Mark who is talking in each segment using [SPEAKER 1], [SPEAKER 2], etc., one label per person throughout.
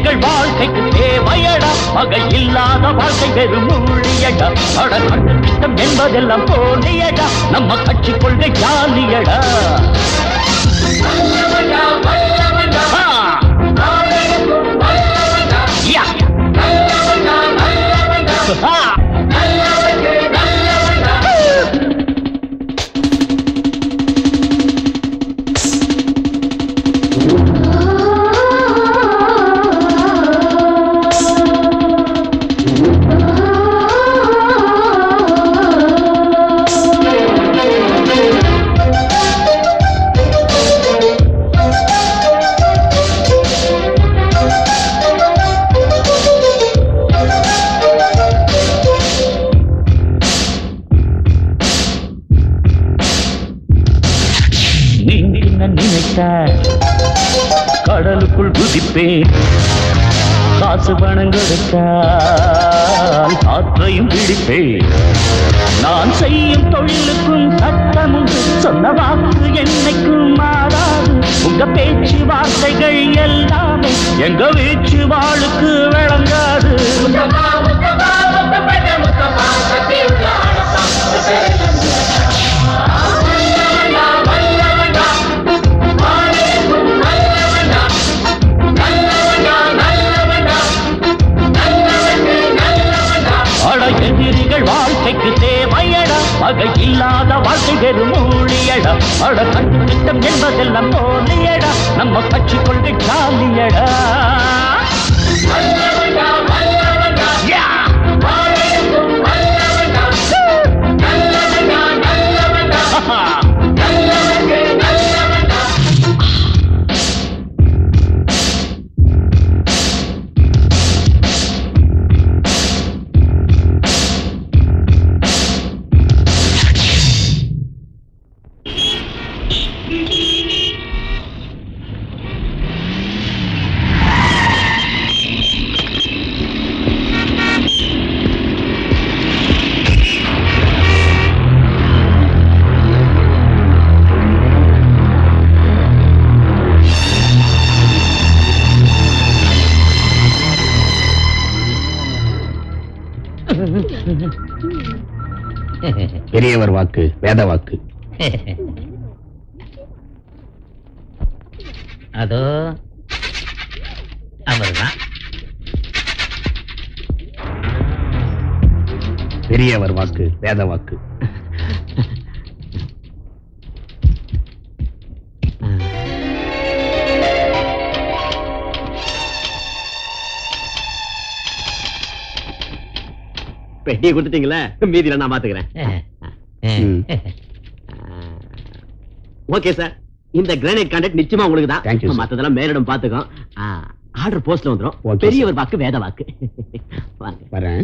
[SPEAKER 1] எதிரிகள் வாழ்க்கைக்கு தேவையடா, பகை இல்லாத வாழ்க்கை வெறும் ஊழியடா. அட கண்டு திட்டம் என்பதெல்லாம் போலியடா, நம்ம கட்சி கொள்கை ஜாலியடா. கடலுக்குள் குதிப்பேன், காசு பணம் கொடுத்தால் காற்றையும் பிடிப்பேன். நான் செய்யும் தொழிலுக்கும் சட்டமும் சொன்ன வாக்கு என்னைக்கும் மாறாது. உங்க பேச்சு வார்த்தைகள் எல்லாமே எங்க வீச்சு வாளுக்கு விளங்காது. எதிரிகள் வாழ்க்கைக்கு தேவையடா, பகை இல்லாத வாழ்க்கை வெறும் ஊழியடா. அட கண்டு திட்டம் என்பதெல்லாம் போலியடா, நம்ம கட்சி கொள்கை ஜாலியடா.
[SPEAKER 2] பெரியவர் வாக்கு வேத வாக்கு.
[SPEAKER 3] அதோ அவர்தான்
[SPEAKER 2] பெரியவர் வாக்கு வேத வாக்கு.
[SPEAKER 4] பெட்டியை கொடுத்துட்டீங்களா? மீதியில நான் பாத்துக்கிறேன். ஓகே சார், இந்த கிரானைட் கான்ட்ராக்ட் நிச்சயமா உங்களுக்கு தான். மத்ததெல்லாம் மேலிடம் பாத்துக்கோ. ஆர்டர் போஸ்ட்ல வந்துரும். பெரியவர் வாக்கு வேத வாக்கு.
[SPEAKER 2] வரேன்.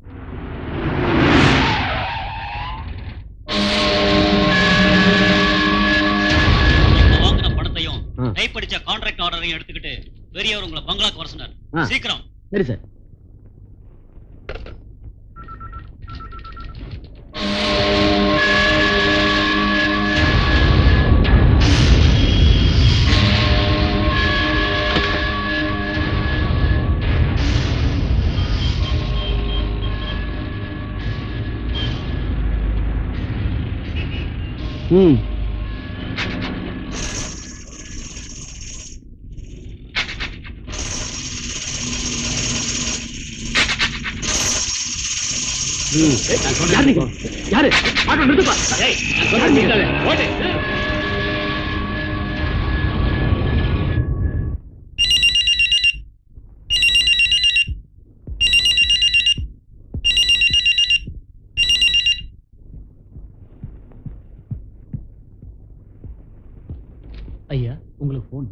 [SPEAKER 5] வாங்கின பணத்தையும் டைப்படிச்ச கான்ட்ராக்ட் ஆர்டரையும் எடுத்துக்கிட்டு பெரியவர் உங்களை பங்களாக்கு வர சொன்னார். சீக்கிரம்.
[SPEAKER 4] சரி சார். யாரு ஆட்டோ நிறுத்துப்பா.
[SPEAKER 5] ஐயா உங்களுக்கு போன்.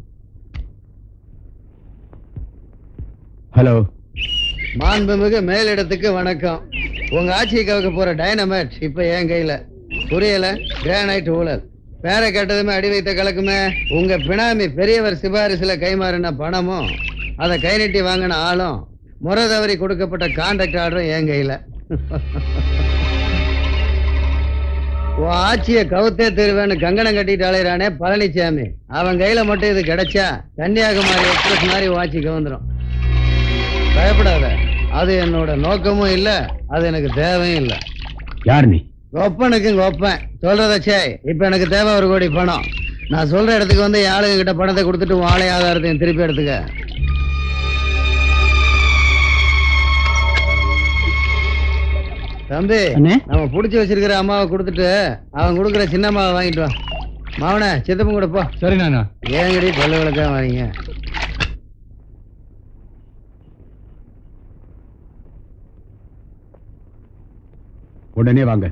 [SPEAKER 2] ஹலோ.
[SPEAKER 6] மாண்புமிகு மேலிடத்துக்கு வணக்கம். உங்க ஆட்சியை கவக்க போற டைனமைட் இப்ப என் கையில. புரியல? கிரானைட் ஊழல் பேரை கேட்டதுமே அடி வைத்த கலக்குமே. உங்க பினாமி பெரியவர் சிபாரிசுல கைமாறின பணமும் அதை கை நீட்டி வாங்கின ஆளும் முறை தவறி கொடுக்கப்பட்ட கான்ட்ராக்ட் ஆர்டரும் என் கையில. உன் ஆட்சியை கவுத்தே திருவேன்னு கங்கணம் கட்டிட்டு அலையிறானே பழனிசாமி, அவன் கையில மட்டும் இது கிடைச்சா கன்னியாகுமரி எக்ஸ்பிரஸ் மாதிரி ஆட்சி கவுந்துரும். பயப்படாத, அது என்னோட நோக்கமும் இல்ல, அது எனக்கு தேவையும் இல்ல.
[SPEAKER 2] யார் நீ?
[SPEAKER 6] ஒப்பனுக்கு ஒப்பன் சொல்றதச்சே. இப்ப எனக்கு தேவை 1 கோடி பணம். நான் சொல்ற இடத்துக்கு வந்து ஆளுங்க கிட்ட பணத்தை கொடுத்துட்டு வாழை ஆதாரத்தையும் திருப்பி எடுத்துக்க. தம்பி, நம்ம புடிச்சு வச்சிருக்கிற அம்மாவை கொடுத்துட்டு அவன் கொடுக்குற சின்ன அம்மாவை வாங்கிட்டு வா. மாவன சித்தப்பன் கூட போ.
[SPEAKER 2] சரி நானா.
[SPEAKER 6] ஏங்கடி கொள்ள விளக்கா வாங்க.
[SPEAKER 2] உடனே வாங்க.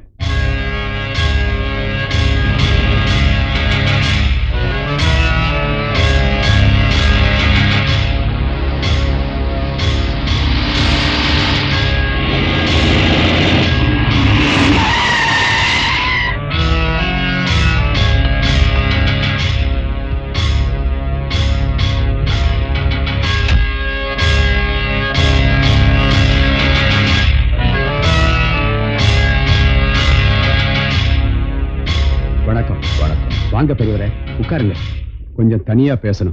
[SPEAKER 2] வாங்க பெரியவரே, உட்காருங்க. கொஞ்சம் தனியா பேசணும்.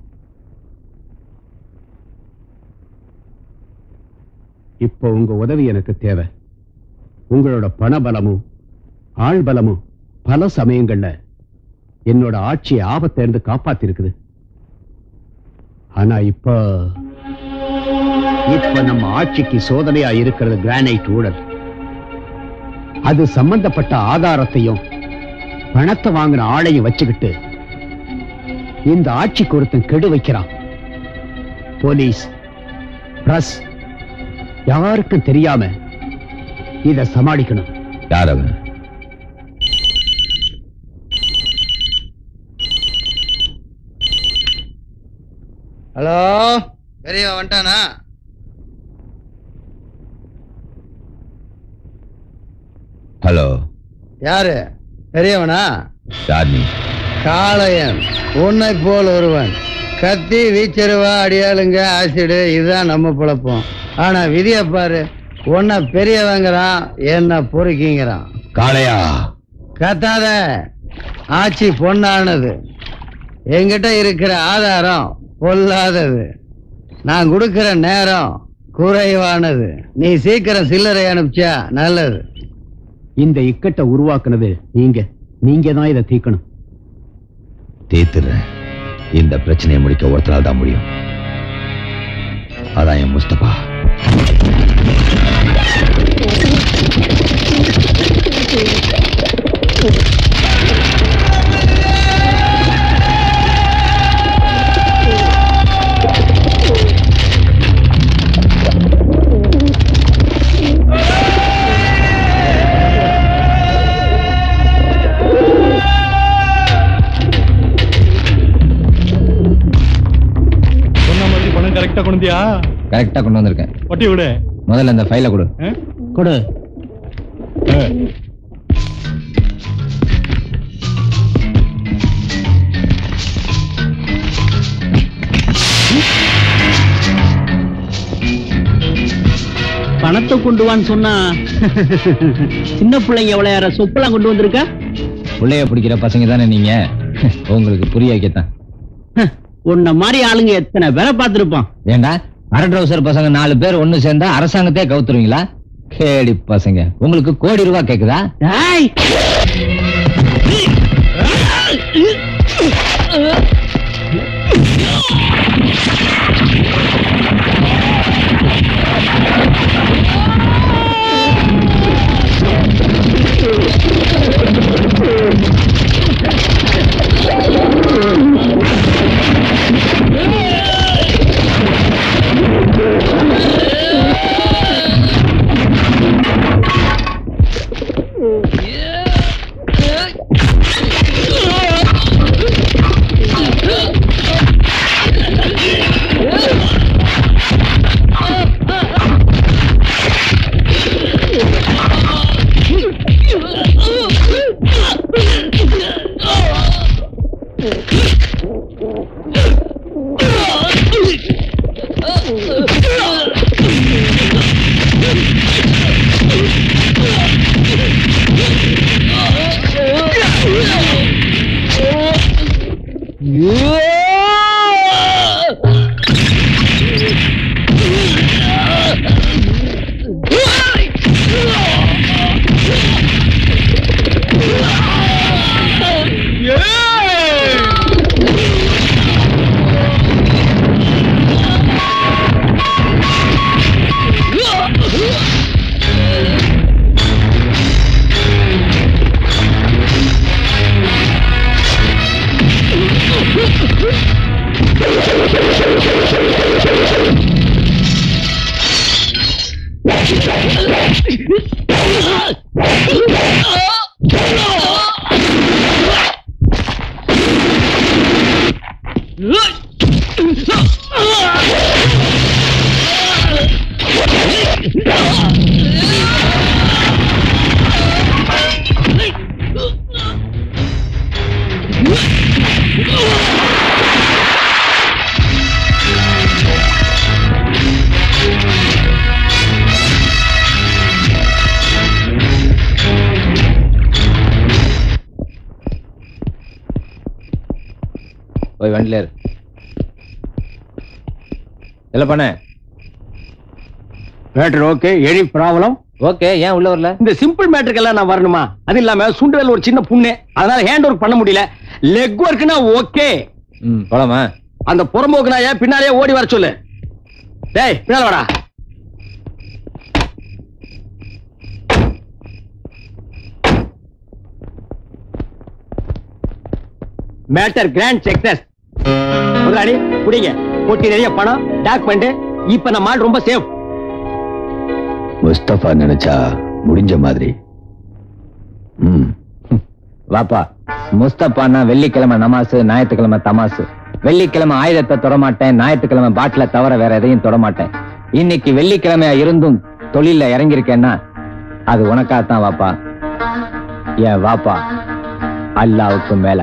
[SPEAKER 2] இப்போ உங்க உதவி எனக்கு தேவை. உங்களோட பணபலமும் ஆள் பலமும் பல சமயங்கள்ல என்னோட ஆட்சியை ஆபத்திலிருந்து காப்பாத்தி இருக்குது. ஆனா இப்ப நம்ம ஆட்சிக்கு சோதனையா இருக்கிறது கிரானைட் ஊழல். அது சம்பந்தப்பட்ட ஆதாரத்தையும் பணத்தை வாங்கின ஆளையும் வச்சுக்கிட்டு இந்த ஆட்சிக்கு ஒருத்தன் கெடு வைக்கிறான். போலீஸ், பிரஸ் யாருக்கும் தெரியாம இத சமாளிக்கணும்.
[SPEAKER 3] யார் அவன்?
[SPEAKER 6] ஹலோ, பெரியவா வந்துட்டானா?
[SPEAKER 3] ஹலோ,
[SPEAKER 6] யாரு? பெரியவனா?
[SPEAKER 3] யார் நீ?
[SPEAKER 6] காளையன், உன்னை போல் ஒருவன். கத்தி, வீச்சருவா, அடியாளுங்க, ஆசிடு, இதுதான் நம்ம குழப்பம். ஆனா விதிய பாரு, உன்னை பெரியவங்கிறான், என்ன பொறுக்கிங்கிறான்.
[SPEAKER 3] காளையா?
[SPEAKER 6] கத்தாத, ஆட்சி பொன்னானது. என்கிட்ட இருக்கிற ஆதாரம் பொல்லாதது. நான் கொடுக்கிற நேரம் குறைவானது. நீ சீக்கிரம் சில்லறை அனுப்பிச்சா நல்லது.
[SPEAKER 2] இந்த இக்கட்டை உருவாக்குனது நீங்க தான் இதை தீக்கணும்.
[SPEAKER 3] தீர்த்துறேன். இந்த பிரச்சனையை முடிக்க ஒருத்தரால் தான் முடியும். அதான் என் முஸ்தபா. கரெக்டா கொண்டு வந்திருக்கேன்.
[SPEAKER 7] ஒட்டி விடு.
[SPEAKER 3] முதல்ல இந்த ஃபைலை கொடு.
[SPEAKER 2] கொடு.
[SPEAKER 1] பணத்தை கொண்டு வான்னு சொன்னா சின்ன பிள்ளைங்க விளையாடுற சொப்பெல்லாம் கொண்டு வந்திருக்க.
[SPEAKER 3] பிள்ளைய பிடிக்கிற பசங்க தானே நீங்க, உங்களுக்கு புரிய வைக்கத்தான்.
[SPEAKER 1] உன்ன மாதிரி ஆளுங்க எத்தனை பேரை பார்த்திருப்பான்.
[SPEAKER 3] ஏண்டா, அரை ட்ரௌசர் பசங்க 4 பேர் ஒண்ணு சேர்ந்தா அரசாங்கத்தையே கவுத்துருவீங்களா? கேடி பசங்க, உங்களுக்கு கோடி ரூபாய் கேக்குதா? போய் வண்டில இரு. இல்ல பண்ண
[SPEAKER 2] matter okay. Any problem?
[SPEAKER 3] Okay. ஏன் உள்ள வரல?
[SPEAKER 2] இந்த சிம்பிள் மேட்டருக்கெல்லாம் நான் வரணுமா? அது இல்லாம சுண்டுவேல் ஒரு சின்ன புண்ணு, அதனால ஹேண்ட் ஒர்க் பண்ண முடியல. லெக் ஒர்க்னா ஓகே.
[SPEAKER 3] போலாமா?
[SPEAKER 2] அந்த புறம்போக்கு நாய பின்னாலே ஓடி வர சொல்லு. டேய் பின்னால வாடா. Matter grand success. முதலாளி குடிங்க. போட்டி நிறைய பணம், டாக்குமெண்ட். இப்ப நம்ம ஆள் ரொம்ப சேஃப்.
[SPEAKER 7] முஸ்தபா நினைச்சா முடிஞ்ச மாதிரி.
[SPEAKER 3] வாப்பா. முஸ்தபான்னா வெள்ளிக்கிழமை நமாசு, ஞாயிற்றுக்கிழமை தமாசு. வெள்ளிக்கிழமை ஆயுதத்தை தொடமாட்டேன், ஞாயிற்றுக்கிழமை பாட்டில தவிர வேற எதையும் தொடமாட்டேன். இன்னைக்கு வெள்ளிக்கிழமையா இருந்தும் தொழில இறங்கியிருக்கேன்னா அது உனக்காகத்தான் வாப்பா. ஏன் வாப்பா அல்லாவுக்கு மேல.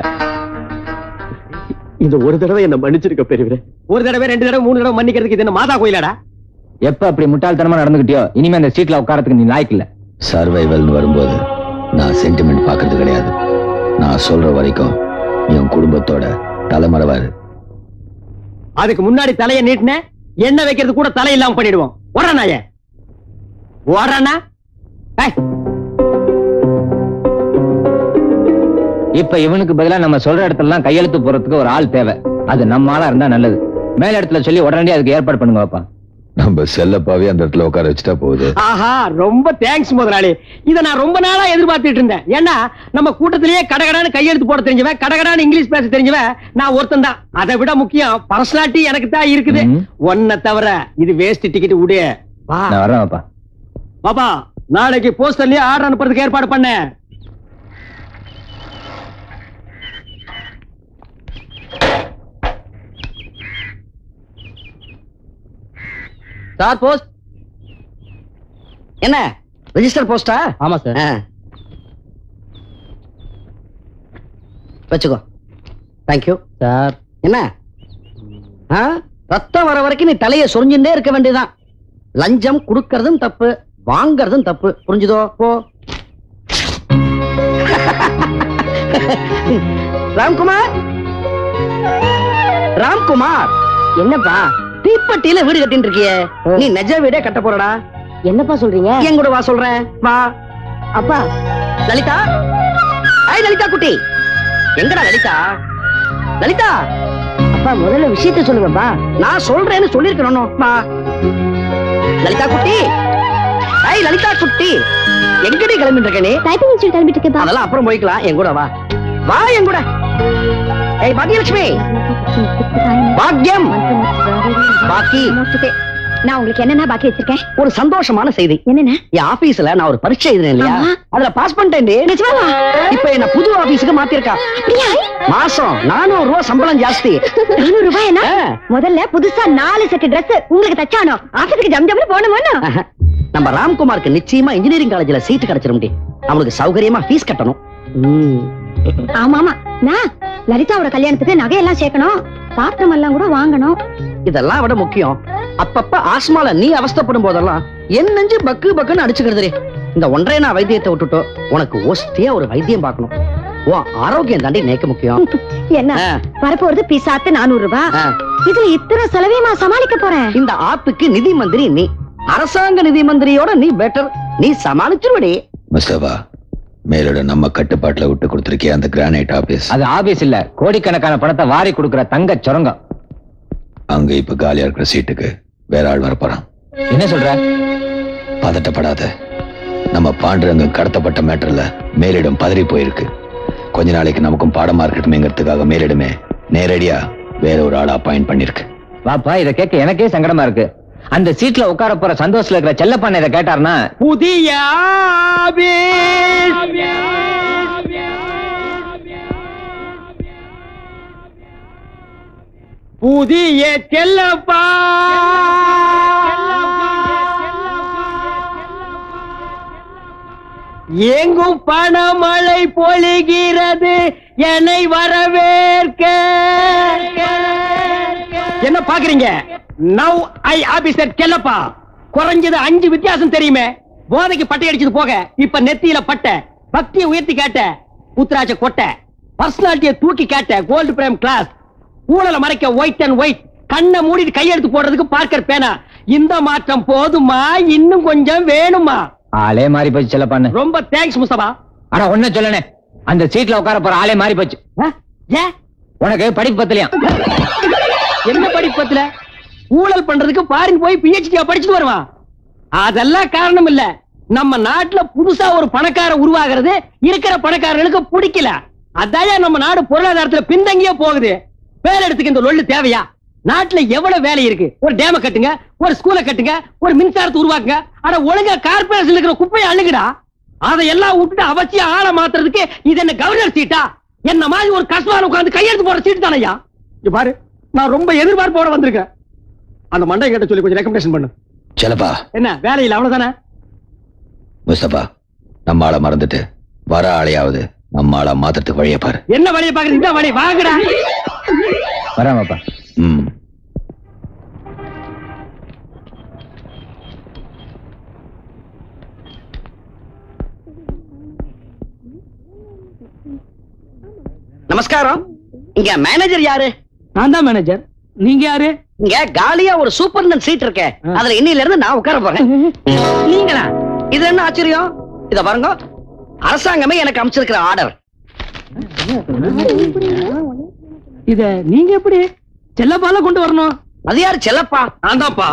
[SPEAKER 2] இந்த ஒரு தடவை என்ன மன்னிச்சிருக்க பெரியவரே. ஒரு தடவை, ரெண்டு தடவை, மூணு தடவை மன்னிக்கிறதுக்கு இது என்ன மாதா கோயிலாடா?
[SPEAKER 3] எப்ப அப்படி முட்டாள்தனமா நடந்துகிட்டியோ இனிமே அந்த சீட்ல உட்காரத்துக்கு நீ லாய்க்கு இல்ல.
[SPEAKER 7] சர்வைவல்னு வரும்போது நான் சென்டிமெண்ட் பாக்குறது கிடையாது. நான் சொல்ற வரைக்கும் என் குடும்பத்தோட தலைமறைவாரு.
[SPEAKER 2] அதுக்கு முன்னாடி தலையை நீட்டின எண்ணெய் வைக்கிறது கூட தலை இல்லாம பண்ணிடுவோம். ஓடனாய ஓடனா.
[SPEAKER 3] இப்ப இவனுக்கு பதிலா நம்ம சொல்ற இடத்துல கையெழுத்து போறதுக்கு ஒரு ஆள் தேவை. அது நம்ம ஆளா இருந்தா நல்லது. மேல இடத்துல சொல்லி உடனே அதுக்கு ஏற்பாடு பண்ணுங்க பாப்பா.
[SPEAKER 7] நம்ம செல்லப்பாவே அந்த இடத்துல உட்கார வச்சுட்டா போகுது.
[SPEAKER 2] ஆஹா, ரொம்ப தேங்க்ஸ் முதலாளி. இத நான் ரொம்ப நாளா எதிர்பார்த்துட்டு இருந்தேன். ஏன்னா நம்ம கூட்டத்திலேயே கடகடான்னு கையெழுத்து போட தெரிஞ்சவன், கடகடான்னு இங்கிலீஷ் பேச தெரிஞ்சவன் நான் ஒருத்தன் தான். அதை விட முக்கியம் பர்சனாலிட்டி எனக்கு தான் இருக்குது. ஒன்ன தவிர இது வேஸ்ட் டிக்கெட் விடு.
[SPEAKER 3] நான் வரேன் பாப்பா.
[SPEAKER 2] பாப்பா நாளைக்கு போஸ்டர்லயே ஆர்டர் அனுப்புறதுக்கு ஏற்பாடு பண்ண.
[SPEAKER 8] சார் போஸ்ட் என்ன ரெஜிஸ்டர் போஸ்டா?
[SPEAKER 2] ஆமா சார்.
[SPEAKER 8] வச்சுக்கோ. Thank you
[SPEAKER 2] sir.
[SPEAKER 8] என்ன ரத்தம் வர வரைக்கும் நீ தலையை சொரிஞ்சுட்டே இருக்க வேண்டியதுதான். லஞ்சம் கொடுக்கறதும் தப்பு, வாங்கறதும் தப்பு. புரிஞ்சுதோ? போ. ராம்குமார், ராம்குமார், என்னப்பா தீப்பட்டியில வீடு கட்டிட்டு இருக்கியே? நீ நெஜ வீடே கட்ட போறடா.
[SPEAKER 9] என்னப்பா சொல்றீங்க?
[SPEAKER 8] என் கூட வா சொல்றேன். வா. அப்பா லலிதா. ஐய் லலிதா குட்டி, எங்கடா லலிதா? லலிதா.
[SPEAKER 9] அப்பா முதல்ல விஷயத்தை சொல்லுங்கப்பா.
[SPEAKER 8] நான் சொல்றேன்னு சொல்லிருக்கணும். வா லலிதா குட்டி. ஐய் லலிதா குட்டி, எங்கடி கிளம்பிட்டு இருக்க நீ?
[SPEAKER 9] டைப்பிங் இன்ஸ்டிடியூட் கிளம்பிட்டு இருக்கேன்.
[SPEAKER 8] அதெல்லாம் அப்புறம் போய்க்கலாம். என் கூட வா. வா என் கூட. ஏய் பாக்கியலட்சுமி. பாக்கியம். பாக்கி.
[SPEAKER 9] நான் உங்களுக்கு என்னென்ன பாக்கி வச்சிருக்கேன்?
[SPEAKER 8] ஒரு சந்தோஷமான செய்தி.
[SPEAKER 9] என்னென்ன?
[SPEAKER 8] என் ஆபீஸ்ல நான் ஒரு பரீட்சை எழுதினேன் இல்லையா, அதுல பாஸ் பண்ணிட்டேன்.
[SPEAKER 9] நிஜமாவா?
[SPEAKER 8] இப்ப என்ன புது ஆபீஸுக்கு மாத்திருக்கா. மாசம் 400 ரூபாய் சம்பளம் ஜாஸ்தி.
[SPEAKER 9] 400 ரூபாய் என்ன? முதல்ல புதுசா 4 செட் Dress உங்களுக்கு தச்சானோ ஆபீஸ்க்கு ஜம்ஜம்னு போணுமோ?
[SPEAKER 8] நம்ம ராம்குமாருக்கு நிச்சயமா இன்ஜினியரிங் காலேஜ்ல சீட் கிடைச்சிட முடியும். அவனுக்கு சௌகரியமா ஃபீஸ் கட்டணும்.
[SPEAKER 9] ஆமாமா, நான் லலிதாவோட கல்யாணத்துக்கு நகையெல்லாம் சேர்க்கணும், பாத்திரம் எல்லாம் கூட வாங்கணும்.
[SPEAKER 8] இதெல்லாம் விட முக்கியம், அப்பப்ப ஆஸ்மால நீ அவஸ்தைப்படும் போதெல்லாம் என் நெஞ்சு பக்கு பக்குன்னு அடிச்சுக்கிறது. இந்த ஒன்றைய நான் வைத்தியத்தை விட்டுட்டோ உனக்கு ஒஸ்தியா ஒரு வைத்தியம் பார்க்கணும். உன் ஆரோக்கியம் தாண்டி நேக்க முக்கியம்.
[SPEAKER 9] என்ன வரப்போறது பிசாத்து 400 ரூபாய். இதுல இத்தனை செலவையுமா சமாளிக்க போறேன்?
[SPEAKER 8] இந்த ஆப்புக்கு நிதி மந்திரி நீ, அரசாங்க நிதி மந்திரியோட நீ பெட்டர். நீ சமாளிச்சிருவடி.
[SPEAKER 7] முஸ்தபா, மேலோட நம்ம கட்டுப்பாட்டுல விட்டு கொடுத்திருக்கிய அந்த கிரானைட் ஆபீஸ்,
[SPEAKER 3] அது ஆபீஸ் இல்ல, கோடிக்கணக்கான பணத்தை வாரி கொடுக்கிற தங்க சுரங்கம்.
[SPEAKER 7] அங்க இப்ப காலியா இருக்கிற சீட்டுக்கு வேற ஆள் வரப்போறான்.
[SPEAKER 3] என்ன சொல்ற?
[SPEAKER 7] பதட்டப்படாத. நம்ம பாண்டுரங்கம் கடத்தப்பட்ட மேட்டர்ல மேலிடம் பதறி போயிருக்கு. கொஞ்ச நாளைக்கு நமக்கும் பாடமா இருக்கட்டுமேங்கிறதுக்காக மேலிடமே நேரடியா வேற ஒரு ஆளை அப்பாயிண்ட் பண்ணிருக்கு.
[SPEAKER 3] வாப்பா, இத கேட்க எனக்கே சங்கடமா இருக்கு. அந்த சீட்ல உட்கார போற சந்தோஷத்துல இருக்கிற செல்லப்பண்ண இதை கேட்டார்னா,
[SPEAKER 2] புதிய புதிய செல்லப்பா எங்கும் பணமழை பொழிகிறது என்னை வரவேற்க. என்ன பாக்குறீங்க? Now I officer Chellappa. குறைஞ்சது 5 வித்தியாசம் தெரியுமே. போதைக்கு பட்டை அடிச்சது போக இப்ப நெத்தியில பட்டை, பக்தியை உயர்த்தி கேட்ட புத்ராஜ கொட்டை, பர்சனாலிட்டியை தூக்கி கேட்ட கோல்டு பிரேம் கிளாஸ், ஊழல மறைக்க ஒயிட் அண்ட் ஒயிட், கண்ணை மூடிட்டு கையெழுத்து போடுறதுக்கு பார்க்கர் பேனா. இந்த மாற்றம் போதுமா, இன்னும் கொஞ்சம் வேணுமா?
[SPEAKER 3] ஆளே மாறி போச்சு செல்லப்பான்னு.
[SPEAKER 2] ரொம்ப தேங்க்ஸ் முஸ்தபா.
[SPEAKER 3] ஆனா ஒன்ன சொல்லனே, அந்த சீட்ல உட்கார போற ஆளே மாறி போச்சு. உனக்கு படிப்பு பத்தலையா?
[SPEAKER 2] என்ன படிப்பு பத்தல? ஊழல் பண்றதுக்கு பாரின் போய் PhD படிச்சுட்டு வருவான். அதெல்லாம் காரணம் இல்ல. நம்ம நாட்டுல புதுசா ஒரு பணக்கார உருவாகிறது இருக்கிற பணக்காரர்களுக்கு பிடிக்கல. அதான் நம்ம நாடு பொருளாதாரத்துல பின்தங்கியே போகுது. வேலை எடுத்துக்க இந்த லொள்ளு தேவையா? நாட்டுல எவ்வளவு வேலை இருக்கு. ஒரு டேம கட்டுங்க, ஒரு ஸ்கூல கட்டுங்க, ஒரு மின்சாரத்தை உருவாக்குங்க. ஆனா ஒழுங்கா கார்பரேஷன் இருக்கிற குப்பையை அள்ளுங்கடா. அதையெல்லாம் விட்டுட்டு அவசியம் ஆளை மாத்துறதுக்கு இது என்ன கவர்னர் சீட்டா? என்ன மாதிரி ஒரு கஷ்டமான உட்கார்ந்து கையெழுத்து போற சீட்டு தானையா? இங்க பாரு, நான் ரொம்ப எதிர்பார்ப்போட வந்திருக்கேன். அந்த மண்டை கிட்ட சொல்லி கொஞ்சம் ரெக்கமெண்டேஷன் பண்ணு.
[SPEAKER 7] செல்லப்பா,
[SPEAKER 2] என்ன வேலையில் அவ்வளவுதானே?
[SPEAKER 7] முஸ்தபா, நம்ம ஆளை மறந்துட்டு வர ஆளையாவது நம்ம ஆளை மாத்திரத்துக்கு வழியை பாரு.
[SPEAKER 2] என்ன வழியை பாக்குறது? இந்த வழி வாங்கடா.
[SPEAKER 3] வராமப்பா.
[SPEAKER 8] நமஸ்காரம். இங்க மேனேஜர் யாரு?
[SPEAKER 2] நான் தான் மேனேஜர். நீங்க யாரு?
[SPEAKER 8] இங்க காலியா ஒரு சூப்பர்டன் சீட் இருக்கே, அதுல இன்னில இருந்து நான் உட்கார போறேன். நீங்களா? இது என்ன ஆச்சரியம்? இத பாருங்க, அரசாங்கமே எனக்கு அமைச்சிருக்கிற ஆர்டர்.
[SPEAKER 2] இத நீங்க எப்படி செல்லப்பால கொண்டு வரணும்?
[SPEAKER 8] அது யாரு செல்லப்பா?
[SPEAKER 2] நான் தான்ப்பா.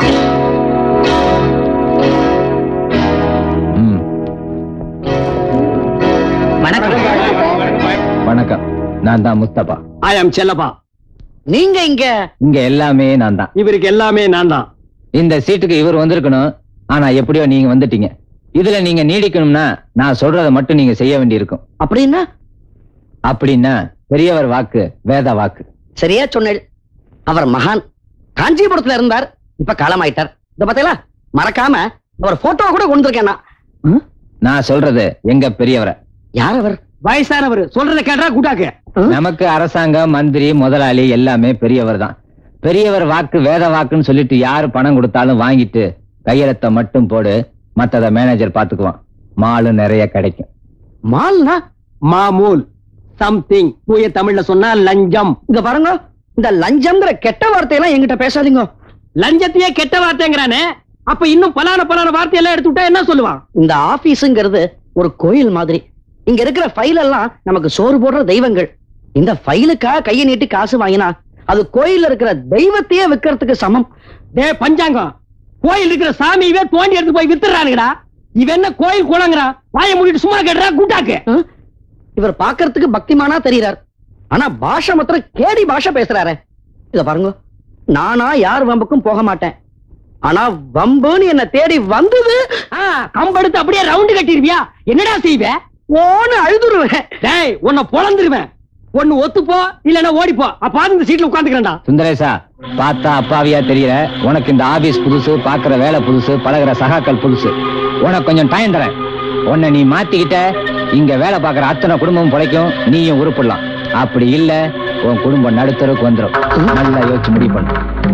[SPEAKER 3] வணக்கம், நான் தான் முஸ்தபா.
[SPEAKER 2] ஐ அம் செல்லப்பா.
[SPEAKER 8] நீங்க
[SPEAKER 3] இங்க எல்லாமே நான் தான்.
[SPEAKER 2] இவருக்கு எல்லாமே நான் தான்.
[SPEAKER 3] இந்த சீட்டுக்கு இவர் வந்திருக்கணும், ஆனா எப்படியோ நீங்க வந்துட்டீங்க. இதுல நீங்க நீடிக்கணும்னா நான் சொல்றதை மட்டும் நீங்க செய்ய வேண்டி இருக்கும். அப்படின்னா பெரியவர் வாக்கு வேத வாக்கு.
[SPEAKER 8] சரியா சொன்னேன். அவர் மகான், காஞ்சிபுரத்துல இருந்தார், இப்ப காலமாயிட்டார். இத பாத்தீங்களா? மறக்காம அவர் போட்டோ கூட கொண்டிருக்கேன்.
[SPEAKER 3] நான் சொல்றது எங்க பெரியவரை.
[SPEAKER 8] யார் அவர்?
[SPEAKER 2] வயசானவர். சொல்றத கேட்டா கூட்டாக்கு.
[SPEAKER 3] நமக்கு அரசாங்கம், மந்திரி, முதலாளி எல்லாமே பெரியவர் தான். பெரியவர் வாக்கு வேத வாக்குன்னு சொல்லிட்டு யாரு பணம் கொடுத்தாலும் வாங்கிட்டு கையெழுத்த மட்டும் போடு, மத்தத மேனேஜர் பாத்துக்குவான். மாலு நிறைய கிடைக்கும்.
[SPEAKER 2] மால்னா மாமூல், சம்திங். தூய தமிழ்ல சொன்னா லஞ்சம்.
[SPEAKER 8] இங்க பாருங்க, இந்த லஞ்சம்ங்கிற கெட்ட வார்த்தையெல்லாம் என்கிட்ட பேசாதீங்க.
[SPEAKER 2] லஞ்சத்தையே கெட்ட வார்த்தைங்கிறானே, அப்ப இன்னும் பலான வார்த்தையெல்லாம் எடுத்து விட்டா என்ன சொல்லுவான்?
[SPEAKER 8] இந்த ஆபீஸ்ங்கிறது ஒரு கோயில் மாதிரி. இங்க இருக்கிற ஃபைல் எல்லாம் நமக்கு சோறு போடுற தெய்வங்கள். இந்த ஃபைலுக்காக கையை நீட்டி காசு வாங்கினா அது கோயில்ல இருக்கிற தெய்வத்தையே விற்கிறதுக்கு சமம்.
[SPEAKER 2] பஞ்சாங்கம், கோயில் இருக்கிற சாமியவே தோண்டி எடுத்து போய் வித்துறானுங்கடா. இவன் என்ன கோயில் குளங்குறா? வாயை மூடிட்டு சும்மா கேட்டுறா கூட்டாக்கு.
[SPEAKER 8] இவர் பாக்குறதுக்கு பக்திமானா தெரியறார், ஆனா பாஷை மாத்திரம் கேடி பாஷை பேசுறாரு. இத பாருங்க, நானா யார் வம்புக்கும் போக மாட்டேன். ஆனா வம்புன்னு என்ன தேடி வந்தது,
[SPEAKER 2] கம்பெடுத்து அப்படியே ரவுண்டு கட்டிருவியா? என்னடா செய்வே?
[SPEAKER 8] ஓன்னு அழுதுருவேன்.
[SPEAKER 2] டேய், உன்னை பொளந்துருவேன். ஒண்ணு ஒத்துப்போ, இல்லன்னா ஓடிப்போ. அப்ப இந்த சீட்ல உட்காந்துக்கிறேன்டா.
[SPEAKER 3] சுந்தரேசா, பார்த்தா அப்பாவியா தெரியல. உனக்கு இந்த ஆபீஸ் புதுசு, பாக்குற வேலை புதுசு, பழகுற சகாக்கள் புதுசு. உனக்கு கொஞ்சம் டைம் தரேன். உன்னை நீ மாத்திக்கிட்ட இங்க வேலை பாக்குற அத்தனை குடும்பமும் பிழைக்கும், நீயும் உருப்பிடலாம். அப்படி இல்ல உன் குடும்பம் நடுத்தருக்கு வந்துடும். நல்லா யோசிச்சு முடிவு பண்ணு.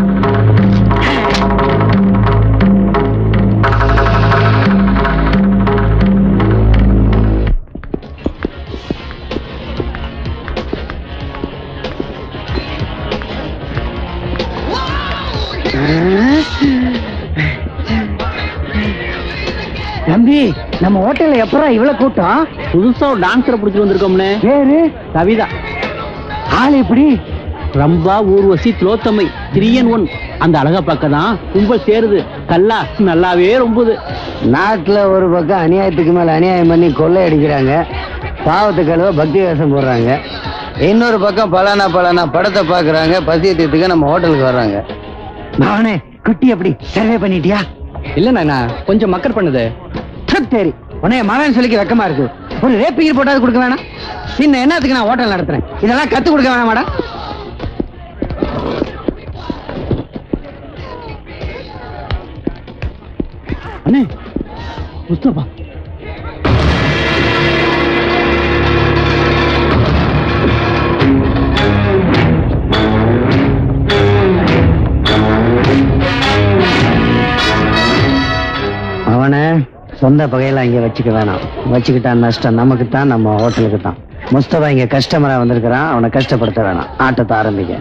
[SPEAKER 2] தம்பி, நம்ம ஹோட்டல்ல எப்பறா இவ்வளவு கூட்டம்? புதுசா ஒரு டான்ஸரை பிடிச்சிட்டு வந்திருக்கோம்னே. பேரு கவிதா. ஆள் எப்படி? ரம்பா, ஊர்வசி, திலோத்தமை, 3-in-1. அந்த அழகா பக்கம்தான் கும்பல் சேருது. கல்லா நல்லாவே ரொம்புது.
[SPEAKER 6] நாட்டுல ஒரு பக்கம் அநியாயத்துக்கு மேல அநியாயம் பண்ணி கொள்ளை அடிக்கிறாங்க, பாவத்துக்கு பக்தி வேஷம் போடுறாங்க. இன்னொரு பக்கம் பலானா படத்தை பாக்குறாங்க, பசிய தீர்த்துக்க நம்ம ஹோட்டலுக்கு வர்றாங்க.
[SPEAKER 2] நானே குட்டி எப்படி சர்வே பண்ணிட்டியா? இல்ல நானா, கொஞ்சம் மக்கர் பண்ணுது. சரி, உன்னைய மகன் சொல்லிக்க வெக்கமா இருக்கு. ஒரு ரேப்பீர் போட்டாது கொடுக்க வேணாம். பின்ன என்னத்துக்கு நான் ஹோட்டல் நடத்துறேன்? இதெல்லாம் கத்து கொடுக்க வேணாமாடா? அண்ணே முஸ்தபா
[SPEAKER 8] அவனை சொந்த பகையெல்லாம் இங்க வச்சுக்க வேணாம். வச்சுக்கிட்டா நஷ்டம் நமக்கு தான், நம்ம ஹோட்டலுக்கு தான். முஸ்தபா இங்க கஸ்டமரா வந்திருக்கிறான், அவனை கஷ்டப்படுத்த வேணாம். ஆட்டத்தை ஆரம்பிக்க.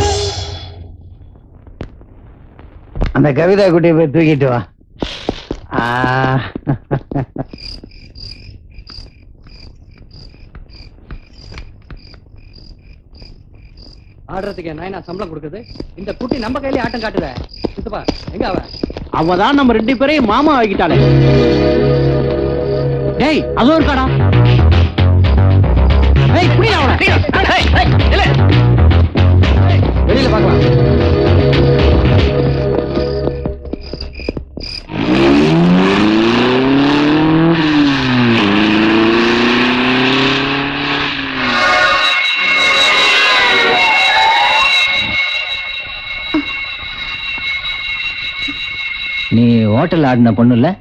[SPEAKER 8] அந்த கவிதா குட்டியை போய் தூக்கிட்டு வா.
[SPEAKER 2] ஆடுறதுக்கு என்ன சம்பளம் கொடுக்குது? இந்த குட்டி நம்ம கையில ஆட்டம் காட்டுத. சித்தப்பா எங்க
[SPEAKER 4] அவதான் நம்ம 2 பேரையும் மாமா ஆகிட்டாளே. டேய் அதோ இருக்காடா. ஏய் புடிடா அவன.
[SPEAKER 2] வெளியில பார்க்கலாம்.
[SPEAKER 3] நீ ஹோட்டல் ஆடின பொண்ணு இல்ல?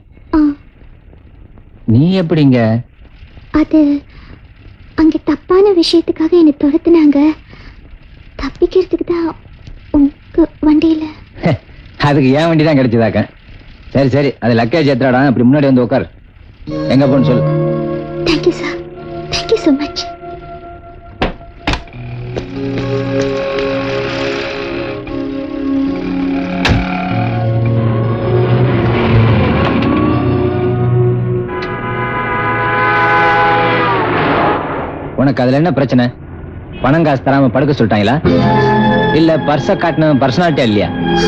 [SPEAKER 3] நீ எப்படிங்க?
[SPEAKER 9] அது அங்க தப்பான விஷயத்துக்காக என்ன துரத்துனாங்க. தப்பிக்கிறதுக்கு தான் உங்க வண்டியில.
[SPEAKER 3] அதுக்கு ஏன் வண்டி தான் கிடைச்சதாக்க. சரி சரி, அது லக்கேஜ் ஏத்துறாடா. அப்படி முன்னாடி வந்து உட்கார். எங்க போன்னு சொல்லு.
[SPEAKER 9] Thank you sir, thank you so much.
[SPEAKER 3] உனக்கு அதுல என்ன பிரச்சனை? பணம் காசு தராம படுக்க சொல்லிட்டாங்களா? இல்ல பர்ஸ காட்டின பர்சனாலிட்டியா இல்லையா?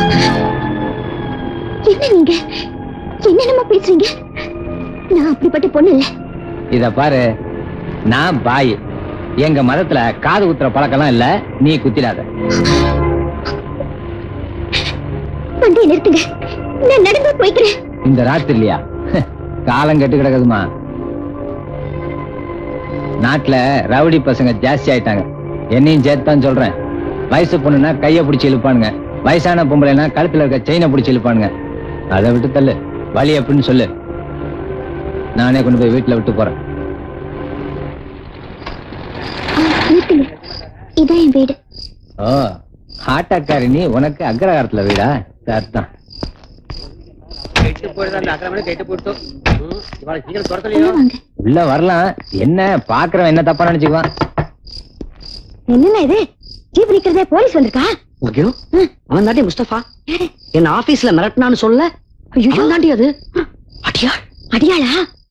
[SPEAKER 9] என்ன நீங்க என்னென்னமா பேசுறீங்க? நான் அப்படிப்பட்ட பொண்ணு இல்ல.
[SPEAKER 3] இத பாரு, நான் பாய். எங்க மதத்துல காது குத்துற பழக்கம்லாம் இல்ல. நீ குத்திடாத.
[SPEAKER 9] வண்டியை நிறுத்துங்க, நான் நடந்து போய்க்கிறேன்.
[SPEAKER 3] இந்த ராத்திரி இல்லையா? காலம் கெட்டு கிடக்குதுமா. நாட்டுல ரவுடி பசங்க ஜாஸ்தி ஆயிட்டாங்க. என்னையும் சேர்த்தான் சொல்றேன். வயசு பொண்ணுனா கைய பிடிச்சி இழுப்பானுங்க. வயசான பொம்பளைனா கழுத்துல இருக்க செயினை பிடிச்சி இழுப்பானுங்க. அதை விட்டு தள்ளு. வழி அப்படின்னு சொல்லு. நானே கொண்டு போய் வீட்டுல விட்டு போறேன்.
[SPEAKER 9] இதான் என் வீடு.
[SPEAKER 3] ஓ, ஆட்டக்காரி நீ. உனக்கு அக்ரகாரத்துல வீடா? அர்த்தம். உள்ள வரலாம். என்ன பாக்குறவன் என்ன தப்பா நினைச்சுக்குவான்?
[SPEAKER 9] என்னென்ன இது? ஜீப் நிக்கிறதே போலீஸ் வந்திருக்கா?
[SPEAKER 8] ஓகே, அவன் தாண்டி முஸ்தபா என்ன ஆபீஸ்ல மிரட்டினான்னு சொல்ல. அவன் தாண்டி அது. அடியாள்.
[SPEAKER 9] அடியாளா?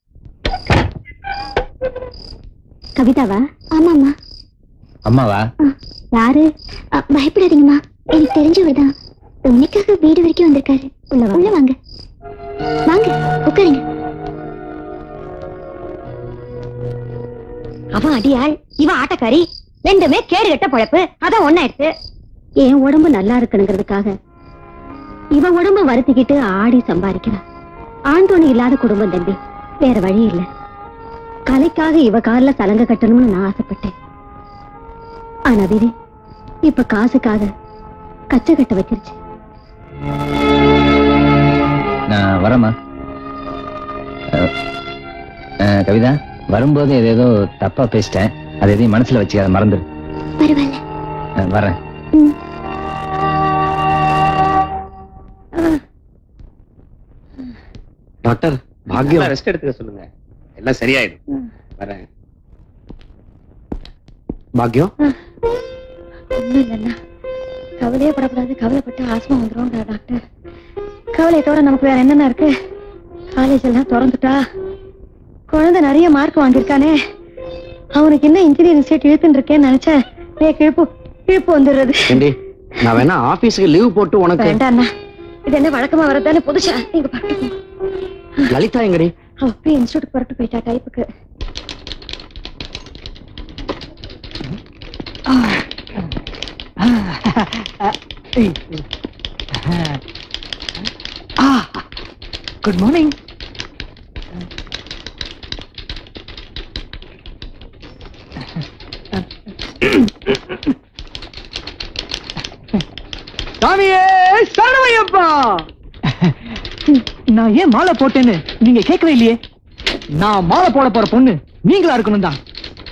[SPEAKER 9] கவிதாவா? ஆமாமா.
[SPEAKER 3] அம்மாவா?
[SPEAKER 9] யாரு? பயப்படாதீங்கம்மா, எனக்கு தெரிஞ்சவர் தான். உனக்காக வீடு வரைக்கும் வந்திருக்காரு. உள்ள வாங்க, வாங்க உட்காருங்க. அவன் அடியாள், இவன் ஆட்டக்காரி. ரெண்டுமே கேடு கட்ட பழப்பு. அதான் ஒண்ணாயிடுச்சு. என் உடம்பு நல்லா இருக்கணுங்கிறதுக்காக இவன் உடம்பு வருத்திக்கிட்டு ஆடி சம்பாதிக்கிறான். ஆண் துணை இல்லாத குடும்பம் தம்பி, வேற வழி இல்ல. கலைக்காக இவ கார்ல சலங்க கட்டணும்னு நான் ஆசைப்பட்டேன். ஆனா விதி இப்ப காசுக்காக கச்சை கட்ட வச்சிருச்சு.
[SPEAKER 3] நான் வரமா? கவிதா, வரும்போது ஏதேதோ தப்பா பேசிட்டேன். அது எதையும் மனசுல வச்சுக்காத, மறந்துரு.
[SPEAKER 9] பரவாயில்ல,
[SPEAKER 3] வரேன்.
[SPEAKER 8] டாக்டர் பாக்யம்
[SPEAKER 2] ரெஸ்ட் எடுத்துக்க சொல்லுங்க, எல்லாம் சரியாயிடும். வரேன்.
[SPEAKER 8] பாக்யம்
[SPEAKER 9] ஒண்ணும் இல்லைன்னா கவலையே படக்கூடாது. கவலைப்பட்டு ஆஸ்மா வந்துரும் டாக்டர். கவலையத்தோட நமக்கு வேற என்னென்ன இருக்கு? காலேஜ் எல்லாம் திறந்துட்டா. குழந்தை நிறைய மார்க் வாங்கியிருக்கானே, அவனுக்கு என்ன இன்ஜினியரிங் சீட் இழுத்துன்னு இருக்கேன்னு நினைச்சேன். கிழிப்பு வந்துடுறது.
[SPEAKER 8] நான் வேணா ஆபீஸுக்கு லீவ் போட்டு உனக்கு.
[SPEAKER 9] வேண்டாண்ணா, இது என்ன வழக்கமா வரதானே புதுசா? நீங்க பரட்டு.
[SPEAKER 8] லலிதா எங்கடி?
[SPEAKER 9] அப்பயே இன்ஸ்டியூட் பரட்டு போயிட்டா டைப்புக்கு.
[SPEAKER 2] Good morning. சாமியே சரணமையப்பா. நான் ஏன் மாலை போட்டேன்னு நீங்க கேட்கவே இல்லையே. நான் மாலை போட போற பொண்ணு நீங்களா இருக்கணும் தான்.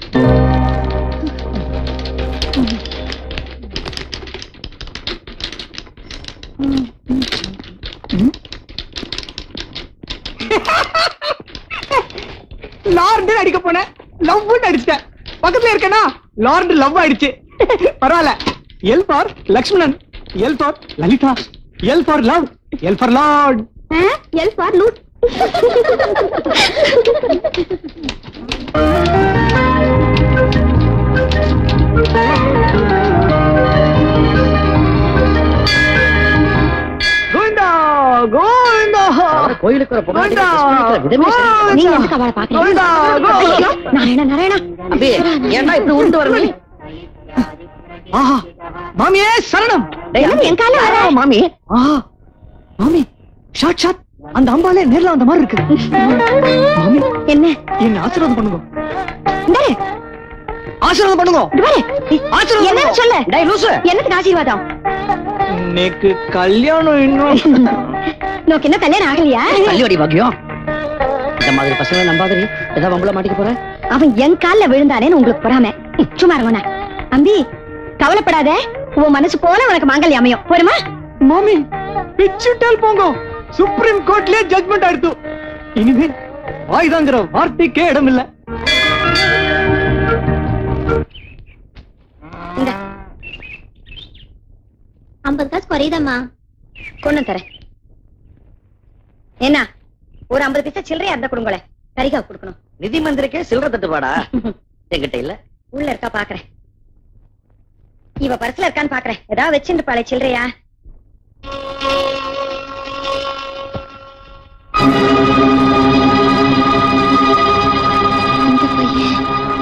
[SPEAKER 2] லார்டு அடிக்க போனேன், லவ் அடிச்சிட்டேன். பக்கத்துல இருக்கேனா லார்டு லவ் ஆயிடுச்சு. பரவாயில்ல. L for Lakshmanan, L for Lalitha, L for love, L for lord.
[SPEAKER 9] L for loot.
[SPEAKER 8] கோயிலுக்கு ஏன்னா இப்படி உருண்டு வரணும். மாமியே சரணம். மாமி மாமி ஷாட் ஷாட் அந்த அம்பாலே நேர்ல அந்த மாதிரி இருக்கு. மாமி
[SPEAKER 9] என்ன
[SPEAKER 8] என்ன ஆசீர்வாதம் பண்ணுங்க. ஆசீர்வாதம் பண்ணுங்க.
[SPEAKER 9] என்ன சொல்ல என்னத்துக்கு ஆசீர்வாதம்?
[SPEAKER 8] இன்னைக்கு கல்யாணம் இன்னும்
[SPEAKER 9] நோக்கு என்ன கல்யாணம் ஆகலையா?
[SPEAKER 8] கல்யாணி பாக்கியம். இந்த மாதிரி பசங்க நம்பாதீ. ஏதாவது வம்பள மாட்டிக்க போற.
[SPEAKER 9] அவன் என் கால்ல விழுந்தானேன்னு உங்களுக்கு பொறாம. சும்மா இருவனா அம்பி, கவலைப்படாத. உன் மனசு போல உனக்கு மாங்கல்யம் அமையும். போருமா?
[SPEAKER 8] மாமி பிச்சுட்டால் போங்க. சுப்ரீம் கோர்ட்லயே ஜட்மெண்ட் ஆயிடுது. இனிமே வாய்தாங்கிற வார்த்தைக்கே இடம் இல்ல.
[SPEAKER 9] 50 காசு குறையுதம்மா. கொண்டு தரேன். என்ன ஒரு 50 பைசா சில்லறையா இருந்தா கொடுங்களே. கரிகா கொடுக்கணும்.
[SPEAKER 8] நிதி மந்திரிக்கே சில்லறை தட்டுப்பாடா? என்கிட்ட இல்ல.
[SPEAKER 9] உள்ள இருக்கா பாக்குறேன். இவ பர்ஸ்ல இருக்கான்னு பாக்குறேன். ஏதாவது வச்சுட்டு பாளே சில்லறையா? இந்த பையன்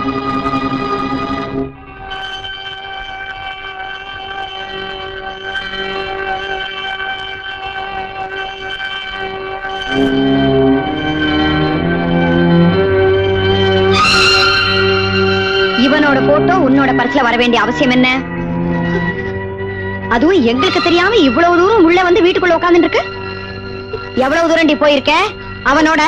[SPEAKER 9] இவனோட போட்டோ உன்னோட பர்ஸ்ல வர வேண்டிய அவசியம் என்ன? அதுவும் எங்களுக்கு தெரியாம இவ்வளவு தூரம் உள்ள வந்து வீட்டுக்குள்ள உட்கார்ந்து இருக்கு. எவ்வளவு தூரம் போயிருக்க அவனோட?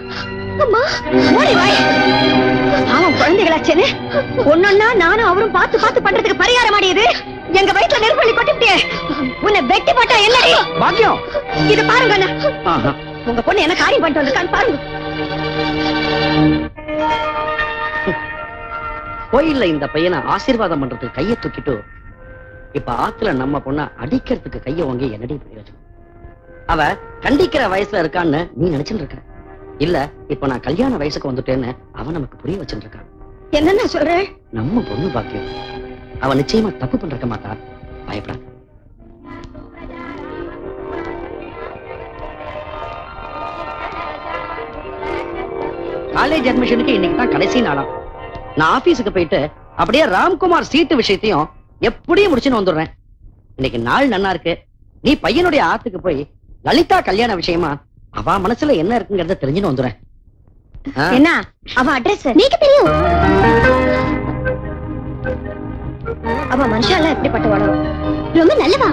[SPEAKER 9] அவன் குழந்தைகளாச்சேன்னு ஒன்னொன்னா நானும் அவரும் பார்த்து பார்த்து பண்றதுக்கு பரிகாரம் ஆடியது. எங்க வயிற்றுல நெருப்பள்ளி பட்டுட்டே உன்னை வெட்டி போட்டா என்னடி
[SPEAKER 8] பாக்கியம்?
[SPEAKER 9] இது பாருங்க, உங்க பொண்ணு என்ன காரியம் பண்ணிட்டு வந்திருக்கான்னு பாருங்க.
[SPEAKER 8] கோயில்ல இந்த பையனை ஆசீர்வாதம் பண்றதுக்கு கையை தூக்கிட்டு இப்ப ஆத்துல நம்ம பொண்ண அடிக்கிறதுக்கு கைய வாங்கி என்னடி பிரயோஜனம்? அவ கண்டிக்கிற வயசுல இருக்கான்னு நீ நினைச்சுட்டு இருக்க. இல்ல இப்ப நான் கல்யாண வயசுக்கு வந்துட்டேன்னு அவன் நமக்கு புரிய வச்சுட்டு இருக்கான்.
[SPEAKER 9] என்ன சொல்ற?
[SPEAKER 8] நம்ம பொண்ணு பாக்கியம். அவன் நிச்சயமா தப்பு பண்றக்க மாட்டா. பயப்படாத. காலேஜ் அட்மிஷனுக்கு இன்னைக்கு தான் கடைசி நாளாம். நான் ஆபீஸுக்கு போயிட்டு அப்படியே ராம்குமார் சீட்டு விஷயத்தையும் எப்படியும் முடிச்சுன்னு வந்துடுறேன். இன்னைக்கு நாள் நன்னா இருக்கு. நீ பையனுடைய ஆத்துக்கு போய் லலிதா கல்யாண விஷயமா அவ மனசுல என்ன இருக்குங்கிறத தெரிஞ்சுன்னு வந்துடுறேன்.
[SPEAKER 9] என்ன அவ அட்ரஸ் நீக்கு தெரியும்? அவ மனுஷால எப்படிப்பட்ட வளரும்? ரொம்ப நல்லவா.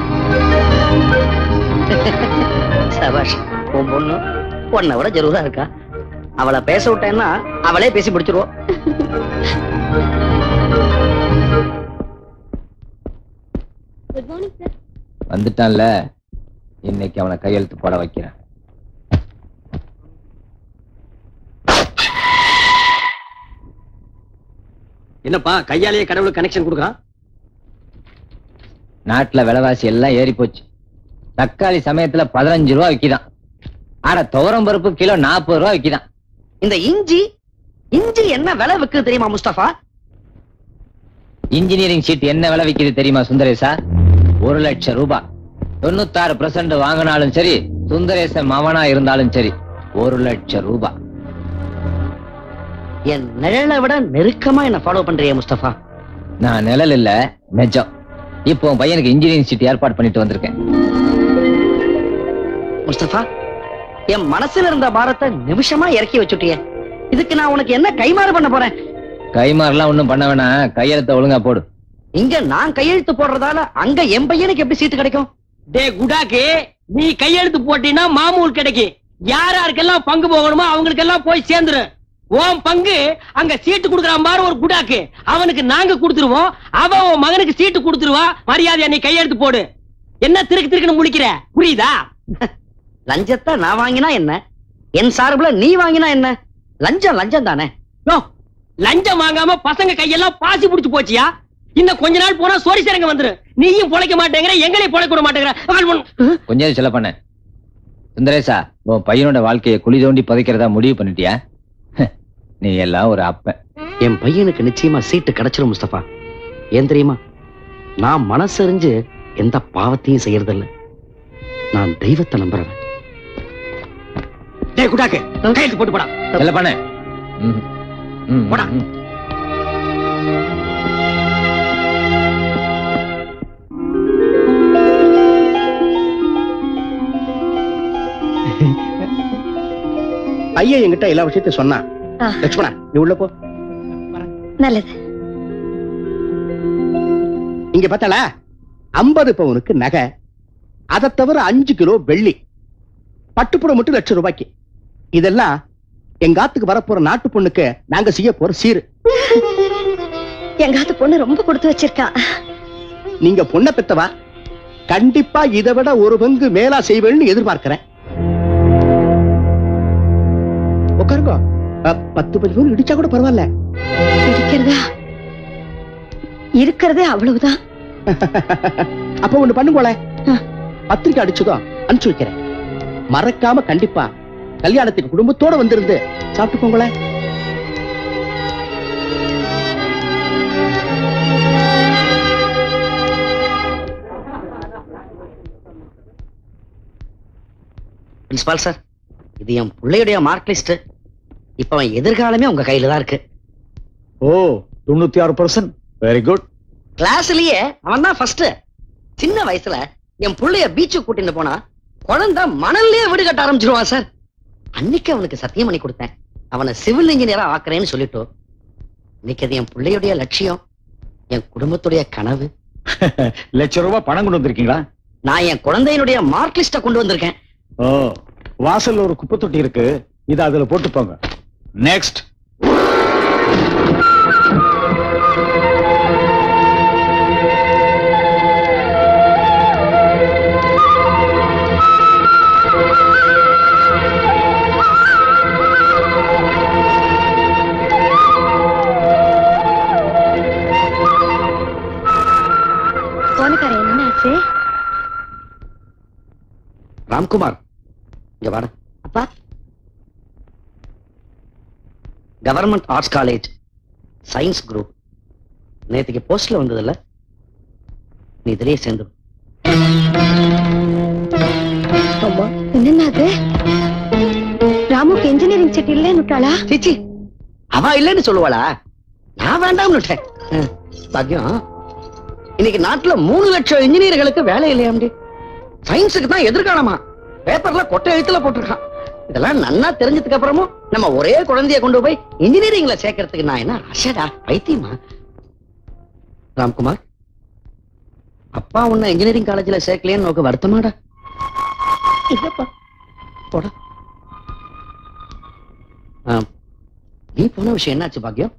[SPEAKER 8] சபாஷ். உன் பொண்ணு உன்னை விட ஜரூரா இருக்கா. அவளை பேச விட்டேன்னா அவளே பேசி முடிச்சிருவோம்.
[SPEAKER 9] Good morning sir.
[SPEAKER 3] வந்துட்டான்ல, இன்னைக்கு அவனை கையெழுத்து போட வைக்கிறேன்.
[SPEAKER 2] என்னப்பா கையாலேயே கடவுளுக்கு கனெக்ஷன் கொடுக்குறான்?
[SPEAKER 3] நாட்டுல விலைவாசி எல்லாம் ஏறி போச்சு. தக்காளி சமயத்துல 15 ரூபா விக்கிதான். ஆனா துவரம் பருப்பு கிலோ 40 ரூபா விக்கிதான்.
[SPEAKER 8] இந்த இஞ்சி என்ன விலை விக்குது தெரியுமா முஸ்தபா?
[SPEAKER 3] இன்ஜினியரிங் ஷீட் என்ன விலை விக்குது தெரியுமா சுந்தரேசா? 1 லட்சம் ரூபாய். 96% வாங்கினாலும் சரி, சுந்தரேசன் மவனா இருந்தாலும் சரி, 1 லட்சம் ரூபாய்.
[SPEAKER 8] என் நிழலை விட நெருக்கமா என்ன ஃபாலோ பண்றிய முஸ்தபா?
[SPEAKER 3] நான் நிழல் இல்ல, நிஜம். இப்போ உன் பையனுக்கு இன்ஜினியரிங் ஷீட் ஏற்பாடு பண்ணிட்டு வந்திருக்கேன்.
[SPEAKER 8] முஸ்தபா, என் மனசுல இருந்த பாரத்தை நிமிஷமா இறக்கி வச்சுட்டிய. இதுக்கு நான் உனக்கு என்ன கைமாறு பண்ண போறேன்?
[SPEAKER 3] கைமாறலாம் ஒண்ணும் பண்ண வேணாம். கையெழுத்த ஒழுங்கா போடு.
[SPEAKER 8] இங்க நான் கையெழுத்து போடுறதால அங்க என் பையனுக்கு எப்படி சீட்டு கிடைக்கும்?
[SPEAKER 2] டே குடாக்கு, நீ கையெழுத்து போட்டீங்கன்னா மாமூல் கிடைக்கும். யாராருக்கெல்லாம் பங்கு போகணுமோ அவங்களுக்கெல்லாம் போய் சேர்ந்துரு. உன் பங்கு அங்க சீட்டு கொடுக்கறான் பாரு ஒரு குடாக்கு, அவனுக்கு நாங்க கொடுத்துருவோம். அவன் உன் மகனுக்கு சீட்டு கொடுத்துருவா. மரியாதையா நீ கையெழுத்து போடு. என்ன திருக்கு முழிக்கிற? புரியுதா?
[SPEAKER 8] லஞ்சத்தை நான் வாங்கினா என்ன, என் சார்புல நீ வாங்கினா என்ன? லஞ்சம் லஞ்சம் தானே.
[SPEAKER 2] லஞ்சம் வாங்காம பசங்க கையெல்லாம் பாசி புடிச்சு போச்சியா? இன்னும் கொஞ்ச நாள் போனா சோரி சேரங்க வந்துரு. நீயும் பொழைக்க மாட்டேங்கிற, எங்களையும் பொழைக்க விட மாட்டேங்கிற.
[SPEAKER 3] கொஞ்சம் சொல்ல பண்ண சுந்தரேசா, உன் பையனோட வாழ்க்கையை குழி தோண்டி புதைக்கிறதா முடிவு பண்ணிட்டியா? நீ எல்லாம் ஒரு அப்ப.
[SPEAKER 8] என் பையனுக்கு நிச்சயமா சீட்டு கிடைச்சிடும் முஸ்தபா. ஏன் தெரியுமா? நான் மனசறிஞ்சு எந்த பாவத்தையும் செய்யறதில்ல. நான் தெய்வத்தை நம்புறேன்.
[SPEAKER 2] டேய் குடாக்கு, கையெழுத்து போட்டு போடா.
[SPEAKER 3] இல்ல பண்ண
[SPEAKER 2] போடா.
[SPEAKER 8] பையன் என்கிட்ட எல்லா விஷயத்தையும் சொன்னான். லட்சுமணா, நீ உள்ள போ.
[SPEAKER 9] நல்லது.
[SPEAKER 8] இங்க பார்த்தாளா, 50 பவுனுக்கு நகை, அதை தவிர 5 கிலோ வெள்ளி, பட்டுப்புடம் மட்டும் ₹1,00,000. இதெல்லாம் எங்க ஆத்துக்கு வரப்போற நாட்டு பொண்ணுக்கு நாங்க செய்ய போற சீரு.
[SPEAKER 9] எங்க ஆத்து பொண்ணு ரொம்ப கொடுத்து வச்சிருக்கா.
[SPEAKER 8] நீங்க பொண்ணை பெத்தவா, கண்டிப்பா இதை விட ஒரு பங்கு மேலா செய்வேன்னு எதிர்பார்க்கிறேன். உட்காருங்க. 10 பவுன் இடிச்சா கூட பரவாயில்ல.
[SPEAKER 9] இருக்கிறதா? இருக்கிறதே அவ்வளவுதான்.
[SPEAKER 8] அப்ப ஒண்ணு பண்ணுங்களே, பத்திரிக்கை அடிச்சதும் அனுப்பிச்சு வைக்கிறேன். மறக்காம கண்டிப்பா கல்யாணத்துக்கு குடும்பத்தோட வந்திருந்து சாப்பிட்டு போங்களே. பிரின்சிபால் சார், இது என் பிள்ளையுடைய மார்க் லிஸ்ட். இப்ப அவன் எதிர்காலமே உங்க கையில தான் இருக்கு.
[SPEAKER 10] ஓ, 96%. Very good.
[SPEAKER 8] கிளாஸ்லயே அவன் தான் ஃபர்ஸ்ட். சின்ன வயசுல என் புள்ளைய பீச்சுக்கு கூட்டிட்டு போனா குழந்தை மணல்லயே வீடு கட்ட ஆரம்பிச்சிருவான் சார். அன்னைக்கு அவனுக்கு சத்தியம் பண்ணி கொடுத்தேன், அவனை சிவில் இன்ஜினியரா ஆக்குறேன்னு சொல்லிட்டு. இன்னைக்கு அது என் பிள்ளையுடைய லட்சியம், என் குடும்பத்துடைய கனவு.
[SPEAKER 10] ₹1,00,000 பணம் கொண்டு வந்திருக்கீங்களா?
[SPEAKER 8] நான் என் குழந்தையினுடைய மார்க் லிஸ்ட கொண்டு வந்திருக்கேன்.
[SPEAKER 10] ஓ, வாசல்ல ஒரு குப்பை தொட்டி இருக்கு, இத அதுல போட்டு போங்க. நெக்ஸ்ட்.
[SPEAKER 9] போனக்காரன் என்னாச்சு?
[SPEAKER 8] ராம்குமார், இங்க வாடா.
[SPEAKER 9] அப்பா,
[SPEAKER 8] government arts college science group நேத்துக்கு போஸ்ட்ல வந்ததுல, நீ இதுலயே சேர்ந்து.
[SPEAKER 9] என்னன்னா அது? ராமுக்கு இன்ஜினியரிங் செட் இல்லைன்னு விட்டாளா?
[SPEAKER 8] சிச்சி, அவ இல்லைன்னு சொல்லுவாளா? நான் வேண்டாம்னு விட்டேன். பாக்கியம், இன்னைக்கு நாட்டுல 3 லட்சம் இன்ஜினியர்களுக்கு வேலை இல்லையா? சயின்ஸுக்கு தான் எதிர்காலமா பேப்பர்ல கொட்டை எழுத்துல போட்டிருக்கான். இதெல்லாம் நன்னா தெரிஞ்சதுக்கு அப்புறமும் நம்ம ஒரே குழந்தைய கொண்டு போய் இன்ஜினியரிங்ல சேர்க்கறதுக்கு நான் என்ன அசடா பைத்தியமா? ராம்குமார், அப்பா உன்னை இன்ஜினியரிங் காலேஜ்ல சேர்க்கலைன்னு நோக்கு வருத்தமாடா? இல்லப்பா, போடா. நீ போன விஷயம் என்னாச்சு பாக்கியம்?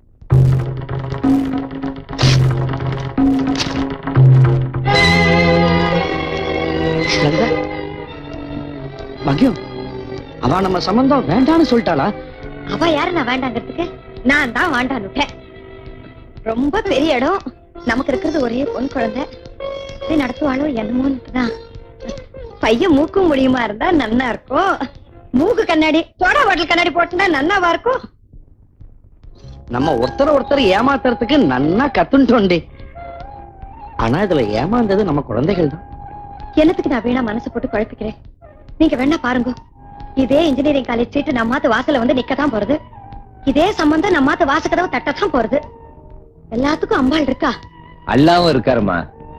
[SPEAKER 8] பாக்கியம், அவ நம்ம சம்பந்தம் வேண்டான்னு சொல்லிட்டாளா?
[SPEAKER 9] அவ யாரு நான் வேண்டாங்கிறதுக்கு? நான் தான் வேண்டான்னுட்டேன். ரொம்ப பெரிய இடம், நமக்கு இருக்கிறது ஒரே பொன் குழந்தை, நடத்துவாளோ என்னமோன்னுதான். பையன் மூக்கும் முடியுமா இருந்தா நன்னா இருக்கும். மூக்கு கண்ணாடி, சோடா பாட்டில் கண்ணாடி போட்டுனா நன்னாவா இருக்கும்?
[SPEAKER 8] நம்ம ஒருத்தர் ஏமாத்துறதுக்கு நன்னா கத்துண்டோண்டி. ஆனா இதுல ஏமாந்தது நம்ம குழந்தைகள் தான்.
[SPEAKER 9] என்னத்துக்கு நான் வீணா மனசு போட்டு குழப்பிக்கிறேன்? நீங்க வேணா பாருங்க, இதே இன்ஜினியரிங் காலேஜ் சீட்டு நம்மாத்த வாசல வந்து நிக்கத்தான் போறது. இதே சம்பந்தம் நம்மாத்த வாசக்கதவை தட்டத்தான் போறது. எல்லாத்துக்கும் அம்பாள் இருக்கா?
[SPEAKER 3] அல்லாவும் இருக்காருமா.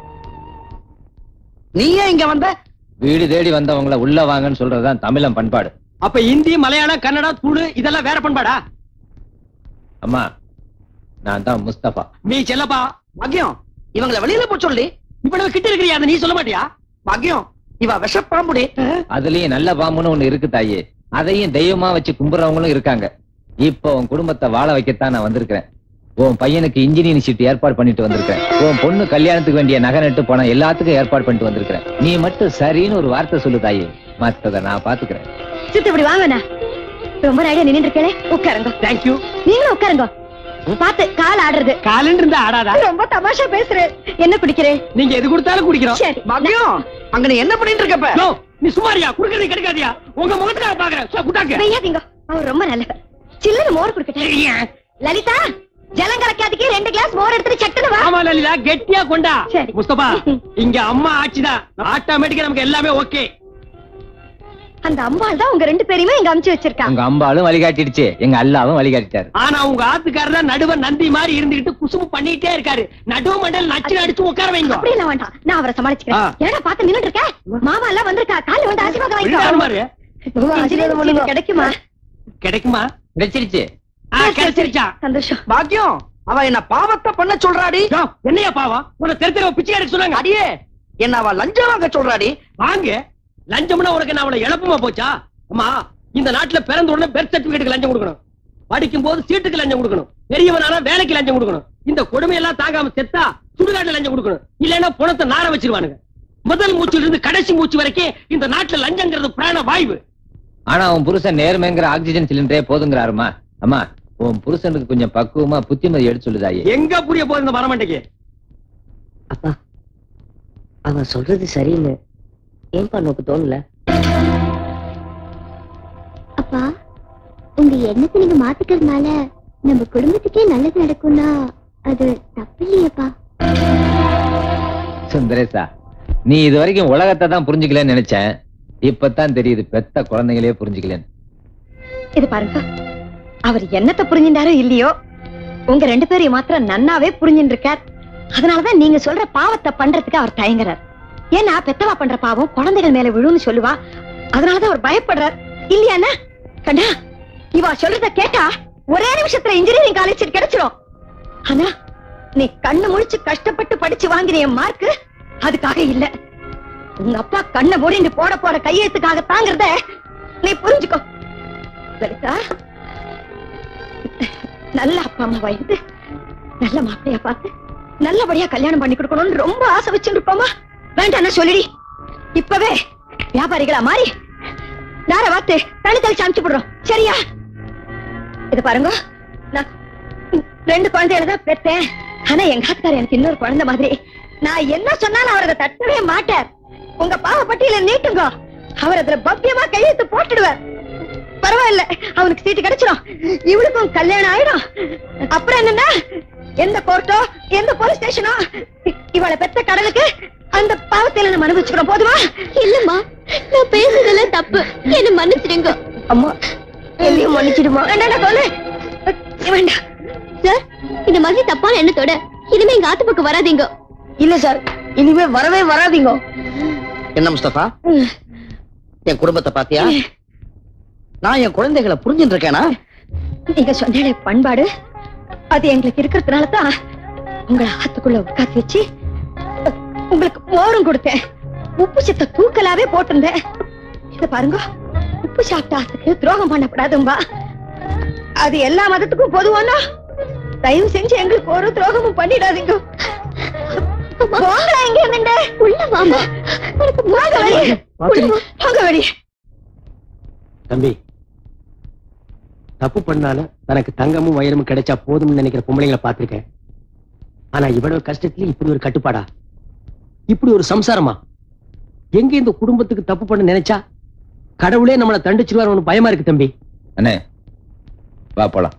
[SPEAKER 8] நீ ஏன் இங்க வந்த?
[SPEAKER 3] வீடு தேடி வந்தவங்கள உள்ள வாங்கன்னு சொல்றதுதான் தமிழன் பண்பாடு.
[SPEAKER 2] அப்ப இந்தி, மலையாளம், கன்னடா, துளு இதெல்லாம் வேற பண்பாடா?
[SPEAKER 3] அம்மா, நான் தான் முஸ்தபா.
[SPEAKER 2] நீ செல்லப்பா.
[SPEAKER 8] பாக்கியம், இவங்களை வெளியில போ சொல்லி.
[SPEAKER 2] இப்ப கிட்ட இருக்கிறியா? நீ சொல்ல மாட்டியா?
[SPEAKER 8] பாக்கியம், இவ விஷப்பாம்புடி.
[SPEAKER 3] அதுலயும் நல்ல பாம்புன்னு ஒண்ணு இருக்கு தாயே. அதையும் தெய்வமா வச்சு கும்பிடுறவங்களும் இருக்காங்க. இப்போ உன் குடும்பத்தை வாழ வைக்கத்தான் நான் வந்திருக்கிறேன். உன் பையனுக்கு இன்ஜினியரிங் சீட் ஏற்பாடு பண்ணிட்டு வந்திருக்கிறேன். உன் பொண்ணு கல்யாணத்துக்கு வேண்டிய நகை நட்டு பணம் எல்லாத்துக்கும் ஏற்பாடு பண்ணிட்டு வந்திருக்கிறேன். நீ மட்டும் சரின்னு ஒரு வார்த்தை சொல்லு தாயே, மத்தத நான் பாத்துக்கிறேன்.
[SPEAKER 9] இப்படி வாங்கண்ணா, ரொம்ப நாளா நின்று இருக்கே. உட்காருங்க.
[SPEAKER 2] தேங்க்யூ.
[SPEAKER 9] நீங்களும் உட்காருங்க. பாத்து கால் ஆடுறது.
[SPEAKER 2] காலன்னு இருந்தா ஆடாதா?
[SPEAKER 9] ரொம்ப தமாஷா பேசுறேன். என்ன குடிக்கிறேன்?
[SPEAKER 2] நீங்க எது கொடுத்தாலும் குடிக்கிறோம்.
[SPEAKER 9] சரி.
[SPEAKER 8] பாக்கியம், அங்க நீ என்ன பண்ணிட்டு இருக்கப்ப?
[SPEAKER 2] நீ சுமாரியா குடுக்கறதே கிடைக்காதியா? உங்க முகத்துக்காக பாக்குறேன். குட்டாங்க.
[SPEAKER 9] வையாதீங்க. அவர் ரொம்ப நல்லவர். சில்லுன்னு மோர் குடுக்கட்டேன். லலிதா, ஜலம் கலக்காதீங்க. 2 கிளாஸ் மோர் எடுத்து சட்டுன்னு வா.
[SPEAKER 2] ஆமா லலிதா, கெட்டியா கொண்டா. முஸ்தபா, இங்க அம்மா ஆட்சிதான். ஆட்டோமேட்டிக்கா நமக்கு எல்லாமே ஓகே.
[SPEAKER 9] அந்த அம்பாள் தான் உங்க 2 பேரையுமே இங்க அமுச்சு வச்சிருக்காங்க.
[SPEAKER 3] உங்க அம்பாலும் வழிகாட்டிடுச்சு, எங்க அல்லாவும் வழிகாட்டிட்டாரு.
[SPEAKER 2] ஆனா உங்க ஆத்துக்காரர் தான் நடுவ நந்தி மாதிரி இருந்துகிட்டு குசும்பு பண்ணிட்டே இருக்காரு. நடுவ மண்டல் நச்சு அடிச்சு உட்கார வைங்க.
[SPEAKER 9] அப்படி எல்லாம் வேண்டாம், நான் அவரை சமாளிச்சுக்கிறேன். ஏடா பார்த்து நின்னுட்டு இருக்க? மாமா எல்லாம் வந்திருக்கா. காலைல வந்து ஆசீர்வாதம் வாங்கிக்கோ. கிடைக்குமா?
[SPEAKER 2] கிடைக்குமா?
[SPEAKER 3] கிடைச்சிருச்சு.
[SPEAKER 2] கிடைச்சிருச்சா?
[SPEAKER 9] சந்தோஷம்.
[SPEAKER 8] பாக்கியம், அவ என்ன பாவத்தை பண்ண சொல்றாடி.
[SPEAKER 2] என்னையா பாவம்? உன்னை தெரு பிச்சை எடுக்க சொன்னாங்க.
[SPEAKER 8] அடியே, என்ன அவ லஞ்சம் வாங்க சொல்றாடி.
[SPEAKER 2] வாங்க. லஞ்சம்னா உனக்கு நான் அவளை இழப்புமா போச்சா? அம்மா, இந்த நாட்டுல பிறந்த உடனே பெர்த் சர்டிபிகேட்டுக்கு லஞ்சம் கொடுக்கணும். படிக்கும் போது சீட்டுக்கு லஞ்சம் கொடுக்கணும். பெரியவனால வேலைக்கு லஞ்சம் கொடுக்கணும். இந்த கொடுமையெல்லாம் தாங்காம செத்தா சுடுகாட்டுல லஞ்சம் கொடுக்கணும். இல்லன்னா பணத்தை நார வச்சிருவானுங்க. முதல் மூச்சுல இருந்து கடைசி மூச்சு வரைக்கும் இந்த நாட்டுல லஞ்சங்கிறது பிராண வாய்வு.
[SPEAKER 3] ஆனா உன் புருஷன் நேர்மைங்கிற ஆக்சிஜன் சிலிண்டரே போதுங்கிறாருமா. அம்மா, உன் புருஷனுக்கு கொஞ்சம் பக்குவமா புத்திமதி எடுத்து சொல்லுதாயே.
[SPEAKER 2] எங்க புரிய போகுது இந்த வரமாட்டேக்கு?
[SPEAKER 11] அப்பா, அவன் சொல்றது சரியில்லை. ஏன்பா நோக்கு தோணல?
[SPEAKER 9] அப்பா, உங்க எண்ணத்தை நீங்க மாத்திக்கிறதுனால நம்ம குடும்பத்துக்கே நல்லது நடக்கும்னா அது தப்பு இல்லையப்பா.
[SPEAKER 3] சுந்தரேசா, நீ இது வரைக்கும் உலகத்தை தான் புரிஞ்சுக்கலன்னு நினைச்சேன். இப்பதான் தெரியுது பெத்த குழந்தைகளே புரிஞ்சுக்கலன்னு.
[SPEAKER 9] இது பாருங்க, அவர் என்னத்தை புரிஞ்சின்றாரோ இல்லையோ, உங்க 2 பேரையும் மாத்திரம் நன்னாவே புரிஞ்சுட்டு இருக்கார். அதனாலதான் நீங்க சொல்ற பாவத்தை பண்றதுக்கு அவர் தயங்குறார். ஏன்னா பெத்தவா பண்ற பாவம் குழந்தைகள் மேல விழுன்னு சொல்லுவா. அதனாலதான் அவர் பயப்படுறார். இல்லையா கண்டா? இவா சொல்றத கேட்டா ஒரே நிமிஷத்துல இன்ஜினியரிங் காலேஜ் கிடைச்சிடும். ஆனா நீ கண்ணு முழிச்சு கஷ்டப்பட்டு படிச்சு வாங்கின மார்க் அதுக்காக இல்ல. உங்க அப்பா கண்ணை மூடிட்டு போட போற கையெழுத்துக்காக தாங்கிறத நீ புரிஞ்சுக்கோ. லலிதா, நல்ல அப்பா அம்மா வயது நல்ல மாப்பிளையா பார்த்து நல்லபடியா கல்யாணம் பண்ணி கொடுக்கணும்னு ரொம்ப ஆசை வச்சுருப்போமா? வேண்டாம் சொல்லிடி. இப்பவே வியாபாரிகளா மாறி நார வாத்து தண்ணி தெளிச்சு அனுப்பிச்சு விடுறோம். சரியா? இது பாருங்க, நான் 2 குழந்தைகளை தான் பெற்றேன். ஆனா எங்க ஆத்துக்காரர் எனக்கு இன்னொரு குழந்தை மாதிரி. நான் என்ன சொன்னாலும் அவர் அதை தட்டவே மாட்டார். உங்க பாவப்பட்டியல நீட்டுங்க, அவர் அதுல பவ்யமா கையெழுத்து போட்டுடுவார். பரவாயில்ல, அவனுக்கு சீட்டு கிடைச்சிடும். இவளுக்கும் கல்யாணம் ஆயிடும். அப்புறம் என்னன்னா, எந்த கோர்ட்டோ எந்த போலீஸ் ஸ்டேஷனோ இவளை பெத்த கடலுக்கு அந்த பாவத்தில நம்ம அனுபவிச்சுக்கிறோம். போதுமா?
[SPEAKER 12] இல்லம்மா, நான் பேசுறதெல்லாம் தப்பு, என்ன மன்னிச்சிடுங்க.
[SPEAKER 9] அம்மா, என்னையும் மன்னிச்சிடுமா. வேண்டாம் சொல்லு. வேண்டாம்
[SPEAKER 12] சார், இந்த மாதிரி தப்பான எண்ணத்தோட இனிமே எங்க ஆத்து பக்கம் வராதீங்க.
[SPEAKER 8] இல்ல சார், இனிமே வரவே வராதீங்க. என்ன முஸ்தபா, என் குடும்பத்தை பாத்தியா? நான் என் குழந்தைகளை புரிஞ்சுட்டு இருக்கேனா?
[SPEAKER 9] நீங்க சொன்ன பண்பாடு அது எங்களுக்கு இருக்கிறதுனாலதான் உங்களை ஆத்துக்குள்ள உட்காந்து வச்சு உங்களுக்கு மோரும் கொடுத்தேன். உப்பு சத்த தூக்கலாவே போட்டிருந்தேன். இத பாருங்க, உப்பு சாப்பிட்ட ஆத்துக்கு துரோகம் பண்ணப்படாதும்பா. அது எல்லா மதத்துக்கும் பொதுவானா? தயவு செஞ்சு எங்களுக்கு ஒரு துரோகமும் பண்ணிடாதீங்க.
[SPEAKER 2] தம்பி, தப்பு பண்ணால தனக்கு தங்கமும் வயரமும் கிடைச்சா போதும்னு நினைக்கிற பொம்பளைங்களை பார்த்திருக்கேன். ஆனா இவ்வளவு கஷ்டத்துல இப்படி ஒரு கட்டுப்பாடா, இப்படி ஒரு சம்சாரமா? எங்க இந்த குடும்பத்துக்கு தப்பு பண்ண நினைச்சா கடவுளே நம்மளை தண்டிச்சிருவாரு. பயமா இருக்கு தம்பி.
[SPEAKER 3] அண்ணே வா போலாம்.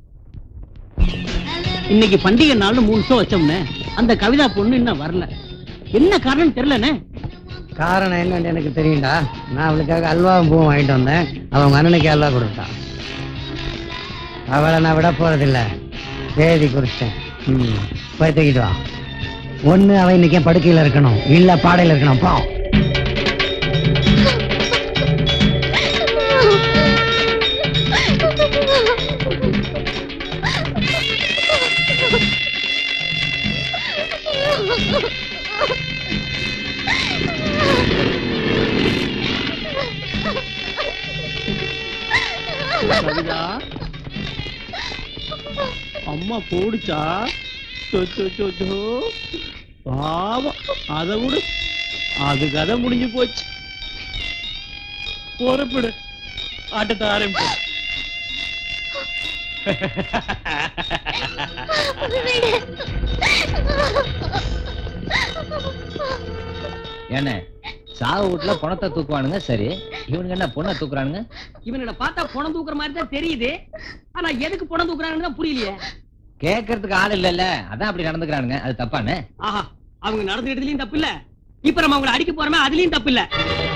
[SPEAKER 4] இன்னைக்கு பண்டிகை நாள்னு 3 ஷோ வச்சோம்னே, அந்த கவிதா பொண்ணு இன்னும் வரல. என்ன காரணம் தெரியலனே.
[SPEAKER 6] காரணம் என்னன்னு எனக்கு தெரியும்டா. நான் அவளுக்காக அல்வாவும் பூவும் வாங்கிட்டு வந்தேன். அவங்க அண்ணனுக்கு அல்வா கொடுத்தான். அவளை நான் விட போறதில்ல. தேதி குறிச்சேன். போய் தூக்கிட்டு வா. ஒண்ணு அவ இன்னைக்கு படுக்கையில இருக்கணும், இல்ல பாடையில இருக்கணும். பா.
[SPEAKER 4] கவிதா, அம்மா போடுச்சா? பாவம், அதை விட அது கதை முடிஞ்சு போச்சு. பொறுப்பிடு, ஆட்டத்தை ஆரம்பிச்சு.
[SPEAKER 3] என்ன சாவு வீட்டுல பணத்தை தூக்குவானுங்க. சரி, இவனுங்க என்ன பொண்ணை தூக்குறானுங்க?
[SPEAKER 2] இவனை பார்த்தா பணம் தூக்குற மாதிரி தான் தெரியுது. ஆனா எதுக்கு பணம் தூக்குறாங்கன்னு தான் புரியலையே.
[SPEAKER 3] கேட்கறதுக்கு ஆள் இல்லல்ல, அதான் அப்படி நடந்துக்கிறானுங்க. அது தப்பானே?
[SPEAKER 2] ஆஹா, அவங்க நடந்துக்கிட்டதுலயும் தப்பு இல்ல, இப்ப நம்ம அவங்களை அடிக்க போறோமே அதுலயும் தப்பு இல்ல.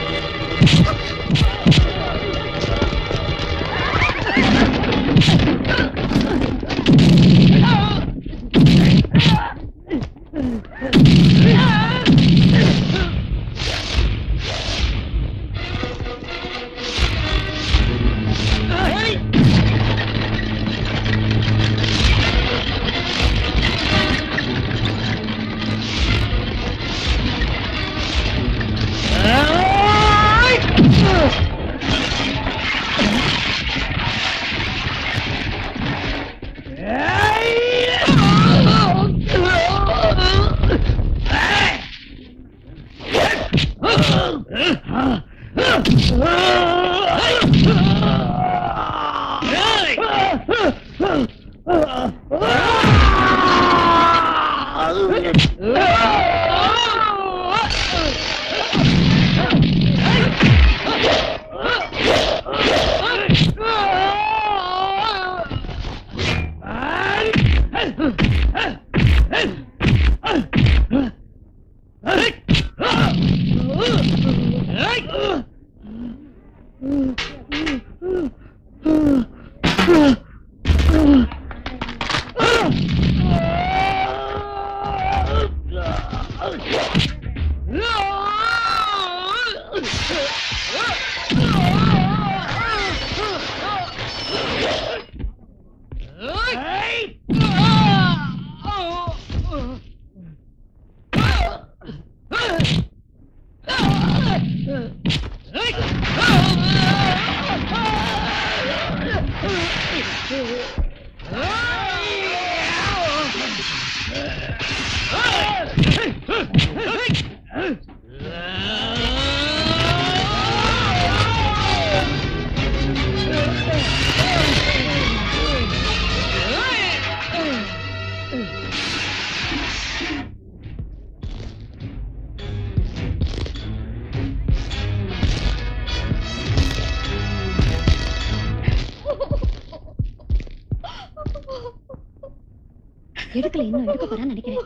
[SPEAKER 9] எடுக்கல, இன்னும் எடுக்க போறான்னு நினைக்கிறேன்.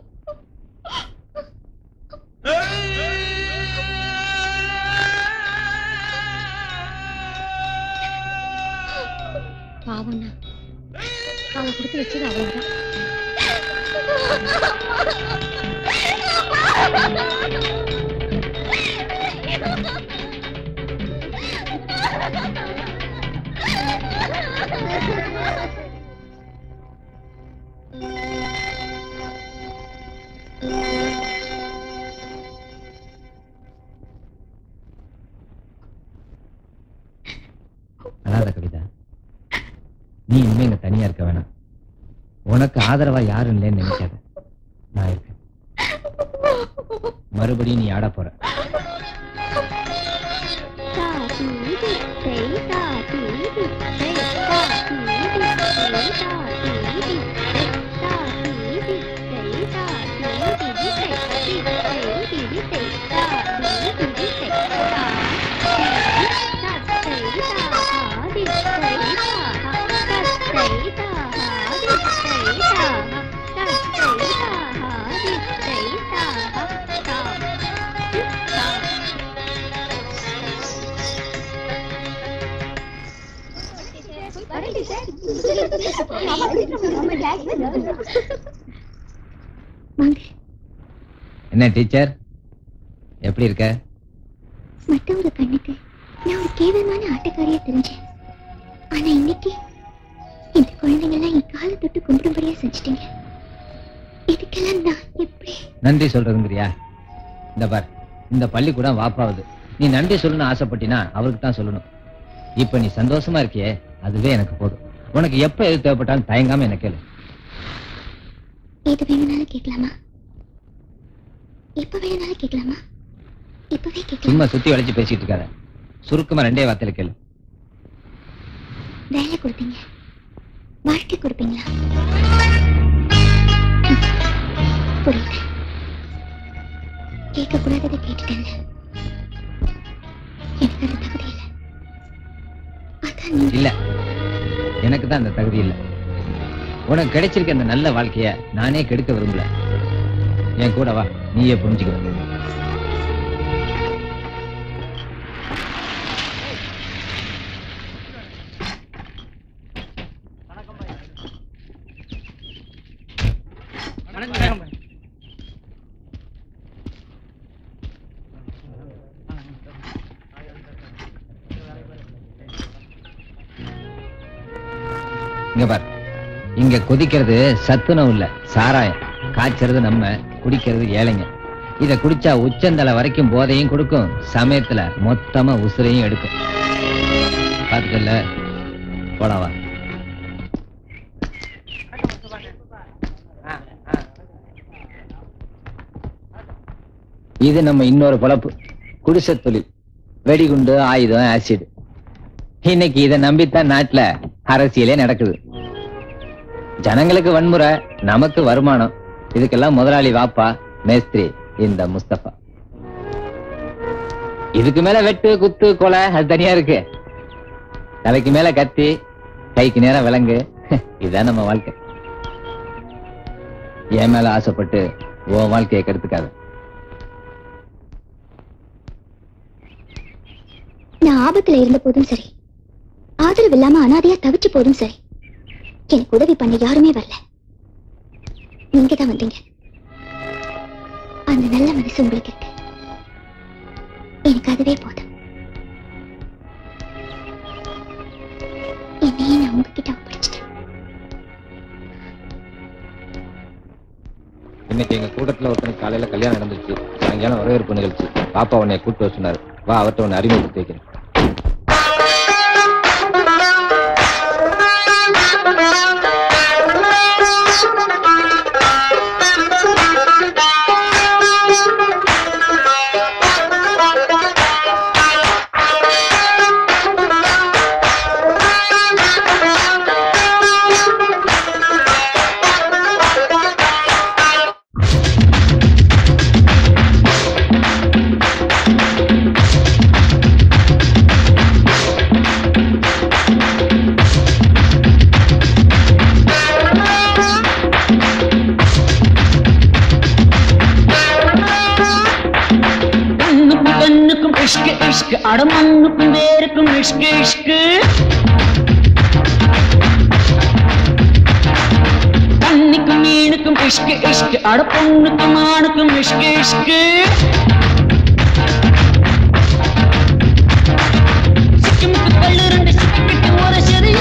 [SPEAKER 9] பாவம்னா அவ கொடுத்து வச்சது அவ்வளவுதான்.
[SPEAKER 3] அழாத கவிதா, நீ இனிமே இங்க தனியா இருக்க வேணாம். உனக்கு ஆதரவா யாரும் இல்லைன்னு நினைக்காத, நான் இருக்கேன். மறுபடியும் நீ ஆட போற. என்ன டீச்சர், எப்படி இருக்க?
[SPEAKER 9] மற்றவங்க கண்ணுக்கு நான் ஒரு கேவலமான ஆட்டக்காரியா தெரிஞ்சேன். ஆனா இன்னைக்கு இந்த குழந்தைங்க எல்லாம் என் காலை தொட்டு கும்பிடும்படியா செஞ்சுட்டீங்க. இதுக்கெல்லாம் நான் எப்படி
[SPEAKER 3] நன்றி சொல்றதுங்கிறியா? இந்த பார், இந்த பள்ளிக்கூடம் வாப்பாவது. நீ நன்றி சொல்லணும்னு ஆசைப்பட்டினா அவருக்கு தான் சொல்லணும். இப்ப நீ சந்தோஷமா இருக்கியே, அதுவே எனக்கு போதும். உனக்கு எப்ப எது தேவைப்பட்டாலும் தயங்காம என்ன கேளு.
[SPEAKER 9] எது வேணும்னாலும் கேட்கலாமா? எப்ப வேணும்னாலும் கேட்கலாமா? இப்பவே கேட்கலாம்.
[SPEAKER 3] சும்மா சுத்தி வளைச்சு பேசிட்டு இருக்காத. சுருக்கமா ரெண்டே வார்த்தையில கேளு.
[SPEAKER 9] வேலை கொடுப்பீங்க, வாழ்க்கை கொடுப்பீங்களா? புரியுது. கேட்க கூடாததை கேட்டுட்டேன்.
[SPEAKER 3] இல்ல, எனக்கு தான் அந்த தகுதி இல்ல. உனக்கு கிடைச்சிருக்க அந்த நல்ல வாழ்க்கைய நானே கெடுக்க விரும்பல. என் கூட வா, நீயே புரிஞ்சுக்க. இங்க பார், இங்க கொதிக்கிறது சத்துணவு இல்ல, சாராயம். காய்ச்சறது நம்ம, குடிக்கிறது ஏழைங்க. இத குடிச்சா உச்சந்தலை வரைக்கும் போதையும் கொடுக்கும், சமயத்துல மொத்தமா உசுரையும் எடுக்கும். பாத்துக்கல, போடாவா. இது நம்ம இன்னொரு பொழப்பு, குடிசை தொழில். வெடிகுண்டு, ஆயுதம், ஆசிட். இன்னைக்கு இதை நம்பித்தான் நாட்டுல அரசியலே நடக்குது. ஜனங்களுக்கு வன்முறை, நமக்கு வருமானம். இதுக்கெல்லாம் முதலாளி வாப்பா, மேஸ்திரி இந்த முஸ்தபா. இதுக்கு மேல வெட்டு, குத்து, கொலை அது தனியா இருக்கு. தலைக்கு மேல கத்தி, கைக்கு நேரம் விலங்கு. இதுதான் நம்ம வாழ்க்கை. என் மேல ஆசைப்பட்டு உன் வாழ்க்கையை கெடுத்துக்காது.
[SPEAKER 12] நான் ஆபத்துல இருந்த போதும் சரி, ஆதரவு இல்லாம அனாதையா தவிச்சு போதும் சரி, எனக்கு உதவி பண்ண யாருமே வரல. நீங்க தான் வந்தீங்க. அந்த நல்ல மனசு உங்களுக்கு இருக்கு, எனக்கு அதுவே போதும். என்னையே நான் உங்ககிட்ட ஒப்படைச்சிட்டேன்.
[SPEAKER 3] இன்னைக்கு எங்க கூட்டத்துல ஒருத்தனுக்கு காலையில கல்யாணம் நடந்துச்சு. சாயங்காலம் வரவேற்பு நிகழ்ச்சி. பாப்பா உன்னை கூட்டு வர சொன்னாரு. வா, அவர்கிட்ட உன்னை அறிமுகப்படுத்தி வைக்கிறேன்.
[SPEAKER 1] அடமண்ணுக்கும் வேருக்கும் இஷ்கு இஷ்கு, தண்ணிக்கும் மீனுக்கும் இஷ்கு இஷ்கு, அடப்பொண்ணுக்கும் ஆணுக்கும் இஷ்கு இஷ்கு. சிக்கிமுக்கு கல்லு ரெண்டு சிக்கிட்டு ஒரு சிறிய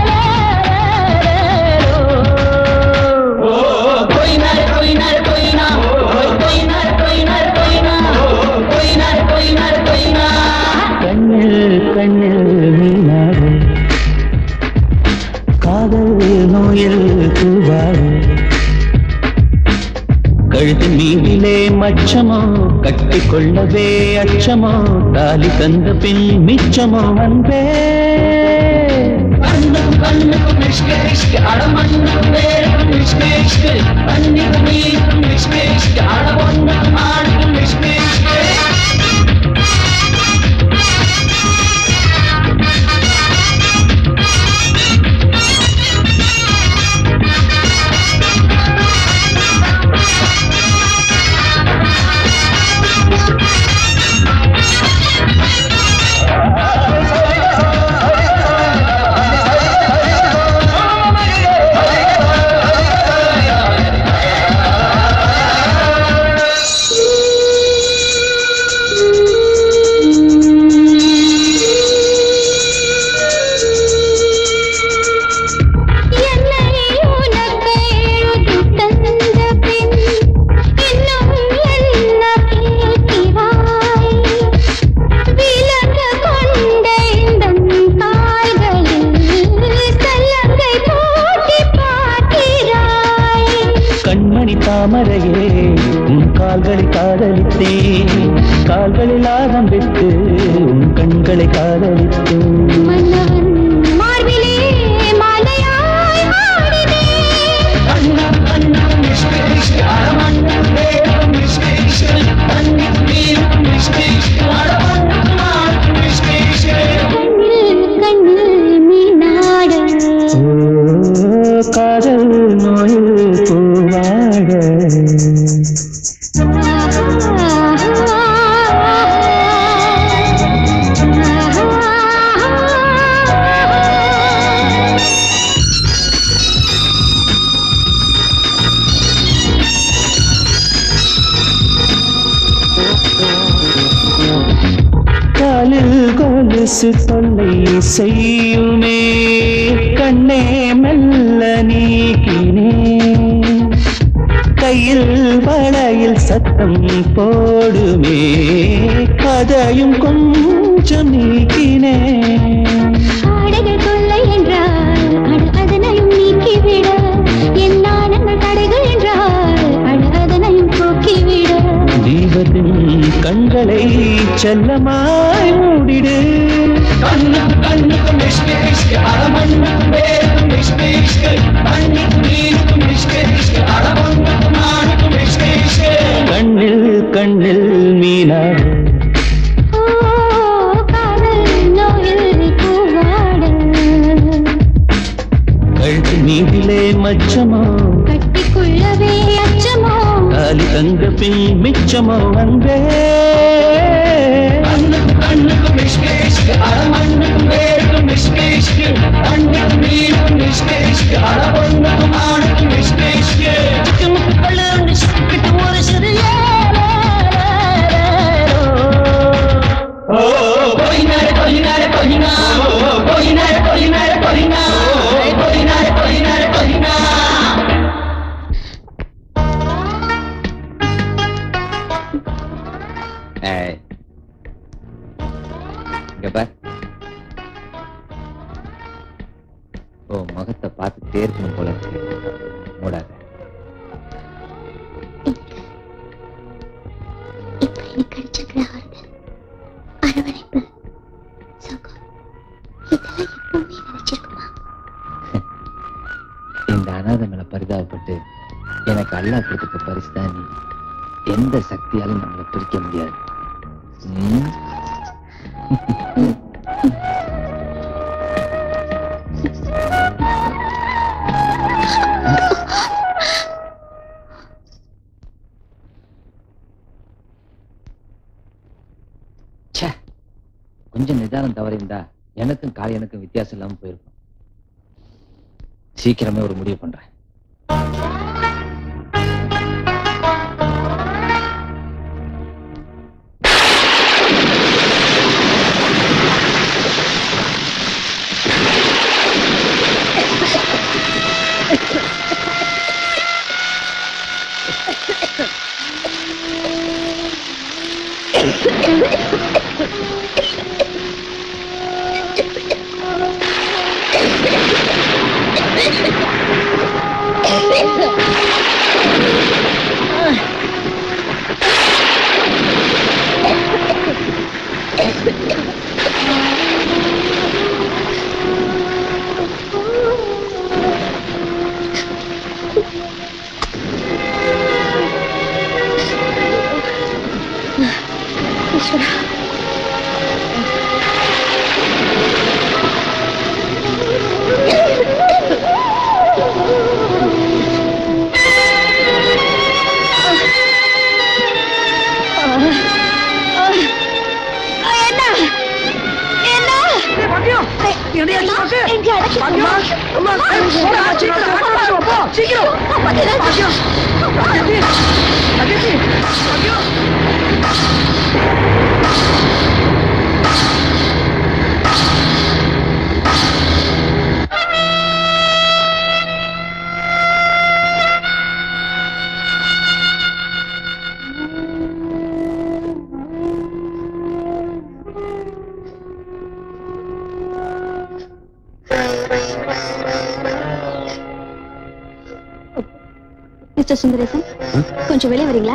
[SPEAKER 1] கண்ணில் மீனாடு, காதல் நோயில் தூவாடு, கழுத்து மீதிலே மச்சமோ, கட்டி கொள்ளவே அச்சமோ, தாலி தந்த பின் மிச்சமோ அன்பே. கண்ணுக்கும் கண்ணுக்கும் இஷ்கு இஷ்கு, அடமண்ணுக்கும் வேருக்கும் இஷ்கு இஷ்கு, கண்ணிக்கும் மீனுக்கும் இஷ்கு இஷ்கு, அடவொண்ணுக்கும் ஆணுக்கும் இஷ்கு இஷ்கு. தாமரையே உன் கால்களை காதலித்தேன், கால்களில் ஆரம்பித்து உன் கண்களை காதலித்தேன்.
[SPEAKER 13] காலில் கொலுசு தொல்லை செய்யுமே கண்ணே மெல்ல நீக்கினே கையில் வளையில் சத்தம் போடுமே அதையும் கொஞ்சம் நீக்கினே
[SPEAKER 12] ஆடைகள் கொள்ளை என்றால் அதனையும் நீக்கிவிட என் நாணங்கள் தடைகள் என்றால் அதனையும் போக்கிவிட
[SPEAKER 13] தீபத்தின் கண்களை செல்லமாய் மூடிடு கண்ணுக்கு கண்ணுக்கு மிஷ்கு மிஷ்கு அடமண்ணுக்கு வேருக்கு மிஷ்கு மிஷ்கு கண்ணுக்கு நீருக்கு மிஷ்கு மிஷ்கு அடமண்ணுக்கு நானுக்கு மிஷ்கு மிஷ்கு கண்ணில் கண்ணில் மீனா கழுத்து நீதிலே மச்சமோ
[SPEAKER 12] கட்டிக்குள்ளவே அச்சமோ
[SPEAKER 13] காலி தங்க பின் மிச்சமோ வந்தே கண்ணுக்கு கண்ணுக்கு மிஷ்கு மிஷ்கு அடமண்ணுக்கு வேருக்கு மிஷ்கு மிஷ்கு கண்ணுக்கு நீருக்கு மிஷ்கு மிஷ்கு அடமண்ணுக்கு நானுக்கு மிஷ்கு மிஷ்கு சிக்கமுக்கு கல்லு மிஷ்கிட்டு ஒரு சிறிய கொலினாரே கொலினாரே கொலினா கொலினாரே கொலினாரே கொலினா கொலினாரே கொலினாரே கொலினா
[SPEAKER 3] இங்க பார். ஓ முகத்தை பார்த்துட்டே இருக்கணும் போல இருக்கு. மூடாத.
[SPEAKER 12] இப்ப எனக்கு கிடைச்சிருக்கிற ஆறுதல் அரவணைப்பு சுகம் இதெல்லாம் எப்பவுமே நினைச்சிருக்குமா?
[SPEAKER 3] இந்த அநாதை மேல பரிதாபப்பட்டு எனக்கு அல்லா கொடுத்த பரிசு தான் நீ. எந்த சக்தியாலும் நம்மளை பிரிக்க முடியாது. கொஞ்சம் நிதானம் தவறிந்தா எனக்கும் காளியனுக்கும் வித்தியாசம் இல்லாம போயிருக்கும். சீக்கிரமே ஒரு முடிவு பண்றேன்.
[SPEAKER 12] மிஸ்டர் சுந்தரேசன், கொஞ்சம் வெளியே வரீங்களா?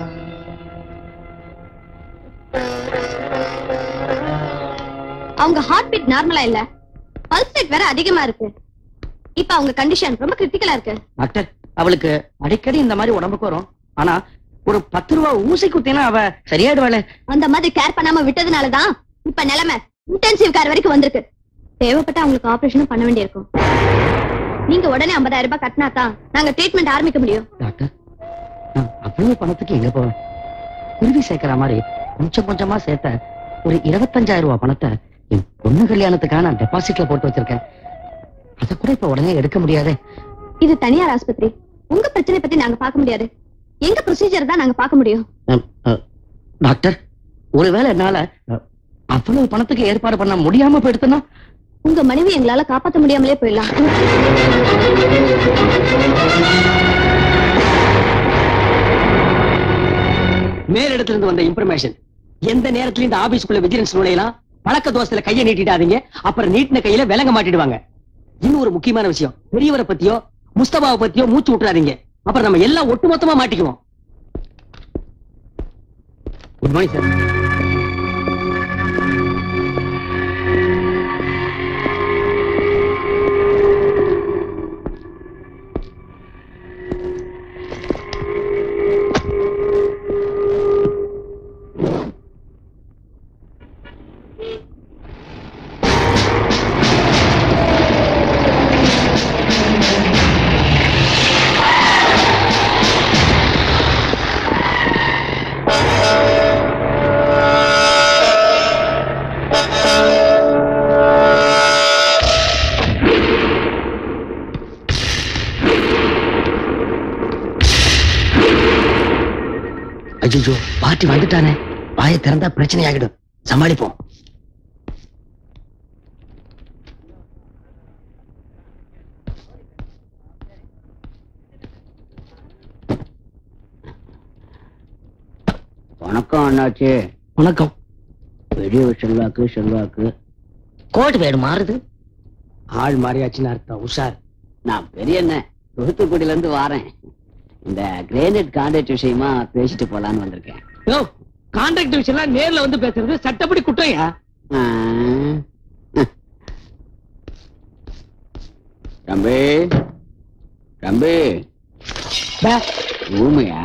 [SPEAKER 12] அவங்க ஹார்ட் பீட் நார்மலா இல்ல, பல்ஸ் ரேட் வேற அதிகமா இருக்கு. இப்ப அவங்க கண்டிஷன் ரொம்ப கிரிட்டிக்கலா இருக்கு.
[SPEAKER 8] டாக்டர், அவளுக்கு அடிக்கடி இந்த மாதிரி உடம்புக்கு வரும். ஆனா ஒரு 10 ரூபா ஊசி குத்தினா அவ சரியாயிடுவாளே.
[SPEAKER 12] அந்த மாதிரி கேர் பண்ணாம விட்டதுனாலதான் இப்ப நிலைமை இன்டென்சிவ் கேர் வரைக்கும் வந்திருக்கு. தேவைப்பட்ட அவங்களுக்கு ஆபரேஷனும் பண்ண வேண்டியிருக்கும். நீங்க உடனே 50,000 ரூபாய் கட்டினா தான் நாங்க ட்ரீட்மெண்ட் ஆரம்பிக்க முடியும்.
[SPEAKER 8] டாக்டர், நான் அவ்வளவு பணத்துக்கு எங்க போவேன்? குருவி சேர்க்கிற மாதிரி கொஞ்சம் கொஞ்சமா சேர்த்த ஒரு 25,000 ரூபாய் பணத்தை என் பொண்ணு கல்யாணத்துக்காக நான் டெபாசிட்ல போட்டு வச்சிருக்கேன். அதை கூட இப்ப உடனே எடுக்க முடியாதே.
[SPEAKER 12] இது தனியார் ஆஸ்பத்திரி. உங்க பிரச்சனை பத்தி நாங்க பார்க்க முடியாது. எங்க ப்ரொசீஜர் தான் நாங்க பார்க்க முடியும்.
[SPEAKER 8] டாக்டர், ஒருவேளை என்னால அவ்வளவு பணத்துக்கு ஏற்பாடு பண்ண முடியாம போயிடுதுன்னா
[SPEAKER 12] உங்க மனைவி எங்களால காப்பாற்ற முடியாமலே போயிடலாம்.
[SPEAKER 2] மேலிடத்துல இருந்து வந்த இன்ஃபர்மேஷன், எந்த நேரத்துல இந்த ஆபீஸ்க்குள்ள விஜிலன்ஸ் நுழையலாம், பழக்க தோசையில கையை நீட்டிடாதீங்க, அப்புறம் நீட்டின கையில விலங்க மாட்டிடுவாங்க. இன்னும் ஒரு முக்கியமான விஷயம், பெரியவரை பத்தியோ முஸ்தபாவை பத்தியோ மூச்சு விட்டுறாதீங்க, அப்புறம் நம்ம எல்லாம் ஒட்டுமொத்தமா மாட்டிக்குவோம். Good morning sir.
[SPEAKER 8] ஐயோ, பாட்டி வந்துட்டானே, வாயை திறந்தா பிரச்சனை ஆகிடும், சமாளிப்போம்.
[SPEAKER 14] வணக்கம் அண்ணாச்சி.
[SPEAKER 8] வணக்கம்.
[SPEAKER 14] பெரிய செல்வாக்கு
[SPEAKER 8] கோட் வேடு மாறுது.
[SPEAKER 2] ஆள் மாறியாச்சுன்னு அர்த்தம், உஷார்.
[SPEAKER 14] நான் பெரிய என்ன தூத்துக்குடியில இருந்து வாரேன். இந்த கிரேனைட் கான்ட்ராக்ட் விஷயமா பேசிட்டு போலான்னு வந்திருக்கேன்.
[SPEAKER 2] கான்ட்ராக்ட் விஷயம் நேர்ல வந்து பேசுறது சட்டப்படி குற்றம்யா.
[SPEAKER 14] தம்பி தம்பி ஊமையா?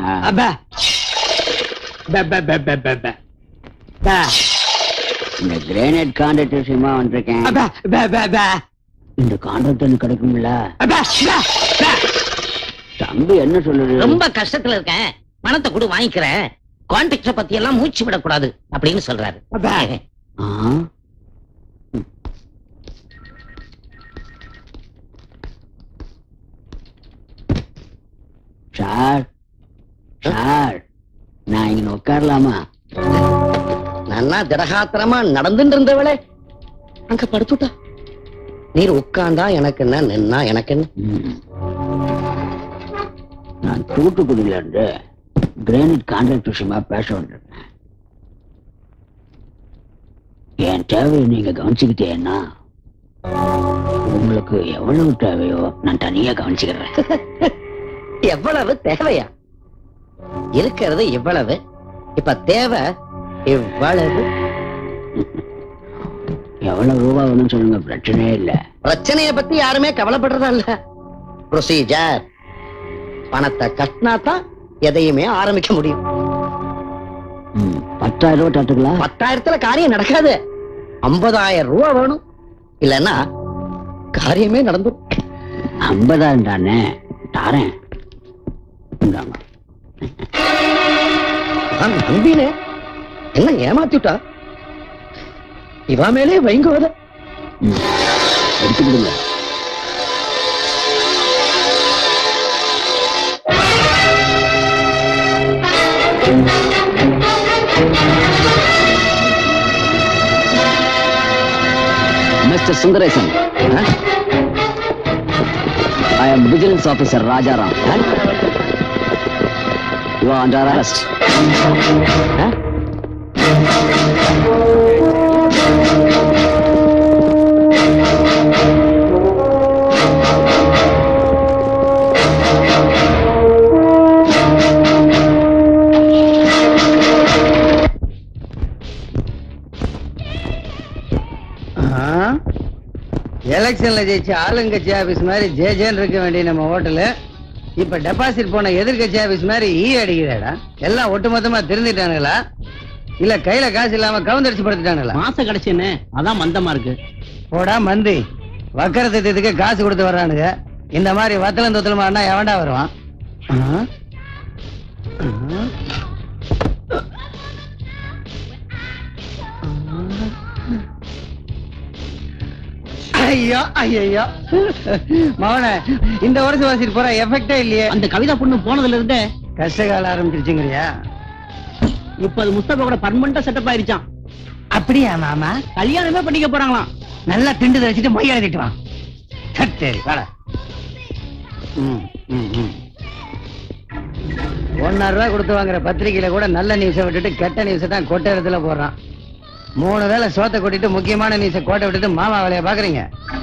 [SPEAKER 14] இந்த கிரேனைட் கான்ட்ராக்ட் விஷயமா வந்திருக்கேன். இந்த கான்ட்ராக்ட் எனக்கு கிடைக்கும்ல? தம்பி என்ன சொல்லுது?
[SPEAKER 8] ரொம்ப கஷ்டத்துல இருக்கேன், பணத்தை கூட வாங்கிக்கிறேன், கான்ட்ராக்ட பத்தி எல்லாம் மூச்சு விடக்கூடாது அப்படின்னு சொல்றாரு.
[SPEAKER 14] சார் சார், நான் இங்க உட்காரலாமா?
[SPEAKER 8] நல்லா திடகாத்திரமா நடந்துட்டு இருந்தவளே அங்க படுத்துட்டா. நீர் உட்கார்ந்தா எனக்கு என்ன, நின்னா எனக்கு என்ன?
[SPEAKER 14] நான் தூத்துக்குடியில இருந்து கிரானைட் கான்ட்ராக்ட் விஷயமா பேச வந்திருக்கேன். என் தேவையை நீங்க கவனிச்சுக்கிட்டேன்னா உங்களுக்கு எவ்வளவு தேவையோ நான் தனியா கவனிச்சுக்கிறேன்.
[SPEAKER 8] எவ்வளவு தேவையா? இருக்கிறது இவ்வளவு, இப்ப தேவை இவ்வளவு.
[SPEAKER 14] எவ்வளவு ரூபா வேணும்னு சொல்லுங்க, பிரச்சனையே இல்ல.
[SPEAKER 8] பிரச்சனைய பத்தி யாருமே கவலைப்படுறதா இல்ல. ப்ரொசீஜர், பணத்தை கட்டினாதான் எதையுமே ஆரம்பிக்க முடியும்.
[SPEAKER 14] 10,000 ரூபாய் தட்டுக்கலாம்.
[SPEAKER 8] 10,000த்துல காரியம் நடக்காது. 50,000 ரூபாய் வேணும், இல்லன்னா காரியமே நடந்துடும்.
[SPEAKER 14] 50,000 தானே தாரேன்.
[SPEAKER 8] நம்பினே என்ன ஏமாத்திட்டா? இவா மேலே வைங்கோத
[SPEAKER 14] எடுத்துக்கிடுங்க. Mister Sundaresan, I am Vigilance Officer Rajaram. You are under arrest.
[SPEAKER 6] எலெக்ஷன்ல ஜெயிச்ச ஆளுங்கட்சி ஆபீஸ் மாதிரி ஜேஜேன்னு இருக்க வேண்டிய நம்ம ஹோட்டலு இப்ப டெபாசிட் போன எதிர்கட்சி ஆபீஸ் மாதிரி அடிக்கிறாடா. எல்லாம் ஒட்டுமொத்தமா திருந்திட்டானுங்களா இல்ல கையில காசு இல்லாம கவுந்தரிச்சு படுத்துட்டானுங்களா?
[SPEAKER 4] மாசம் கிடைச்சுன்னு அதான் மந்தமா இருக்கு.
[SPEAKER 6] போடா மந்தி, வக்கரத்துக்கு காசு கொடுத்து வர்றானுங்க. இந்த மாதிரி வத்தலம் தொத்தலமா எவன்டா வருவான்? ஐயோ ஐயோ மவன, இந்த வருஷம் வாசிட்டு போற எஃபெக்டே இல்லையே.
[SPEAKER 4] அந்த கவிதா பொண்ணு போனதுல இருந்தே
[SPEAKER 6] கஷ்டகால ஆரம்பிச்சிருச்சுங்கறியா?
[SPEAKER 8] இப்ப அது முஸ்தபா கூட பர்மனண்டா செட்டப் ஆயிருச்சான்.
[SPEAKER 2] அப்படியா மாமா?
[SPEAKER 8] கல்யாணமே பண்ணிக்க போறாங்களாம்.
[SPEAKER 2] நல்லா திண்டு வச்சுட்டு மொய் எழுதிட்டு வா. சரி வாடா.
[SPEAKER 6] 1,000 ரூபாய் கொடுத்து வாங்குற பத்திரிகையில கூட நல்ல நியூஸை விட்டுட்டு கெட்ட நியூஸை தான் கொட்டை இடத்துல போடுறான். 3 வேளை சோத்தை கொட்டிட்டு முக்கியமான நியூஸை கோட்டை விட்டுட்டு மாமா வேலையை பாக்குறீங்க.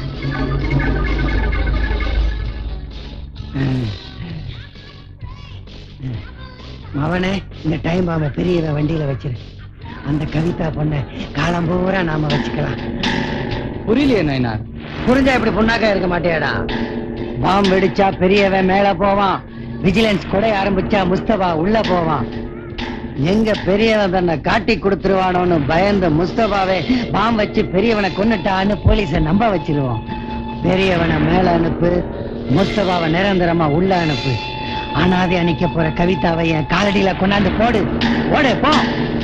[SPEAKER 2] மவனே, இந்த டைம் பாம்ப பெரிய வண்டியில வச்சிரு. அந்த கவிதா பொண்ண காலம் பூரா நாம வச்சுக்கலாம்.
[SPEAKER 6] புரியலையே நைனார்.
[SPEAKER 2] புரிஞ்சா இப்படி பொண்ணாக்கா இருக்க மாட்டேடா. பாம் வெடிச்சா பெரியவன் மேல போவான். விஜிலன்ஸ் கொடை ஆரம்பிச்சா முஸ்தபா உள்ள போவான். எங்க பெரியவன் தன்னை காட்டி கொடுத்துருவானோன்னு பயந்து முஸ்தபாவே பாம் வச்சு பெரியவனை கொன்னுட்டான்னு போலீஸ நம்ப வச்சிருவோம். பெரியவனை மேல அனுப்பு, முஸ்தபாவை நிரந்தரமா உள்ள அனுப்பு. அனாதை அணிக்க போற கவிதாவை என் காலடியில கொண்டாந்து போடு. ஓடு போ.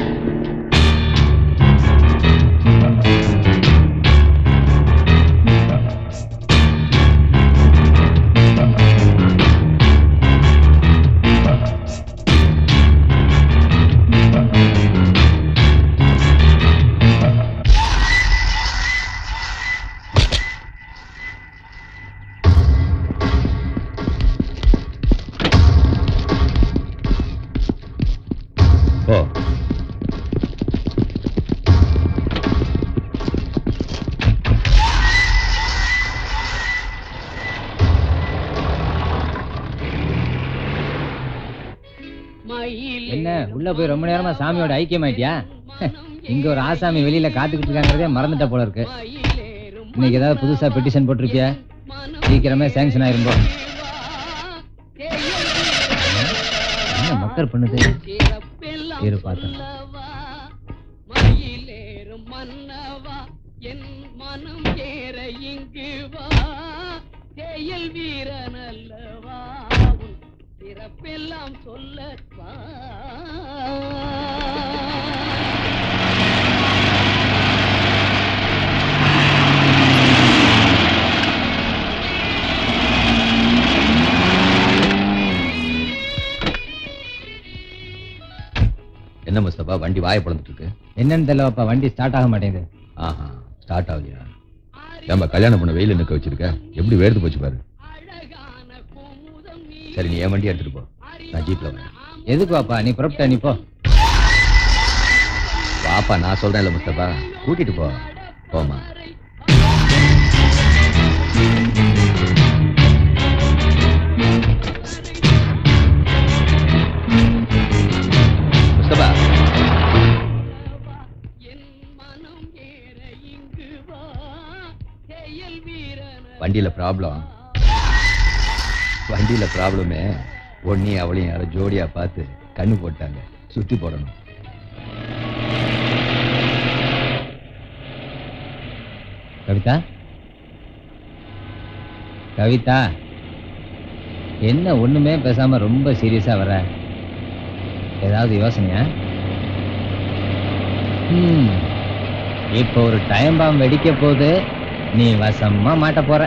[SPEAKER 3] என்ன உள்ள போய் ரொம்ப நேரமா சாமியோட ஐக்கியமாயிட்டியா? இங்க ஒரு ஆசாமி வெளியில காத்துக்கிட்டு இருக்காங்கிறதே மறந்துட்ட போல இருக்கு. இன்னைக்கு ஏதாவது புதுசா பெட்டிஷன் போட்டிருக்கியா? சீக்கிரமே சாங்ஷன் ஆயிருந்தோ. என்ன மக்கர் பண்ணுது? இரு பார்த்தேன்.
[SPEAKER 13] சிறப்பெல்லாம் சொல்லவா?
[SPEAKER 7] என்ன முஸ்தபா வண்டி வாய பழந்துட்டு இருக்கு?
[SPEAKER 3] என்னன்னு தெரியலப்பா, வண்டி ஸ்டார்ட் ஆக மாட்டேங்குது.
[SPEAKER 7] ஆஹா, ஸ்டார்ட் ஆகலையா? நம்ம கல்யாணம் பண்ண வெயில நிக்க வச்சிருக்க, எப்படி வேர்த்து போச்சு பாரு. சரி, நீ என் வண்டி எடுத்துட்டு போ, நான் ஜீப்ல வரேன்.
[SPEAKER 3] எதுக்கு பாப்பா, நீ புறப்பட்ட, நீ போ.
[SPEAKER 7] பாப்பா நான் சொல்றேன்ல முஸ்தபா, கூட்டிட்டு போ. போமா. முஸ்தபா, வண்டியில ப்ராப்ளமே ஒன்னையும் அவளையும் யாரோ ஜோடியா பார்த்து கண்ணு போட்டாங்க, சுத்தி போடணும்.
[SPEAKER 3] கவிதா, கவிதா, என்ன ஒண்ணுமே பேசாம ரொம்ப சீரியஸா வர? ஏதாவது யோசனையா? இப்ப ஒரு டைம் பாம் வெடிக்க போது, நீ வசமா மாட்ட போற.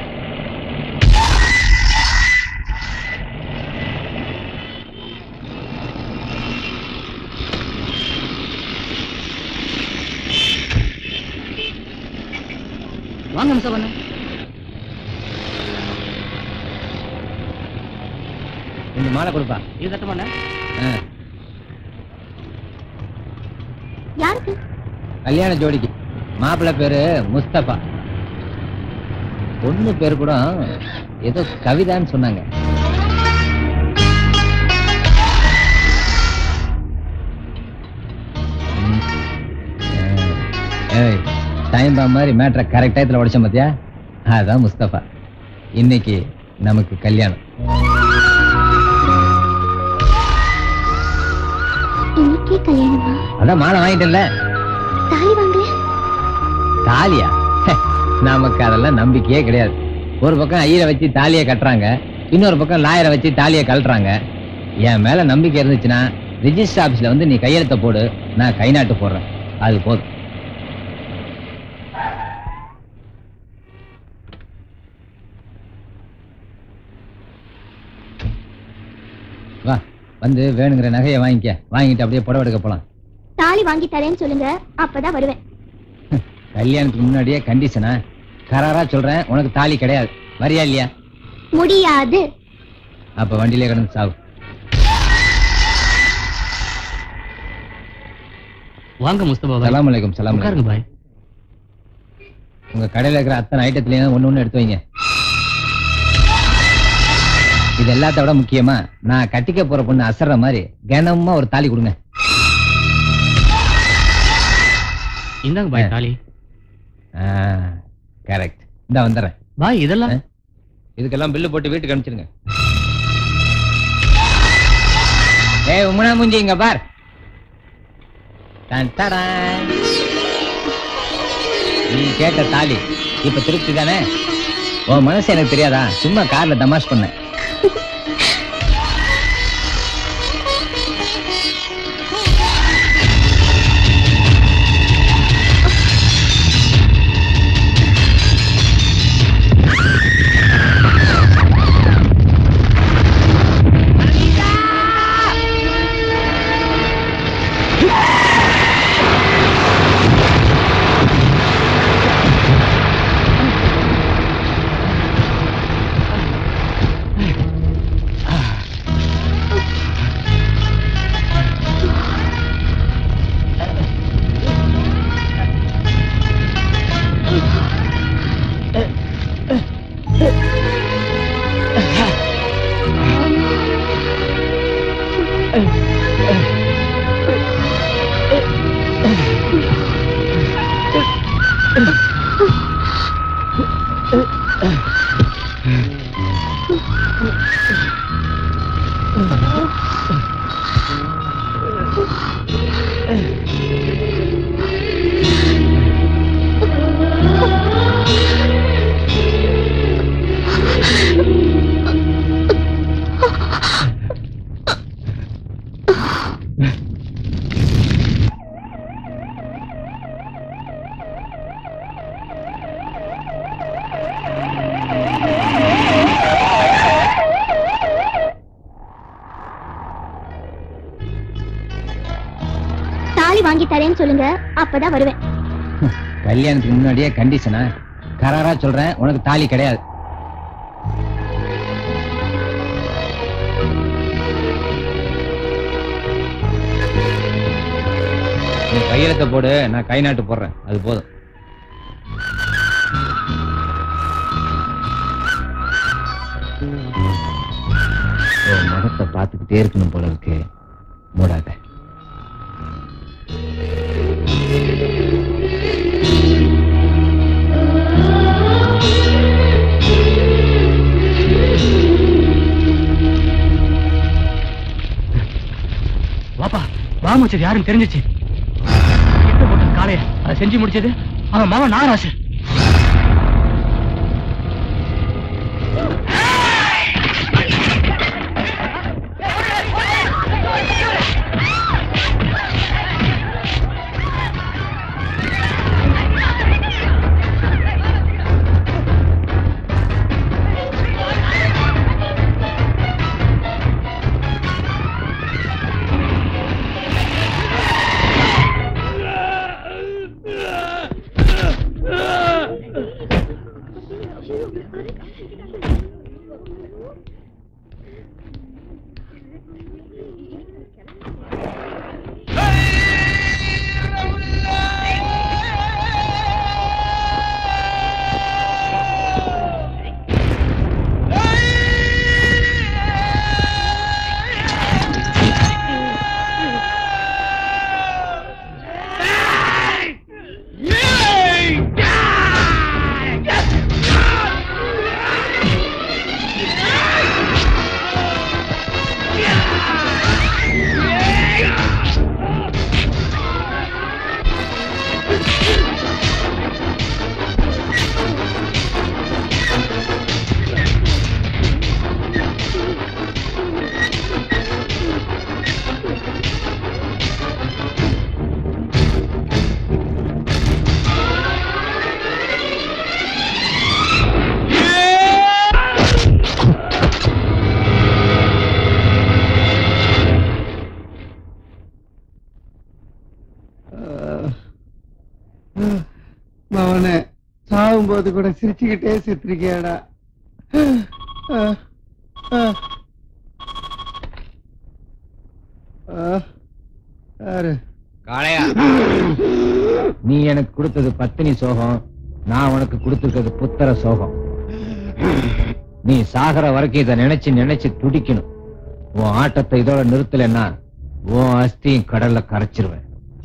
[SPEAKER 8] வாங்க முஸ்தபா.
[SPEAKER 3] இந்த மாலை கொடுப்பா.
[SPEAKER 8] இது கட்டமாண்ண?
[SPEAKER 9] யாருக்கு?
[SPEAKER 3] கல்யாண ஜோடிக்கு. மாப்பிள்ளை பேரு முஸ்தபா, பொண்ணு பேரு கூட ஏதோ கவிதான்னு சொன்னாங்க. டைம் பாம் மாதிரி மேட்ரை கரெக்ட் டயத்துல உடைச்ச பாத்தியா? அதான் முஸ்தபா. இன்னைக்கு நமக்கு கல்யாணம்.
[SPEAKER 9] இன்னைக்கே கல்யாணமா?
[SPEAKER 3] அதான் மாலை வாங்கிட்டல.
[SPEAKER 9] தாலி வாங்கல?
[SPEAKER 3] தாலியா? நமக்கு அதெல்லாம் நம்பிக்கையே கிடையாது. ஒரு பக்கம் ஐயரை வச்சு தாலியை கட்டுறாங்க, இன்னொரு பக்கம் லாயரை வச்சு தாலியை கழட்டுறாங்க. என் மேல நம்பிக்கை இருந்துச்சுன்னா ரிஜிஸ்டர் ஆபீஸ்ல வந்து நீ கையெழுத்த போடு, நான் கை நாட்டு போடுறேன், அது போதும். வா, வந்து வேணுங்கிற நகையை வாங்கிக்க, வாங்கிட்டு அப்படியே புடவை எடுக்க போலாம்.
[SPEAKER 9] தாலி வாங்கி தரேன்னு சொல்லுங்க, அப்பதான் வருவேன்.
[SPEAKER 3] கல்யாணத்துக்கு முன்னாடியே கண்டிஷனா? கராரா சொல்றேன், உனக்கு தாலி கிடையாது. வரியா இல்லையா?
[SPEAKER 9] முடியாது.
[SPEAKER 3] அப்ப வண்டியிலே கிடந்து சாவு.
[SPEAKER 4] வாங்க முஸ்தபா பாய்.
[SPEAKER 3] சலாம் அலைக்கும். சலாம்
[SPEAKER 4] உட்காருங்க பாய்.
[SPEAKER 3] உங்க கடையில இருக்கிற அத்தனை ஐட்டத்துலயும் ஒண்ணு எடுத்து வைங்க. இது எல்லாத்த விட முக்கியமா, நான் கட்டிக்க போற பொண்ணு அசர்ற மாதிரி கனமா ஒரு தாலி கொடுங்க.
[SPEAKER 4] இந்தாங்க பாய் தாலி.
[SPEAKER 3] கரெக்ட். இந்த வந்துடுறேன்
[SPEAKER 4] பாய். இதெல்லாம்
[SPEAKER 3] இதுக்கெல்லாம் பில்லு போட்டு வீட்டுக்கு அனுப்பிச்சிருங்க. ஏய் உம்மனா மூஞ்சி இங்க பார். நீ கேட்ட தாலி இப்ப திருப்தி தானே? உன் மனசு எனக்கு தெரியாதா? சும்மா கார்ல தமாஷ் பண்ண.
[SPEAKER 9] வாங்கி தரேன்னு சொல்லுங்க, அப்பதான் வருவேன்.
[SPEAKER 3] கல்யாணத்துக்கு முன்னாடியே கண்டிஷனா? கராரா சொல்றேன், உனக்கு தாலி கிடையாது. நீ கையெழுத்த போடு, நான் கை நாட்டு போடுறேன், அது போதும். முகத்தை பார்த்துக்கிட்டே இருக்கணும் போல இருக்கு. மூடாத.
[SPEAKER 4] வாப்பா, பாம்பு வச்சது யாருன்னு தெரிஞ்சிச்சு. காலைய அதை செஞ்சு முடிச்சது அவன் மாவன் நாகராசு.
[SPEAKER 6] அவனே சாகும்போது கூட சிரிச்சுக்கிட்டே செத்துருக்கியாடா.
[SPEAKER 3] காளையா, நீ எனக்கு கொடுத்தது பத்தினி சோகம், நான் உனக்கு கொடுத்திருக்கிறது புத்திர சோகம். நீ சாகர வரைக்கும் இதை நினைச்சு நினைச்சு துடிக்கணும். உன் ஆட்டத்தை இதோட நிறுத்தலைன்னா உன் அஸ்தியும் கடல்ல கரைச்சிருவேன்.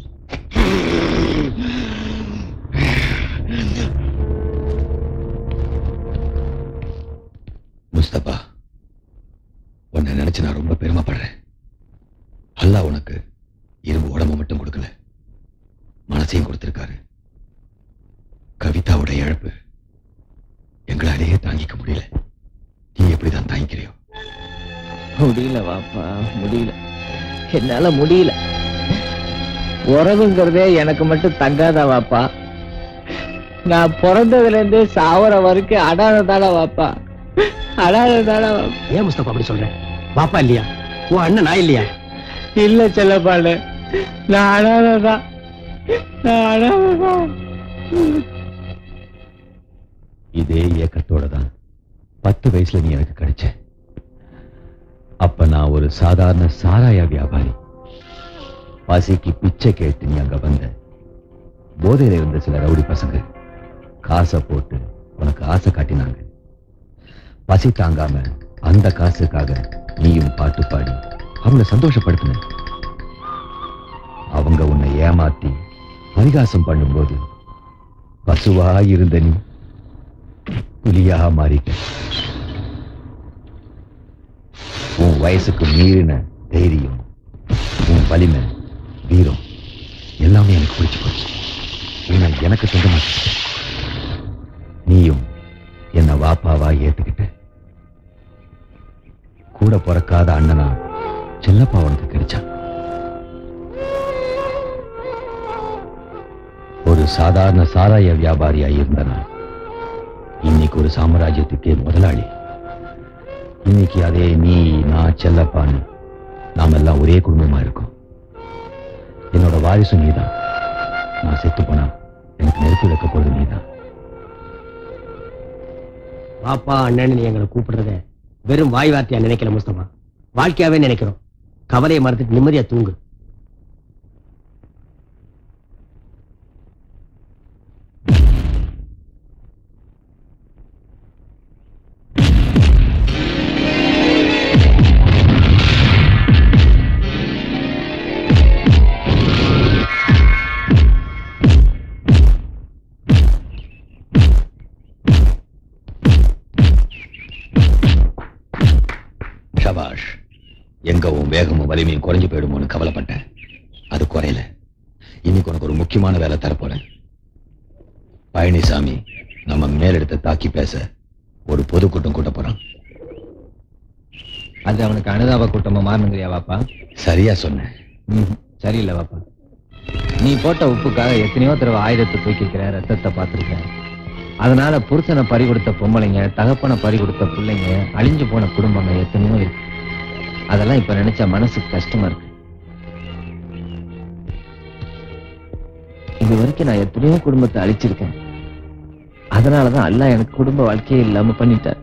[SPEAKER 7] முஸ்தபா, உன்னை நினைச்சு நான் ரொம்ப பெருமைப்படுறேன். அல்லாஹ் உனக்கு இரும்பு உடம்பு மட்டும் கொடுக்கல, மனசையும் கொடுத்திருக்காரு. கவிதாவோட இழப்பு எங்களாலேயே தாங்கிக்க முடியல. நீ எப்படிதான் தாங்கிக்கிறியோ?
[SPEAKER 3] முடியல வாப்பா, முடியல, என்னால முடியல. உறவுங்கிறதே எனக்கு மட்டும் தங்காதா வாப்பா. நான் பிறந்ததுல இருந்து சாவர வரைக்கும் அடாததால வாப்பா, அடாததால வாப்பா.
[SPEAKER 2] ஏன் முஸ்தபா அப்படி சொல்றேன்? பாப்பா இல்லையா? உன் அண்ணன் நான் இல்லையா?
[SPEAKER 3] இல்ல செல்லப்பாடு, நான் அடாததான், நான் அடாததான்.
[SPEAKER 7] இதே ஏக்கத்தோட தான் 10 வயசுல நீ எனக்கு கிடைச்ச. அப்ப நான் ஒரு சாதாரண சாராய வியாபாரி. பசிக்கு பிச்சை கேட்டு நீ அங்க வந்த. போதையில இருந்த சில ரவுடி பசங்க காசை போட்டு உனக்கு ஆசை காட்டினாங்க. பசி தாங்காம அந்த காசுக்காக நீயும் பாட்டு பாடி அவங்கள சந்தோஷப்படுத்தின. அவங்க உன்னை ஏமாத்தி பரிகாசம் பண்ணும்போது பசுவா இருந்த நீ புலியாக மாறிட்ட. உன் வயசுக்கு மீறின தைரியம், உன் வலிமை, வீரம் எல்லாமே எனக்கு பிடிச்சு போச்சு. எனக்கு சொந்தமாச்சு. நீயும் என்ன வாப்பாவா ஏத்துக்கிட்ட. கூட பிறக்காத அண்ணனா செல்லப்பா உனக்கு கிடைச்சான். ஒரு சாதாரண சாராய வியாபாரியா இருந்தனா இன்னைக்கு ஒரு சாம்ராஜ்யத்துக்கே முதலாளி. இன்னைக்கு அதே நீ, நான், செல்லப்பான்னு நாம எல்லாம் ஒரே குடும்பமா இருக்கோம். என்னோட வாரிசு நீதான். நான் செத்து போனா எனக்கு நெருப்பு வைக்க போறது நீதான்.
[SPEAKER 2] பாப்பா அண்ணன் நீ எங்களை கூப்பிடுறத வெறும் வாய் வார்த்தையா நினைக்கல முஸ்தபா, வாழ்க்கையாவே நினைக்கிறோம். கவலையை மறந்துட்டு நிம்மதியா தூங்கு.
[SPEAKER 7] ஷபாஷ். எங்க உன் வேகமும் வலிமையும் குறைஞ்சு போயிடுமோன்னு கவலைப்பட்டேன். அது குறையல. இன்னைக்கு உனக்கு ஒரு முக்கியமான வேலை தரப்போறேன். பழனிசாமி நம்ம மேலிடத்தை தாக்கி பேச ஒரு பொதுக்கூட்டம் கூட்ட போறான்.
[SPEAKER 3] அது அவனுக்கு அனுதாப கூட்டமா மாறணுங்கிறியா வாப்பா?
[SPEAKER 7] சரியா சொன்னேன்.
[SPEAKER 3] சரியில்லை வாப்பா. நீ போட்ட உப்புக்காக எத்தனையோ தடவை ஆயுதத்தை தூக்கிக்கிற, ரத்தத்தை பார்த்திருக்கேன். அதனால புருஷனை பறி கொடுத்த பொம்பளைங்க, தகப்பனை பறி கொடுத்த பிள்ளைங்க, அழிஞ்சு போன குடும்பங்க எத்தனையோ இருக்கு. அதெல்லாம் இப்ப நினைச்சா மனசுக்கு கஷ்டமா இருக்கு. இது வரைக்கும் நான் எத்தனையோ குடும்பத்தை அழிச்சிருக்கேன். அதனாலதான் அல்லாஹ் எனக்கு குடும்ப வாழ்க்கையே இல்லாம பண்ணிட்டார்.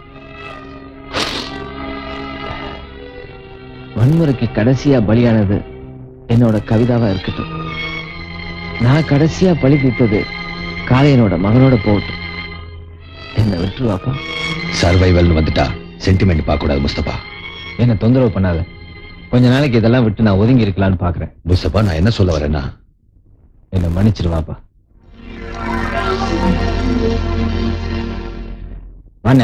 [SPEAKER 3] வன்முறைக்கு கடைசியா பலியானது என்னோட கவிதாவா இருக்கட்டும். நான் கடைசியா பலி தீர்த்தது காளையனோட மகனோட போகட்டும். என்ன விட்டுருவாப்பா.
[SPEAKER 7] சர்வைவல் வந்துட்டா சென்டிமெண்ட் பார்க்க கூடாது முஸ்தபா.
[SPEAKER 3] என்ன தொந்தரவு பண்ணாத. கொஞ்ச நாளைக்கு இதெல்லாம் விட்டு நான் ஒதுங்கி இருக்கலாம்னு பாக்குறேன்.
[SPEAKER 7] முஸ்தபா, நான் என்ன சொல்ல வரேன்னா,
[SPEAKER 3] என்ன மன்னிச்சிருவாப்பா. வாண்ணே.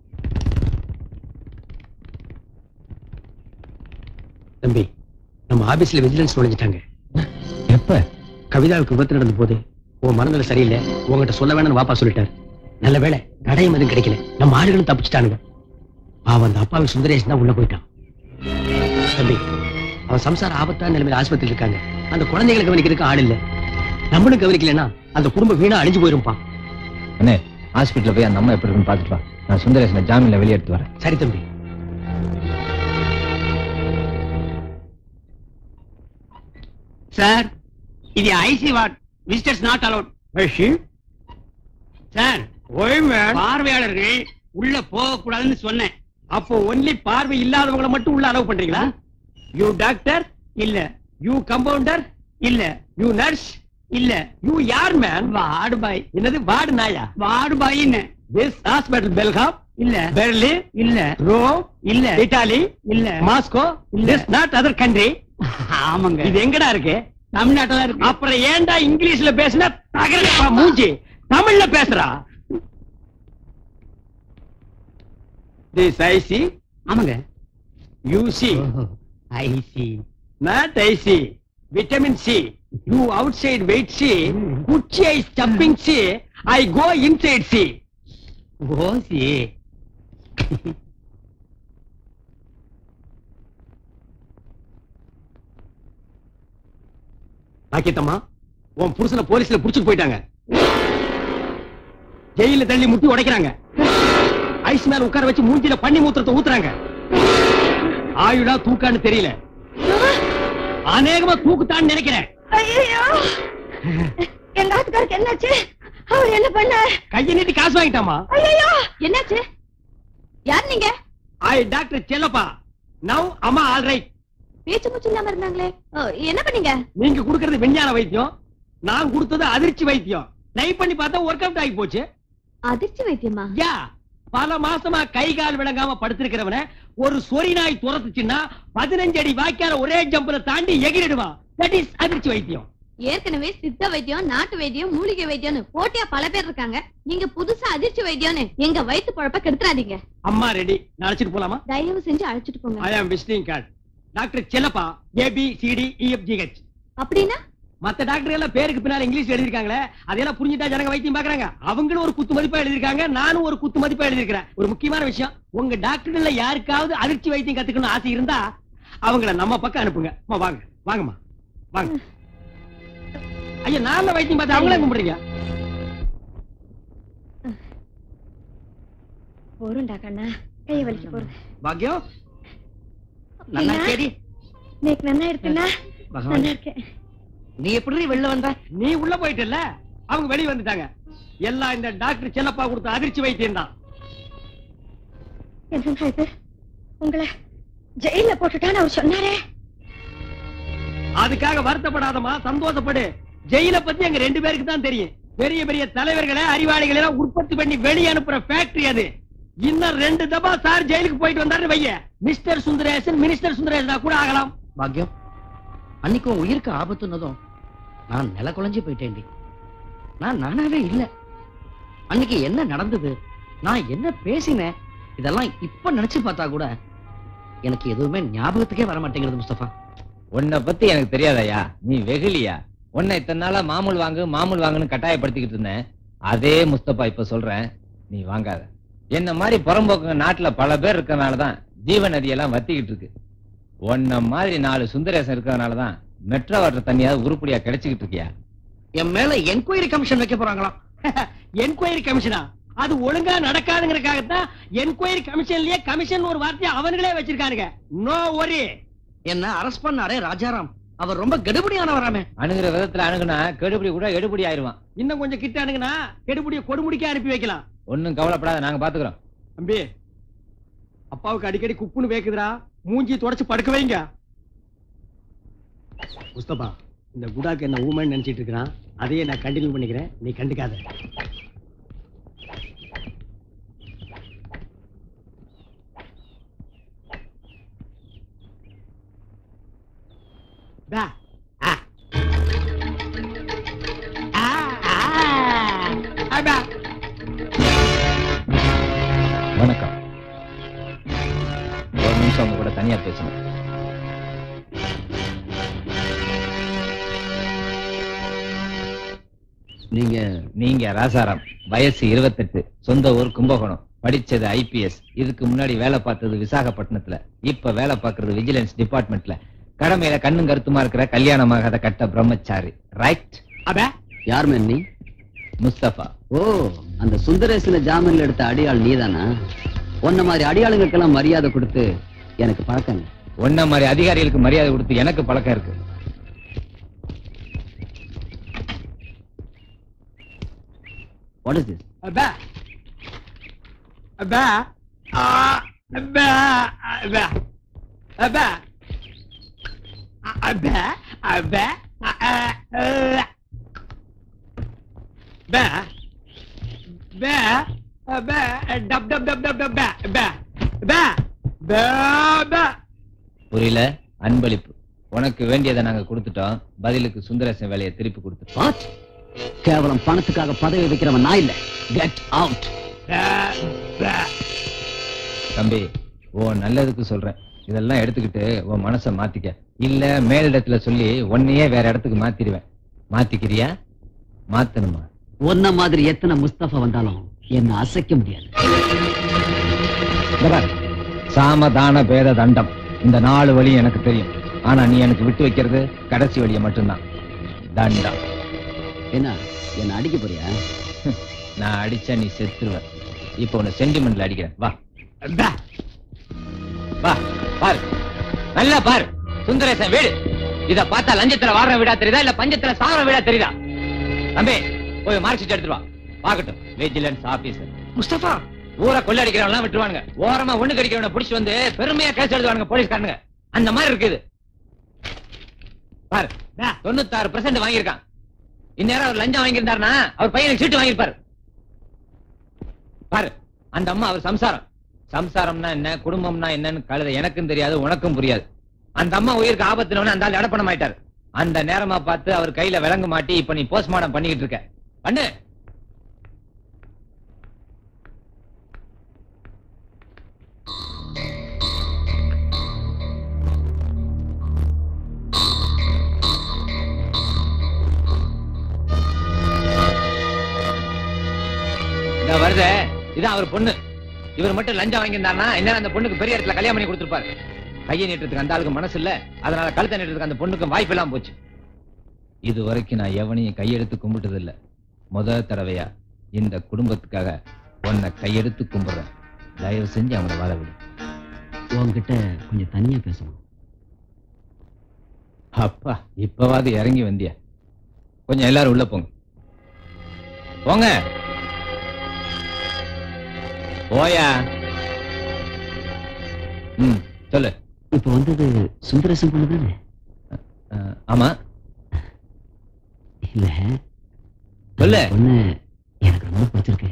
[SPEAKER 2] தம்பி, நம்ம ஆபீஸ்ல விஜிலன்ஸ் நுழைஞ்சிட்டாங்க.
[SPEAKER 3] எப்ப?
[SPEAKER 2] கவிதாவுக்கு விபத்து நடந்த போது உன் மனநிலை சரியில்லை, உங்ககிட்ட சொல்ல வேணும்னு வாப்பா சொல்லிட்டாரு. நல்ல வேளை தடயம் எதுவும் கிடைக்கல, நம்ம ஆளுகளும் தப்பிச்சுட்டானுங்க. அவன் அந்த அப்பாவி சுந்தரேஷ் தான் உள்ள போயிட்டான். தம்பி, அவன் சம்சார ஆபத்தான நிலைமையில ஆஸ்பத்திரி இருக்காங்க. அந்த குழந்தைகளை கவனிக்கிறதுக்கு ஆள் இல்ல. நம்மளும் கவனிக்கலன்னா அந்த குடும்பம் வீணா அழிஞ்சு போயிருப்பா.
[SPEAKER 3] அண்ணே, ஹாஸ்பிட்டல் போய் அந்த அம்மா எப்படி இருக்குன்னு பாத்துட்டு வா. நான் சுந்தரேஷனை ஜாமீன்ல வெளியே எடுத்து வரேன்.
[SPEAKER 2] சரி தம்பி.
[SPEAKER 15] சார், இது IC ward. Visitors not allowed.
[SPEAKER 2] Where is she? சார் பார்வையாளர்கள் உள்ள போக கூடாதுன்னு சொன்னேன். அப்போ ஒன்லி பார்வை இல்லாதவங்களை மட்டும் உள்ள அலோவ் பண்றீங்களா? யூ டாக்டர் இல்ல, யூ கம்பவுண்டர் இல்ல, யூ நர்ஸ் இல்ல, யூ யார் மேன்? Ward boy. என்னது வார்டு நாயா? வார்டு பாய்ன்னு. திஸ் ஹாஸ்பிடல் பெல்காம் இல்ல, பெர்லின் இல்ல, ரோம் இல்ல, இத்தாலி இல்ல, மாஸ்கோ இல்ல, திஸ் நாட் அதர் கண்ட்ரி. ஆமாங்க. இது எங்கடா இருக்கு? தமிழ்நாட்டுல இருக்கு. அப்புறம் ஏன்டா இங்கிலீஷ்ல பேசினா தகரப்பா மூஞ்சி? தமிழ்ல பேசுறா. This IC? ஆமாங்க. UC? IC. Not IC. Vitamin C. You outside wait C. Kuchi is jumping C. I go inside C. Oh C. ராக்கேத்தம்மா, உன் புருஷனை போலீஸ்ல புடிச்சுட்டு போயிட்டாங்க. ஜெயில தள்ளி முட்டி உடைக்கிறாங்க. ஐஸ் மேல உட்கார வச்சு மூஞ்சில பண்ணி மூத்திரத்தை ஊத்துறாங்க. ஆயுடா தூக்கான்னு தெரியல. அநேகமா தூக்குத்தான்னு நினைக்கிறேன்.
[SPEAKER 12] எங்க ஆத்துக்காருக்கு என்னாச்சு? அவர் என்ன பண்ண?
[SPEAKER 2] கையை நீட்டி காசு வாங்கிட்டாமா.
[SPEAKER 12] ஐயோ, என்னாச்சு? யார் நீங்க?
[SPEAKER 2] டாக்டர் செல்லப்பா. நவ் அம்மா ஆல் ரைட்.
[SPEAKER 12] பேச்சு மூச்சு இல்லாம இருந்தாங்களே, என்ன பண்ணீங்க?
[SPEAKER 2] நீங்க கொடுக்கறது விஞ்ஞான வைத்தியம், நான் கொடுத்தது அதிர்ச்சி வைத்தியம். ட்ரை பண்ணி பார்த்தா ஒர்க் அவுட் ஆகி போச்சு.
[SPEAKER 12] அதிர்ச்சி வைத்தியமா?
[SPEAKER 2] யா, பல மாசமா கை கால் விளங்காம படுத்திருக்கிறவன ஒரு சொறி நாய் துரத்துச்சுன்னா 15 அடி வாய்க்கால ஒரே ஜம்புல தாண்டி எகிரிடுவான். தட் இஸ் அதிர்ச்சி வைத்தியம்.
[SPEAKER 12] ஏற்கனவே சித்த வைத்தியம், நாட்டு வைத்தியம், மூலிகை வைத்தியம்னு போட்டியா பல பேர் இருக்காங்க. நீங்க புதுசா அதிர்ச்சி வைத்தியம்னு எங்க வயித்து பொழப்ப கெடுத்துறாதீங்க.
[SPEAKER 2] அம்மா ரெடி, நான் அழைச்சிட்டு போலாமா?
[SPEAKER 12] தயவு செஞ்சு அழைச்சிட்டு போங்க.
[SPEAKER 2] I am visiting card. Doctor Chellappa, ABCDEFGH.
[SPEAKER 12] அப்படின்னா
[SPEAKER 2] மத்த டாக்டர் எல்லாம் பேருக்கு பின்னால இங்கிலீஷ் எழுதிருக்காங்களே, அதெல்லாம் புரிஞ்சுட்டா ஜனங்க வைத்தியம் பாக்குறாங்க. அவங்களும் ஒரு குத்து மதிப்பா எழுதிருக்காங்க, நானும் ஒரு குத்து மதிப்பா எழுதிருக்கிறேன். ஒரு முக்கியமான விஷயம், உங்க டாக்டர்ல யாருக்காவது அதிர்ச்சி வைத்தியம் கத்துக்கணும் ஆசை இருந்தா அவங்கள நம்ம பக்கம் அனுப்புங்க. வாங்க வாங்கம்மா வாங்க. ஐயா, நான் வைத்தியம் பார்த்து அவங்களே கும்பிடுறீங்க.
[SPEAKER 9] போறேன்டா கண்ணா, கையை வலிக்க போறேன்.
[SPEAKER 2] பாக்கியம் நல்லா கேடி.
[SPEAKER 9] நேக்கு நல்லா இருக்குண்ணா. நல்லா இருக்கேன்.
[SPEAKER 2] நீ எப்படி வெளில வந்த? நீ உள்ள போயிட்டல, அவங்க வெளிய வந்துட்டாங்க. எல்லாம் இந்த டாக்டர் செல்லப்பா கொடுத்த அதிர்ச்சி வைத்தியம் தான்.
[SPEAKER 9] என்னங்க இது? உங்களை ஜெயில போட்டுட்டான்னு அவர் சொன்னாரே.
[SPEAKER 2] அதுக்காக வருத்தப்படாதமா, சந்தோஷப்படு. ஜெயில பத்தி எங்க 2 பேருக்கு தான் தெரியும். பெரிய பெரிய தலைவர்களை, அறிவாளிகளை எல்லாம் உற்பத்தி பண்ணி வெளியே அனுப்புற ஃபேக்டரி அது. இன்னும் 2 தபா சார் ஜெயிலுக்கு போயிட்டு வந்தாரு வைய, மிஸ்டர் சுந்தரேசன் மினிஸ்டர் சுந்தரேசன் கூட ஆகலாம்.
[SPEAKER 8] பாக்கியம், அன்னைக்கு உயிருக்கு ஆபத்துனதும் நான் நில குலைஞ்சு போயிட்டேன். நான் நானாவே இல்ல. அன்னைக்கு என்ன நடந்தது, நான் என்ன பேசினேன், இதெல்லாம் இப்ப நினைச்சு பார்த்தா கூட எனக்கு எதுவுமே ஞாபகத்துக்கே வர மாட்டேங்கிறது முஸ்தபா.
[SPEAKER 3] உன்னை பத்தி எனக்கு தெரியாதயா, நீ வெகுலியா? உன்னை இத்தனை நாளா மாமூல் வாங்குன்னு கட்டாயப்படுத்திக்கிட்டு இருந்தேன். அதே முஸ்தபா இப்ப சொல்றேன், நீ வாங்காத. என்ன மாதிரி புறம்போக்குங்க நாட்டுல பல பேர் இருக்கறனாலதான் ஜீவ நதியெல்லாம் வத்திக்கிட்டு இருக்கு. உன்ன மாதிரி 4 சுந்தரேசன் இருக்கிறதுனாலதான் மெட்ரோ வாட்டர் தண்ணியாவது உருப்படியா கிடைச்சுக்கிட்டு இருக்கியா?
[SPEAKER 8] என் மேல என்கொயரி கமிஷன் வைக்க போறாங்களாம்.
[SPEAKER 2] என்கொயரி கமிஷனா? அது ஒழுங்கா நடக்காதுங்கிறதுக்காகத்தான் என்கொயரி கமிஷன்லயே கமிஷன் ஒரு வார்த்தையை அவங்களே வச்சிருக்கானுங்க. No worry.
[SPEAKER 8] என்ன அரெஸ்ட் பண்ணாரே ராஜாராம், அவர் ரொம்ப கெடுபடியானவராமே.
[SPEAKER 3] அணுகிற விதத்துல அணுகுனா கெடுபடி கூட எடுபடி ஆயிருவான்.
[SPEAKER 2] இன்னும் கொஞ்சம் கிட்ட அணுகுனா கெடுபடியை கொடுமுடிக்க அனுப்பி வைக்கலாம்.
[SPEAKER 3] ஒன்னும் கவலைப்படாத, நாங்க பாத்துக்கிறோம்.
[SPEAKER 2] தம்பி, அப்பாவுக்கு அடிக்கடி குப்புன்னு வேக்குதுடா, மூஞ்சி தொடச்சு படுக்க வைங்க. முஸ்தபா, இந்த குடாக்கு என்ன ஊமன்னு நினைச்சிட்டு இருக்கிறான், அதையே நான் கண்டினியூ பண்ணிக்கிறேன், நீ கண்டுக்காத.
[SPEAKER 3] வணக்கம். ஒரு நிமிஷம் உங்க கூட தனியா பேசணும். நீங்க ராசாராம், வயசு 28, சொந்த ஊர் கும்பகோணம், படிச்சது IPS. இதுக்கு முன்னாடி வேலை பார்த்தது விசாகப்பட்டினத்துல, இப்ப வேலை பார்க்கறது விஜிலன்ஸ் டிபார்ட்மெண்ட்ல. கடமையில கண்ணும் கருத்துமா இருக்கிற கல்யாணமாகாத கட்ட பிரம்மச்சாரி. ரைட்?
[SPEAKER 14] யார் மேன் நீ?
[SPEAKER 3] முஸ்தபா.
[SPEAKER 14] ஓ, அந்த சுந்தரேசன ஜாமீன்ல எடுத்த அடியாள் நீதானா? உன்ன மாதிரி அடியாளுங்களுக்கெல்லாம் மரியாதை கொடுத்து எனக்கு பழக்கம்.
[SPEAKER 3] உன்ன மாதிரி அதிகாரிகளுக்கு மரியாதை கொடுத்து எனக்கு பழக்கம் இருக்கு.
[SPEAKER 14] What is this?
[SPEAKER 2] Abba. Abba. Abba. Abba. Abba. Abba. Abba. Ba. Ba. Ba. Dab dab dab dab dab ba. Ba. Ba. Ba. Ba.
[SPEAKER 3] புரியல? அன்பளிப்பு. உனக்கு வேண்டியதை நாங்க கொடுத்துட்டோம். பதிலுக்கு சுந்தரேசன் வேலையை திருப்பி கொடுத்துட்டோம்.
[SPEAKER 14] கேவலம் பணத்துக்காக பதவி வைக்கிறவன் நான் இல்ல. Get out.
[SPEAKER 3] தம்பி, ஓ நல்லதுக்கு சொல்றேன். இதெல்லாம் எடுத்துக்கிட்டு உன் மனசை மாத்திக்க. இல்ல மேலிடத்துல சொல்லி உன்னையே வேற இடத்துக்கு மாத்திடுவேன். மாத்திக்கிறியா? மாத்தணுமா?
[SPEAKER 14] ஒன்ன மாதிரி எத்தனை முஸ்தபா வந்தாலும் என்ன அசைக்க முடியாது.
[SPEAKER 3] சாமதான பேத தண்டம் இந்த 4 வழி எனக்கு தெரியும். ஆனா நீ எனக்கு விட்டு வைக்கிறது கடைசி வழியை மட்டும்தான். தண்டம்.
[SPEAKER 14] என்ன அடிக்க போறியா?
[SPEAKER 3] நான் அடிச்சா நீ செத்துருவ. இப்ப உன்னை சென்டிமெண்ட்ல அடிக்கிறேன். வா வா பாரு, நல்லா பாரு. சுந்தரேசன் வீடு. இத பார்த்தா லஞ்சத்துல வாடுற வீடா தெரியுதா இல்ல பஞ்சத்துல சாகுற வீடா தெரியுதா? தம்பி போய் மார்க் ஷீட் எடுத்துட்டு வா. பாக்கட்டும் விஜிலன்ஸ் ஆபீசர். முஸ்தபா ஊரை கொள்ளடிக்கிறவங்க விட்டுருவானுங்க. ஓரமா ஒண்ணு கடிக்கிறவனை பிடிச்சு வந்து பெருமையா கேஸ் எழுதுவானுங்க போலீஸ்காரனுங்க. அந்த மாதிரி இருக்குது பாரு. 96% வாங்கியிருக்கான். இந்நேரம் அவர் லஞ்சம் வாங்கியிருந்தாருன்னா அவர் பையனுக்கு சீட்டு வாங்கியிருப்பாரு. பாரு அந்த அம்மா அவர் சம்சாரம். சம்சாரம்னா என்ன, குடும்பம்னா என்னன்னு கழுத எனக்கும் தெரியாது, உனக்கும் புரியாது. அந்த அம்மா உயிருக்கு ஆபத்துனவன அந்த ஆள் அடப்பணம் ஆயிட்டாரு. அந்த நேரமா பார்த்து அவர் கையில விலங்கு மாட்டி இப்ப நீ போஸ்ட்மார்டம் பண்ணிக்கிட்டு இருக்க. பண்ணு. வருது இதான் அவர் பொண்ணு. இவர் மட்டும் லஞ்சம் வாங்கியிருந்தாருன்னா என்ன அந்த பொண்ணுக்கு பெரிய இடத்துல கல்யாணம் பண்ணி கொடுத்திருப்பாரு. கையை நீட்டுறதுக்கு அந்த ஆளுக்கு மனசு இல்ல, அதனால கழுத்தை நீட்டுறதுக்கு அந்த பொண்ணுக்கு வாய்ப்பு எல்லாம் போச்சு. இது வரைக்கும் நான் எவனையும் கையெடுத்து கும்பிட்டது இல்ல. முதல் தடவையா இந்த குடும்பத்துக்காக உன்னை கையெடுத்து கும்பிடுறேன். தயவு செஞ்சு அவனை வாழ விடு.
[SPEAKER 14] உன்கிட்ட கொஞ்சம் தனியா பேசணும்.
[SPEAKER 3] அப்பா இப்பவாது இறங்கி வந்தியா? கொஞ்சம் எல்லாரும் உள்ள போங்க. போங்க ஓயா. சொல்லு.
[SPEAKER 14] இப்ப வந்தது சுந்தரேசன் பொண்ணு தானே?
[SPEAKER 3] ஆமா.
[SPEAKER 14] இல்ல
[SPEAKER 3] சொல்லு.
[SPEAKER 14] பொண்ணு எனக்கு ரொம்ப பிடிச்சிருக்கு.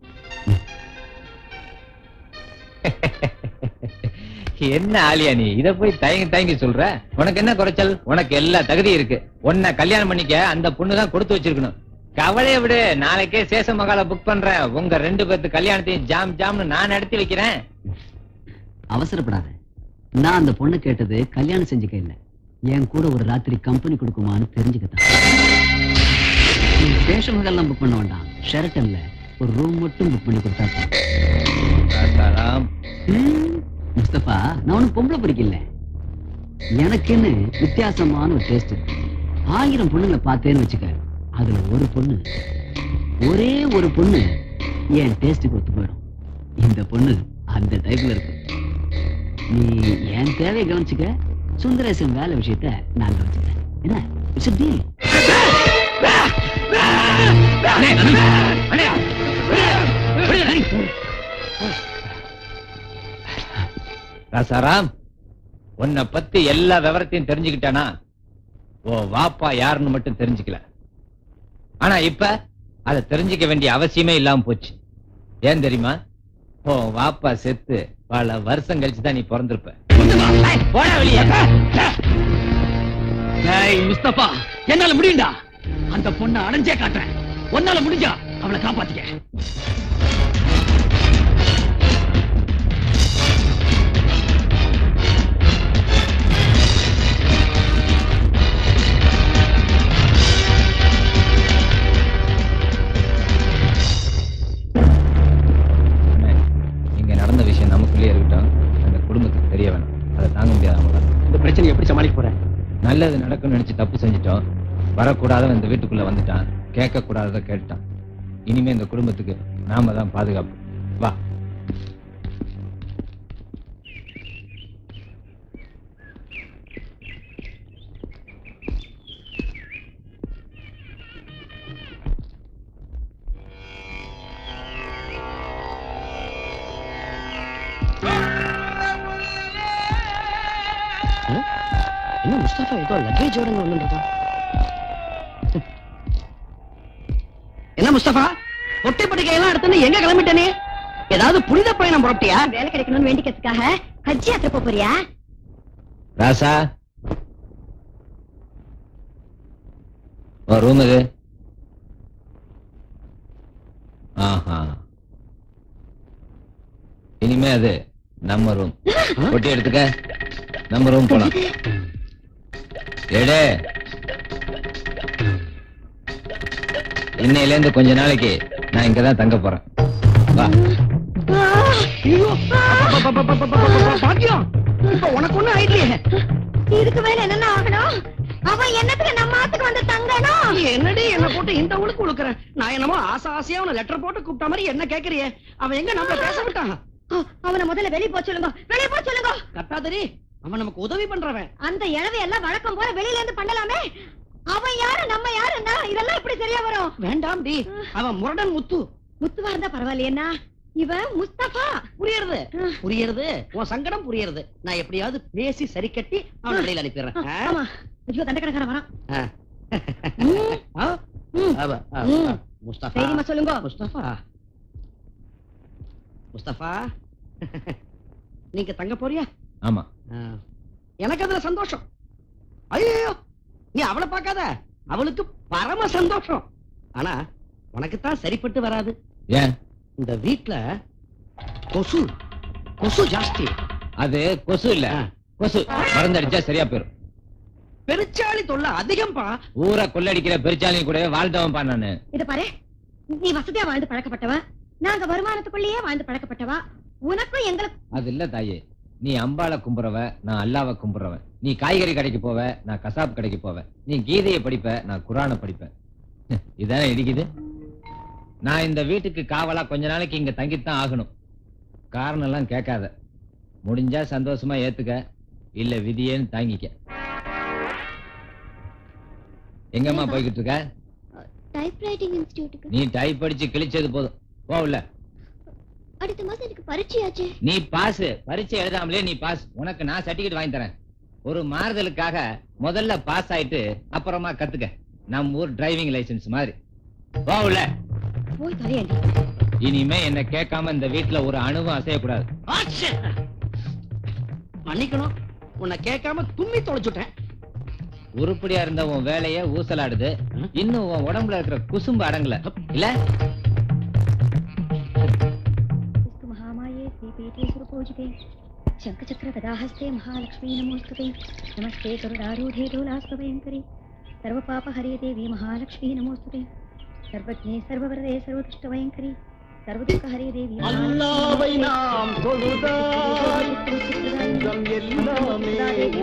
[SPEAKER 3] என்ன ஆலியா நீ இத போய் தயங்கி தயங்கி சொல்ற? உனக்கு என்ன குறைச்சல்? உனக்கு எல்லா தகுதி இருக்கு. உன்னை கல்யாணம் பண்ணிக்க அந்த பொண்ணு தான் கொடுத்து வச்சிருக்கணும். கவலையை விடு, நாளைக்கே சேஷ மகால புக் பண்றேன். உங்க 2 பேத்து கல்யாணத்தையும் ஜாம் ஜாம்னு நான் நடத்தி வைக்கிறேன்.
[SPEAKER 14] அவசரப்படாத. நான் அந்த பொண்ணு கேட்டது கல்யாணம் செஞ்சுக்க இல்ல, என் கூட ஒரு ராத்திரி கம்பெனி கொடுக்குமான்னு தெரிஞ்சுக்கத்தான். சேஷ மகாலாம் புக் பண்ண வேண்டாம், ஷெரட்டன்ல ஒரு ரூம் மட்டும் புக் பண்ணி கொடுத்தா. முஸ்தபா நான் ஒன்னும் பொம்பளை பிடிக்கல. எனக்குன்னு வித்தியாசமான ஒரு டேஸ்ட் இருக்கு. 1000 பொண்ணுங்களை பார்த்தேன்னு வச்சுக்க, அதுல ஒரு பொண்ணு, ஒரே ஒரு பொண்ணு என் டேஸ்டுக்கு ஒத்து போயிடும். இந்த பொண்ணு அந்த டைப்ல இருக்கு. நீ என் தேவையை கவனிச்சுக்க, சுந்தரேசன் வேலை விஷயத்த நான் கவனிச்சுக்கிறேன். என்ன இட்ஸ் a deal.
[SPEAKER 3] ராசாராம், உன்னை பத்தி எல்லா விவரத்தையும் தெரிஞ்சுக்கிட்டானா ஓ வாப்பா யாருன்னு மட்டும் தெரிஞ்சுக்கல. ஆனா இப்ப அதை தெரிஞ்சுக்க வேண்டிய அவசியமே இல்லாம போச்சு. ஏன் தெரியுமா? ஓ வாப்பா செத்து பல வருஷம் கழிச்சுதான் நீ பிறந்திருப்ப.
[SPEAKER 14] முஸ்தபா என்னால முடியும்டா. அந்த பொண்ணை அடைஞ்சே காட்டுறேன். உன்னால முடிஞ்சா அவளை காப்பாத்திக்க.
[SPEAKER 3] நடந்த விஷயம் நமக்குள்ளே இருக்கட்டும், அந்த குடும்பத்துக்கு தெரிய வேணும். அதை தாங்க முடியாது.
[SPEAKER 2] இந்த பிரச்சனை எப்படி சமாளிக்க போற?
[SPEAKER 3] நல்லது நடக்கும்னு நினைச்சு தப்பு செஞ்சுட்டோம். வரக்கூடாதவன் இந்த வீட்டுக்குள்ள வந்துட்டான், கேட்க கூடாததை கேட்டான். இனிமே இந்த குடும்பத்துக்கு நாம தான் பாதுகாப்பு. வா.
[SPEAKER 8] என்ன முஸ்தபா ஏதோ லக்கேஜோட வந்துருக்கா? என்ன முஸ்தபா, பொட்டை பட்டிகை எல்லாம் எடுத்துன்னு எங்க கிளம்பிட்டனே? ஏதாவது புனித பயணம் புறப்பட்டியா?
[SPEAKER 9] வேலை கிடைக்கணும்னு வேண்டிக்கிறதுக்காக ஹஜ் யாத்திரை போறியா?
[SPEAKER 3] ராசா ரூம் இது. ஆஹா, இனிமே அது நம்ம ரூம். பொட்டி எடுத்துக்க, நம்ம ரூம் போலாம். எடே, இன்னையில இருந்து கொஞ்ச நாளைக்கு நான் இங்கதான் தங்க போறேன். வா.
[SPEAKER 8] பாக்கியம், இப்ப உனக்கு ஒண்ணு ஆயிடுலையே.
[SPEAKER 9] இதுக்கு மேல என்ன ஆகணும்? அவன் என்னத்துக்கு நம்ம ஆத்துக்கு வந்து தங்கணும்?
[SPEAKER 8] என்னடி என்ன போட்டு இந்த உழுக்கு உழுக்குற? நான் என்னமோ ஆசையா அவனை லெட்டர் போட்டு கூப்பிட்ட மாதிரி என்ன கேக்குறியே? அவன் எங்க நம்மள பேச விட்டான்?
[SPEAKER 9] அவனை முதல்ல வெளிய போ சொல்லுங்க, வெளிய போ சொல்லுங்க.
[SPEAKER 8] கத்தாதரி, அவன் நமக்கு உதவி பண்றவன்.
[SPEAKER 9] அந்த இழவை எல்லாம் வழக்கம் போல வெளியில இருந்து பண்ணலாமே. அவன் யாரு நம்ம யாருன்னா இதெல்லாம் எப்படி சரியா வரும்?
[SPEAKER 8] வேண்டாம் டி, அவன் முரடன் முத்து.
[SPEAKER 9] முத்துவா இருந்தா பரவாயில்லையா? இவன் முஸ்தபா.
[SPEAKER 8] புரியுறது புரியுறது, உன் சங்கடம் புரியுறது. நான் எப்படியாவது பேசி சரி கட்டி அவன் வெளியில அனுப்பிடுறேன்.
[SPEAKER 9] ஆமா, ஐயோ தண்டக்கணக்காரன் வரான்.
[SPEAKER 8] முஸ்தபா,
[SPEAKER 9] தைரியமா சொல்லுங்க.
[SPEAKER 8] முஸ்தபா, முஸ்தபா, நீங்க தங்க போறியா?
[SPEAKER 3] ஆமா.
[SPEAKER 8] எனக்கு அதுல சந்தோஷம். ஐயோ, நீ அவளை பார்க்காத, அவளுக்கு பரம சந்தோஷம். ஆனா உனக்குத்தான் சரிப்பட்டு வராது.
[SPEAKER 3] ஏன்?
[SPEAKER 8] இந்த வீட்ல கொசு கொசு ஜாஸ்தி.
[SPEAKER 3] அது கொசு இல்ல, கொசு மருந்தடிச்சா சரியா போயிரும்.
[SPEAKER 8] பெருச்சாளி தொல்லை அதிகம்பா.
[SPEAKER 3] ஊரை கொள்ளடிக்கிற பெருச்சாலியும் கூட வாழ்ந்தவன்பா நானு.
[SPEAKER 9] இத பாரு, நீ வசதியா வாழ்ந்து பழக்கப்பட்டவா, நாங்க வருமானத்துக்குள்ளேயே வாழ்ந்து பழக்கப்பட்டவா. உனக்கும் எங்களுக்கு
[SPEAKER 3] அது இல்ல தாயே. நீ அம்பாளை கும்புறவ, நான் அல்லாவை கும்புறவன். நீ காய்கறி கடைக்கு போவ, நான் கசாப் கடைக்கு போவேன். நீ கீதையை படிப்ப, நான் குரானை படிப்பேன். இதானே இடிக்குது. நான் இந்த வீட்டுக்கு காவலா கொஞ்ச நாளைக்கு இங்க தங்கித்தான் ஆகணும். காரணம் எல்லாம் கேட்காத. முடிஞ்சா சந்தோஷமா ஏத்துக்க, இல்ல விதியேன்னு தாங்கிக்க. எங்கம்மா போய்கிட்டு இருக்க?
[SPEAKER 12] டைப்ரைட்டிங் இன்ஸ்டிடியூட்டுக்கு.
[SPEAKER 3] நீ டைப் படிச்சு கிழிச்சது போதும், போகல.
[SPEAKER 12] அடுத்த மாசம் எனக்கு பரீட்சையாச்சே.
[SPEAKER 3] நீ பாஸ். பரீட்சை எழுதாமலே நீ பாஸ். உனக்கு நான் சர்டிபிகேட் வாங்கி தரேன். ஒரு மாறுதலுக்காக முதல்ல பாஸ் ஆயிட்டு அப்புறமா கத்துக்க. நம்ம ஊர் டிரைவிங் லைசென்ஸ் மாதிரி. போகல.
[SPEAKER 9] போய் தலையடி.
[SPEAKER 3] இனிமே என்ன கேட்காம இந்த வீட்டுல ஒரு அணுவும் அசையக்கூடாது.
[SPEAKER 8] மன்னிக்கணும், உன்னை கேட்காம தும்மி தொலைச்சுட்டேன்.
[SPEAKER 3] உருப்படியா இருந்த உன் வேலைய ஊசலாடுது. இன்னும் உன் உடம்புல இருக்கிற குசும்பு அடங்கல இல்ல?
[SPEAKER 9] महामाये श्रीपीठे सुरपूजिते शंखचक्र गदाहस्ते महालक्ष्मी नमोस्तुते नमस्ते गरुडारूढे दोलास्तभयंकरी सर्वपापहरे देवी महालक्ष्मी नमोस्तुते सर्वज्ञे सर्ववरदे सर्वदुष्टभयंकरी सर्वदुःखहरे देवी
[SPEAKER 13] அல்லாஹ்வை நாம் தொழுதால் நம் எல்லாமே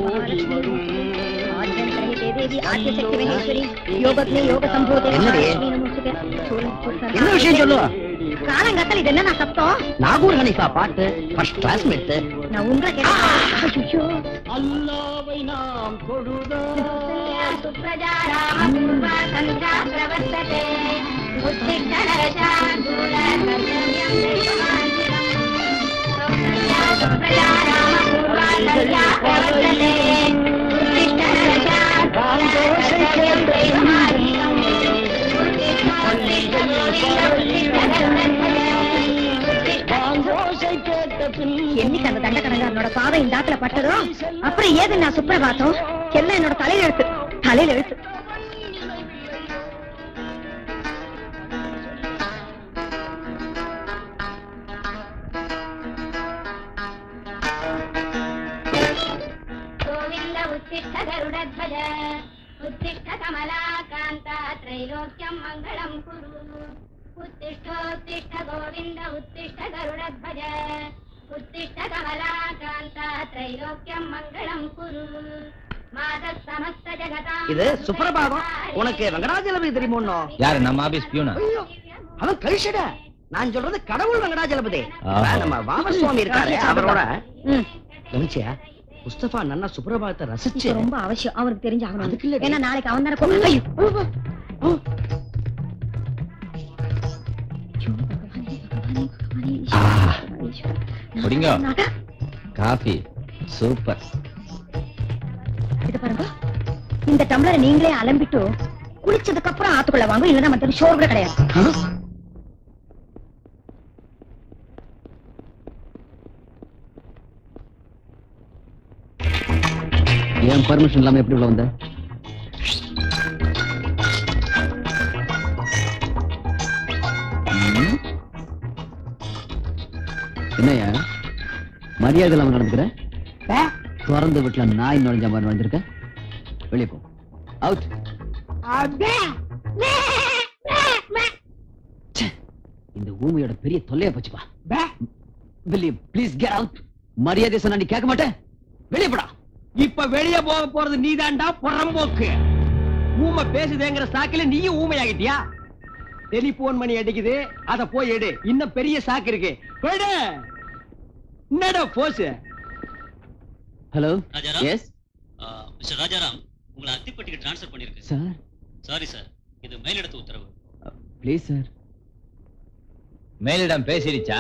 [SPEAKER 9] देवी आद्य शक्ति महेश्वरी योगज्ञ योग संभूते महालक्ष्मी नमोस्तुते
[SPEAKER 8] என்ன விஷயம் சொல்லுவா?
[SPEAKER 9] காலங்கத்தல் இது என்ன சத்தம்?
[SPEAKER 8] நாகூர் ஹனிஃபா பாட்டு ஃபர்ஸ்ட் கிளாஸ் மெட்.
[SPEAKER 9] நான் உங்களை கேட்டேன்.
[SPEAKER 13] அல்லாஹ்வை நாம் தொழுதால்
[SPEAKER 9] சுப்ரஜா ராமபூர்வ சந்திரா பிரவர்த்ததே உத்திஷ்ட நரசார்தூல கர்த்தவ்யம் தேவமாந்திரம் சுப்ரஜா ராமபூர்வ சந்திரா பிரவர்த்ததே உத்திஷ்ட நரசார்தூல கர்த்தவ்யம் தேவமாந்திரம் என்னைக்கு அந்த தண்டக்கணங்காரனோட பாதை இந்த ஆத்துல பட்டதோ அப்புறம் ஏது நான் சுப்பிரபாத்தம் எல்லாம் என்னோட தலையில எழுத்து தலையில எழுத்து.
[SPEAKER 12] கோவிந்த உத்திஷ்ட கருடத்வஜ உத்திஷ்ட கமலாகாந்தா த்ரைலோக்யம் மங்களம் குரு उत्तिष्ठोत्तिष्ठ गोविन्द उत्तिष्ठ गरुडध्वज उत्तिष्ठ कमलाकान्ता त्रैलोक्यं मङ्गलं कुरु मातः समस्त जगतां.
[SPEAKER 8] இது சுப்ரபாதம். உனக்கு வெங்கடாஜலபதி தெரியுமோ?
[SPEAKER 3] யாரு? நம்ம ஆபீஸ் பியூனா?
[SPEAKER 8] அவன் கழிச்சட. நான் சொல்றது கடவுள் வெங்கடாஜலபதி. நம்ம வாமசுவாமி இருக்காரு, அவரோட கவனிச்சியா? முஸ்தபா நன்னா சுப்ரபாதத்தை ரசிச்சு
[SPEAKER 9] ரொம்ப அவசியம் அவருக்கு தெரிஞ்சு ஆகணும். ஏன்னா நாளைக்கு அவன் தானே
[SPEAKER 3] காஃபி சூப்பர்.
[SPEAKER 9] இது பாருங்க, இந்த டம்ளரை நீங்களே அலம்பிட்டு குளிச்சதுக்கு அப்புறம் ஆத்துக்குள்ள வாங்க, இல்லன்னா மற்ற ஷோர் கூட கிடையாது.
[SPEAKER 14] ஏன் பர்மிஷன் இல்லாம எப்படி உள்ள வந்த? என்னையா மரியாதை இல்லாம நடந்துக்கிற? திறந்து வீட்டுல நாய் நுழைஞ்ச மாதிரி நுழைஞ்சிருக்க. வெளியே போ. அவுட். இந்த ஊமையோட பெரிய தொல்லையா போச்சுப்பா. வெளியே ப்ளீஸ் கெட் அவுட். மரியாதை சொன்னா நீ கேட்க மாட்டேன். வெளியே போடா.
[SPEAKER 2] இப்ப வெளியே போக போறது நீதான்டா புறம்போக்கு. ஊமை பேசுதேங்கிற சாக்கில நீயும் ஊமையாகிட்டியா? டெலிபோன் மணி அடிக்குது, அத போய் எடு. இன்னும் பெரிய சாக்கு இருக்கு. என்னடா pose?
[SPEAKER 14] Hello.
[SPEAKER 5] Rajaram.
[SPEAKER 14] Yes
[SPEAKER 5] mister Rajaram, உங்களை அத்திப்பட்டிக்கு ட்ரான்ஸ்ஃபர் பண்ணிருக்கு
[SPEAKER 14] சார்.
[SPEAKER 5] சாரி சார், இது மேலிடத்து உத்தரவு.
[SPEAKER 14] Please sir.
[SPEAKER 3] மேலிடம் பேசிடுச்சா?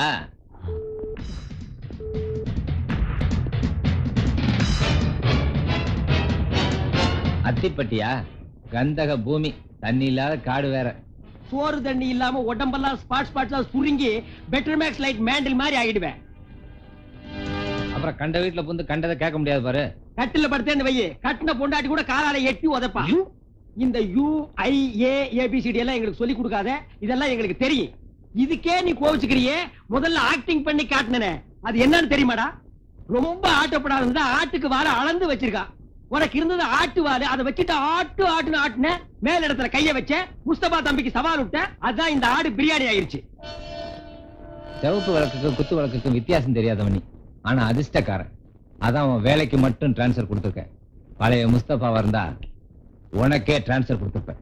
[SPEAKER 3] அத்திப்பட்டியா? கந்தக பூமி, தண்ணி இல்லாத காடு வேற.
[SPEAKER 2] சோறு தண்ணி இல்லாம உடம்பெல்லாம் ஸ்பாட்ஸா சுருங்கி பெட்டர் மேக்ஸ் லைட் மேண்டில் மாதிரி ஆகிடுவேன்.
[SPEAKER 3] அப்புறம் கண்ட வீட்டுல புந்து கண்டதை கேட்க முடியாது பாரு.
[SPEAKER 2] கட்டில படுத்தேன்னு வையே, கட்டின பொண்டாட்டி கூட காலால எட்டி உதப்பா. இந்த UIAABCD எல்லாம் எங்களுக்கு சொல்லி கொடுக்காத, இதெல்லாம் எங்களுக்கு தெரியும். இதுக்கே நீ கோவிச்சுக்கிறியே, முதல்ல ஆக்டிங் பண்ணி காட்டினே, அது என்னன்னு தெரியுமாடா? ரொம்ப ஆட்டப்படாத ஆட்டுக்கு வார அளந்து வச்சிருக்கா. உனக்கு இருந்தது ஆட்டு வாரு, அதை வச்சுட்டு ஆட்டுன்னு ஆட்டுன, மேல இடத்துல கைய வச்ச, முஸ்தபா தம்பிக்கு சவால் விட்ட, அதான் இந்த ஆடு பிரியாணி ஆயிருச்சு.
[SPEAKER 3] சிவப்பு வழக்குக்கும் குத்து வழக்குக்கும் வித்தியாசம் தெரியாதவனி, ஆனா அதிர்ஷ்டக்காரன். அதான் அவன் வேலைக்கு மட்டும் டிரான்ஸ்பர் கொடுத்துருக்க. பழைய முஸ்தபாவா இருந்தா உனக்கே டிரான்ஸ்பர் கொடுத்துருப்பேன்.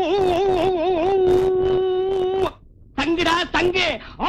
[SPEAKER 2] தங்குடா தங்கு.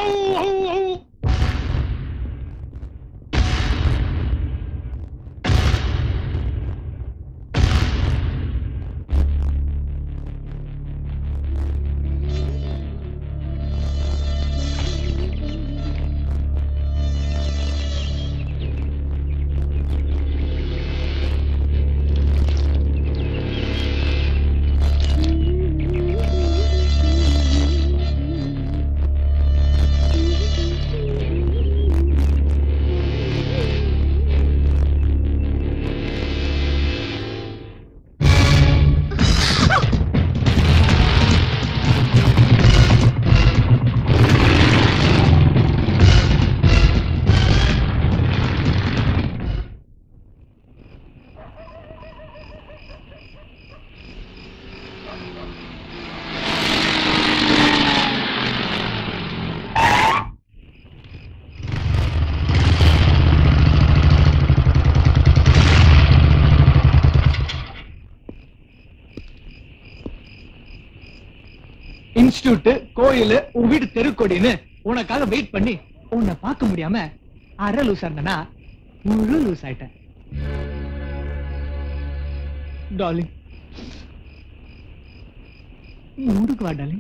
[SPEAKER 2] இன்ஸ்டிடியூட், கோயில், உன் வீடு தெருக்கொடின்னு உனக்காக வெயிட் பண்ணி உன்னை பார்க்க முடியாம அரை லூஸ் இருந்தனா முழு லூஸ் ஆயிட்டேன். டார்லிங், மூடுக்கு வா டார்லிங்.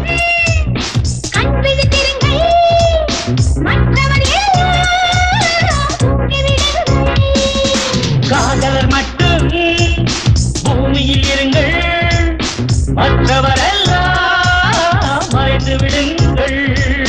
[SPEAKER 13] மற்றவர்
[SPEAKER 1] மற்றவரெல்லாம் மறைந்து விடுங்கள்.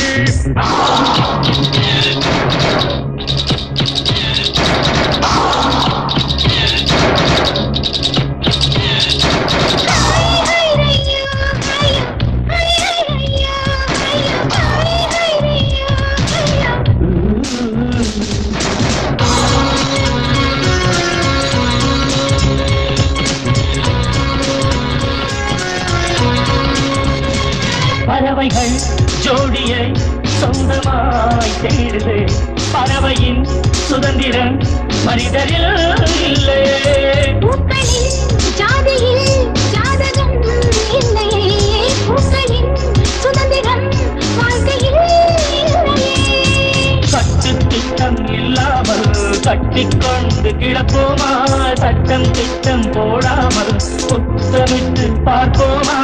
[SPEAKER 1] பறவைகள் ஜோடியை சொந்தமாய் தேடுது. பறவையின் சுதந்திரம் மனிதரில் இல்லை.
[SPEAKER 13] பூக்களின் ஜாதியில் ஜாதகம் இல்லையே. பூக்களின் சுதந்திரம் வாழ்க்கையில் இல்லையே.
[SPEAKER 1] கட்டு திட்டம் இல்லாமல் கட்டிக்கொண்டு கிடப்போமா? சட்டம் திட்டம் போடாமல் புத்தமிட்டு பார்ப்போமா?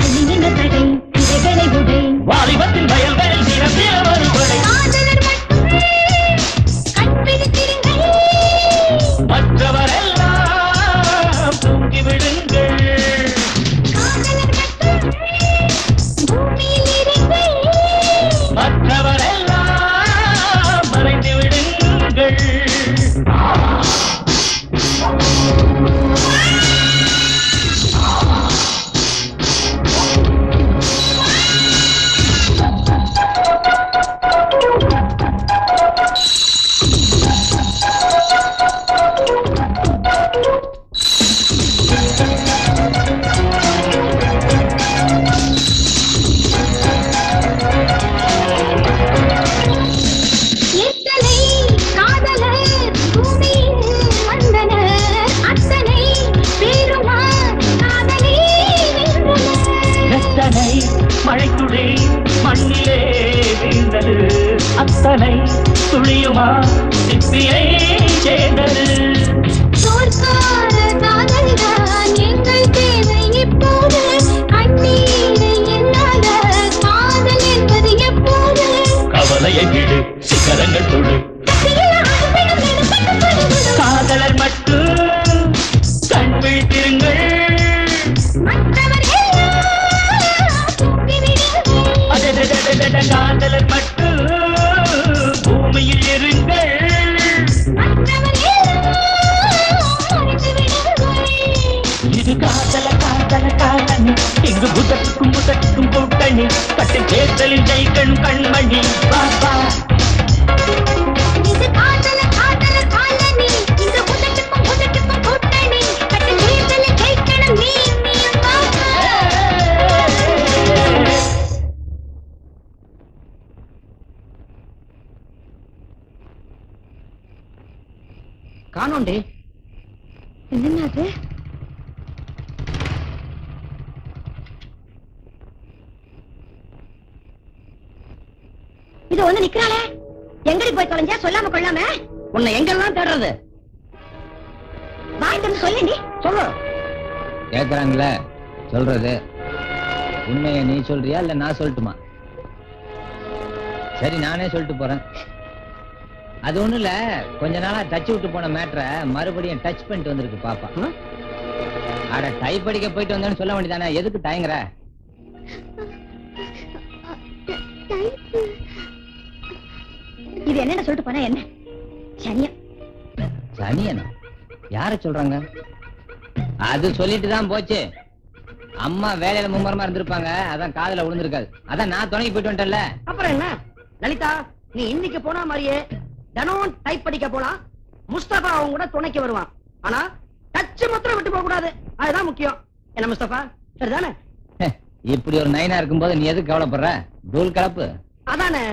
[SPEAKER 1] வாலிபத்தின் வயல்களில் நிரம்பிய வருவதை மற்றவரெல்லாம் தூங்கிவிடுங்கள். மற்றவரெல்லாம் மறைந்து விடுங்கள். மழைத்துளி மண்ணிலே வீழ்ந்தது. அத்தனை துளியுமா சிப்பியை சேர்ந்தது.
[SPEAKER 13] எங்கள் தேவை இப்போது கண்ணீரை என்னாத காதல் என்பது எப்போது.
[SPEAKER 1] கவலையை விடு, சிக்கரங்கள் தொடு. காதலர் மட்டும் கண் விழித்திருங்கள். காதலர் மட்டும் பூமியில் இருங்கள். இது காதல காதல காதலி. இங்கு புதற்கும் புதற்கும் கூட்டணி. கட்டு தேர்தலில் ஜெயிக்கணும் கண்மணி. பாப்பா
[SPEAKER 13] இது காதல காதல காலனி. இந்த புதற்கும் புதற்கும் கூட்டணி. கட்டு தேர்தலில் ஜெயிக்கணும் நீ நீ பாப்பா.
[SPEAKER 8] காணோண்டி.
[SPEAKER 9] என்னது? இது வந்து நிக்கிறாளே, எங்கடி போய் தொலைஞ்சா சொல்லாம கொள்ளாம?
[SPEAKER 8] உன்னை எங்கெல்லாம் தேடுறது?
[SPEAKER 9] வாய்ட்டு சொல்லி
[SPEAKER 8] சொல்லு.
[SPEAKER 3] கேக்குறாங்களே சொல்றது. உண்மையை நீ சொல்றியா இல்ல நான் சொல்லட்டுமா? சரி நானே சொல்லிட்டு போறேன். அது ஒண்ணு இல்ல, கொஞ்ச நாளா டச் விட்டு போன மேட்டரை மறுபடியும் டச் பண்ணிட்டு வந்திருக்கு பாப்பா. அட டைப் படிக்க போயிட்டு வந்தேன்னு சொல்ல வேண்டியதானே, எதுக்கு தயங்குற?
[SPEAKER 9] இது என்ன சொல்லிட்டு போனா என்ன? சனியா?
[SPEAKER 3] சனியனா? யார சொல்றாங்க? அது சொல்லிட்டு தான் போச்சு. அம்மா வேலையில மும்மரமா இருந்திருப்பாங்க, அதான் காதுல விழுந்திருக்காது. அதான் நான் துணைக்கு போயிட்டு வந்துட்டேன்ல.
[SPEAKER 8] அப்புறம் என்ன லலிதா, நீ இன்னைக்கு போனா மாதிரியே தினம் டைப் படிக்க போலாம். முஸ்தபா அவங்க கூட துணைக்கு வருவான். ஆனா டச் மாத்திரம் விட்டு போக கூடாது, அதுதான் முக்கியம். என்ன முஸ்தபா, சரிதானே?
[SPEAKER 3] இப்படி ஒரு நைனா இருக்கும்போது நீ எதுக்கு கவலைப்படுற? தூள் கலப்பு
[SPEAKER 8] அதானே.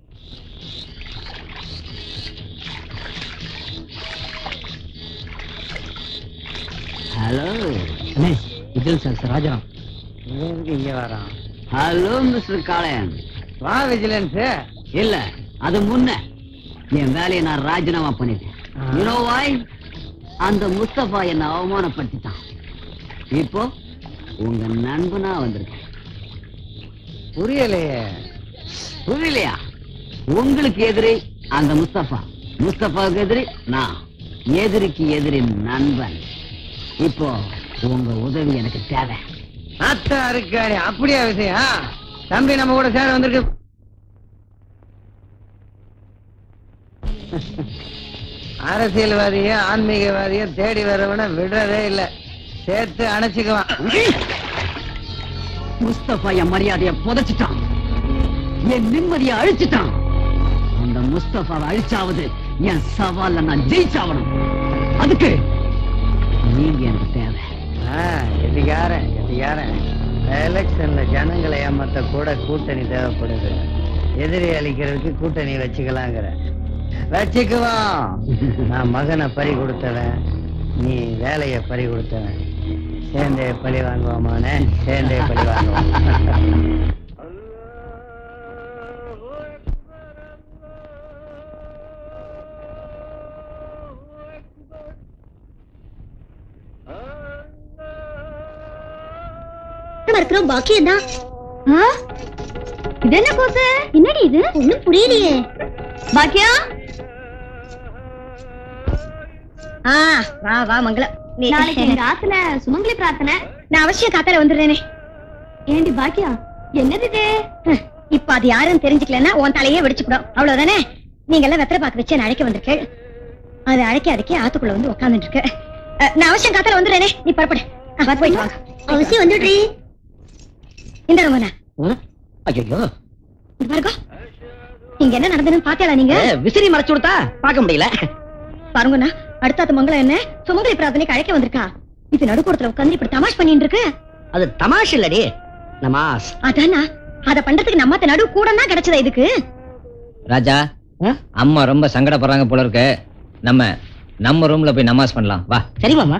[SPEAKER 14] ஹலோ விஜய் சார், ராஜாராம்
[SPEAKER 8] இங்க வரான்.
[SPEAKER 14] Hello mister Kalaiyan.
[SPEAKER 8] வா விஜிலன்ஸ்.
[SPEAKER 14] இல்ல, அது முன்ன என் வேலையை நான் ராஜினாமா பண்ணிட்டேன். You know why? அந்த முஸ்தபா என்ன அவமானப்படுத்திட்டான். இப்போ உங்க நண்பனா வந்திருக்கேன்.
[SPEAKER 8] புரியலையே.
[SPEAKER 14] புரியலையா? உங்களுக்கு எதிரி அந்த முஸ்தபா, முஸ்தபாவுக்கு எதிரி நான். எதிரிக்கு எதிரி நண்பன். இப்போ உங்க உதவி எனக்கு தேவை.
[SPEAKER 6] அத்தா இருக்காரு. அப்படியா விஷயம்? தம்பி நம்ம கூட சேர வந்திருக்கு. அரசியல்வாதிய ஆன்மீகவாதிய தேடி வரவன விடுறதே இல்ல. சேர்த்து அணைச்சுக்குவான்.
[SPEAKER 14] முஸ்தபா என் மரியாதைய புதைச்சிட்டான், என் நிம்மதியை அழிச்சிட்டான். அந்த முஸ்தபாவை அழிச்சாவது என் சவால்ல நான் ஜெயிச்சாவணும். அதுக்கு நீங்க எனக்கு தேவை.
[SPEAKER 6] எதிகாரன் எலெக்ஷன்ல ஜனங்களை ஏமாத்த கூட கூட்டணி தேவைப்படுது. எதிரி அளிக்கிறதுக்கு கூட்டணி வச்சுக்கலாங்கிற. வச்சுக்குவான். நான் மகனை பறி கொடுத்தவன், நீ வேலையை பறி கொடுத்தவன். சேர்ந்தே பழி வாங்குவாமானே, சேர்ந்தே பழி வாங்குவான்.
[SPEAKER 9] இருக்கிறோம் பாக்கியம் தான். இது என்ன கோசு? என்னடி இது? ஒண்ணும் புரியலையே. பாக்கியம் வா வா மங்களம்.
[SPEAKER 12] நாளைக்கு எங்க ஆத்துல சுமங்கலி பிரார்த்தனை.
[SPEAKER 9] நான் அவசியம் காத்தால வந்துடுறேனே.
[SPEAKER 12] ஏண்டி பாக்கியா, என்னது இது?
[SPEAKER 9] இப்ப அது யாருன்னு தெரிஞ்சுக்கலன்னா உன் தலையே வெடிச்சுடும். அவ்வளவுதானே. நீங்க எல்லாம் வெத்தலை பாக்கு வச்சு அழைக்க வந்திருக்கேன். அது அழைக்க ஆத்துக்குள்ள வந்து உட்காந்துட்டு இருக்கு. நான் அவசியம் காத்தால வந்துடுறேனே. நீ புறப்படு. போயிட்டு வாங்க. அவசியம் வந்துடுறீ. இந்த ரமணா.
[SPEAKER 8] ஐயோ
[SPEAKER 9] பாருங்க, இங்க என்ன நடந்ததுன்னு பாத்தியாளா நீங்க?
[SPEAKER 8] விசிறி மறைச்சு கொடுத்தா பார்க்க முடியல.
[SPEAKER 9] பாருங்கண்ணா, அடுத்த மங்களம் என்ன சுமங்கலி பிரார்த்தனைக்கு அழைக்க வந்திருக்கா. இது நடுக்கூடத்துல உட்காந்து இப்படி தமாஷ் பண்ணிட்டு இருக்கு.
[SPEAKER 8] அது தமாஷ் இல்லடி, நமாஸ்.
[SPEAKER 9] அதானா, அத பண்றதுக்கு நம்ம நடு கூட தான் கிடைச்சதா இதுக்கு?
[SPEAKER 3] ராஜா, அம்மா ரொம்ப சங்கடப்படுறாங்க போல இருக்கு. நம்ம ரூம்ல போய் நமாஸ் பண்ணலாம் வா.
[SPEAKER 8] சரி மாமா.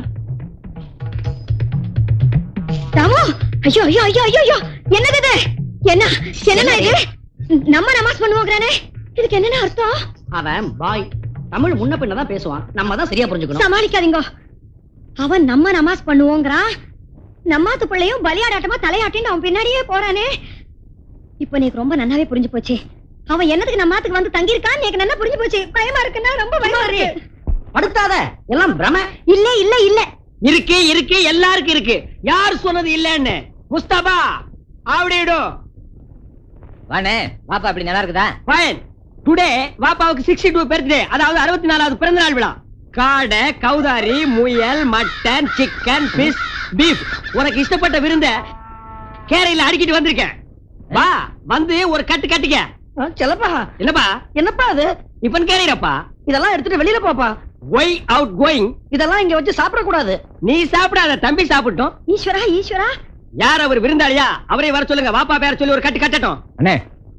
[SPEAKER 9] ராமு, ஐயோ ஐயோ ஐயோ ஐயோ, என்னது இது? என்ன இது? நம்ம நமாஸ் பண்ணுவோங்கறானே, இதுக்கு என்ன அர்த்தம்?
[SPEAKER 8] அவன் பாய் தமிழ் முன்ன பின்ன தான் பேசுவான். நம்ம தான் சரியா புரிஞ்சுக்கணும்.
[SPEAKER 9] சமாளிக்காதீங்க. அவன் நம்ம நமாஸ் பண்ணுவோங்கறான். நம்மாத்து பிள்ளையும் பலியாடாட்டமா தலையாட்டின்னு அவன் பின்னாடியே போறானே. இப்போ எனக்கு ரொம்ப நல்லாவே புரிஞ்சு போச்சு. அவன் என்னத்துக்கு நம்மாத்துக்கு வந்து தங்கி இருக்கான்னு எனக்கு நல்லா புரிஞ்சு போச்சு. பயமா இருக்குன்னா ரொம்ப பயமா இருக்கு.
[SPEAKER 8] படுத்தாத, எல்லாம் பிரம.
[SPEAKER 9] இல்ல இல்ல இல்ல,
[SPEAKER 2] இருக்கு எல்லாருக்கும் இருக்கு. யார் சொன்னது இல்லன்னு? முஸ்தபா ஆவடிடு
[SPEAKER 3] வானே. வாப்பா அப்படி நல்லா இருக்குதா?
[SPEAKER 2] ஃபைன். டுடே வாப்பாவுக்கு 62 பர்த்டே, அதாவது 64வது பிறந்த நாள் விழா. காடை, கௌதாரி, முயல், மட்டன், சிக்கன், ஃபிஷ், பீஃப், உனக்கு இஷ்டப்பட்ட விருந்த கேரையில அடிக்கிட்டு வந்திருக்கேன். வா, வந்து ஒரு கட்டு கட்டிக்க.
[SPEAKER 8] செல்லப்பா. என்னப்பா அது?
[SPEAKER 2] இப்பன் கேரையப்பா.
[SPEAKER 8] இதெல்லாம் எடுத்துட்டு வெளியில போப்பா.
[SPEAKER 2] Why out going.
[SPEAKER 8] இதெல்லாம் இங்க வச்சு சாப்பிட கூடாது.
[SPEAKER 2] நீ சாப்பிடாத, தம்பி சாப்பிட்டோம்.
[SPEAKER 9] ஈஸ்வரா
[SPEAKER 2] யார் அவர்? விருந்தாளியா? அவரே வர சொல்லுங்க. வாப்பா பேர சொல்லி ஒரு கட்டு கட்டட்டும்.
[SPEAKER 3] அண்ணே,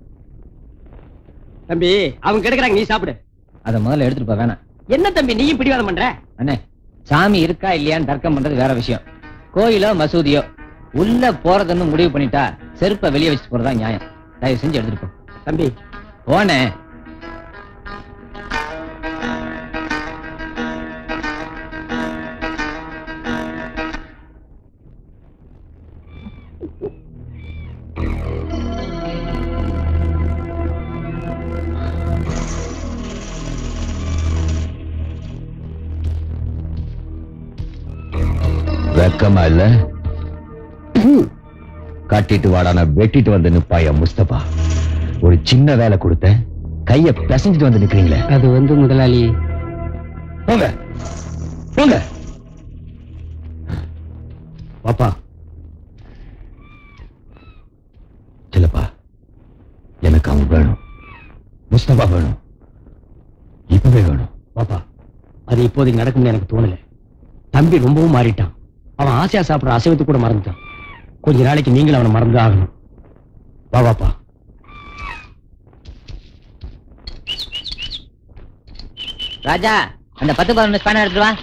[SPEAKER 2] தம்பி அவங்க கிடைக்கிறாங்க, நீ சாப்பிடு.
[SPEAKER 3] அத முதல்ல எடுத்துட்டு போ. வேணாம்.
[SPEAKER 2] என்ன தம்பி நீயும் பிடிவாதம் பண்ற?
[SPEAKER 3] அண்ணே, சாமி இருக்கா இல்லையான்னு தர்க்கம் பண்றது வேற விஷயம். கோயிலோ மசூதியோ உள்ள போறதுன்னு முடிவு பண்ணிட்டா செருப்பை வெளியே வச்சுட்டு போறதா நியாயம். தயவு செஞ்சு எடுத்துட்டு போ.
[SPEAKER 2] தம்பி
[SPEAKER 3] போனே.
[SPEAKER 7] வெக்கமா இல்ல? கட்டிட்டு வாடான வெட்டிட்டு வந்து நிப்பாயா முஸ்தபா. ஒரு சின்ன வேலை கொடுத்த கைய பிசைஞ்சிட்டு வந்து நிக்கிறீங்களே.
[SPEAKER 2] அது வந்து முதலாளி.
[SPEAKER 7] போங்க போங்க. பாப்பா சிலப்பா, எனக்கு அவன் வேணும். முஸ்தபா வேணும். இப்பவே வேணும்.
[SPEAKER 2] பாப்பா, அது இப்போதைக்கு நடக்கும்னு எனக்கு தோணல. தம்பி ரொம்பவும் மாறிட்டான். அவன் ஆசையா சாப்பிடுற அசைவத்தை கூட மறந்துட்டான். கொஞ்ச நாளைக்கு நீங்களும் அவனை மறந்து ஆகணும். வா பாப்பா.
[SPEAKER 3] ராஜா, அந்த 10-11 ஸ்பேனர் எடுத்துட்டு வா.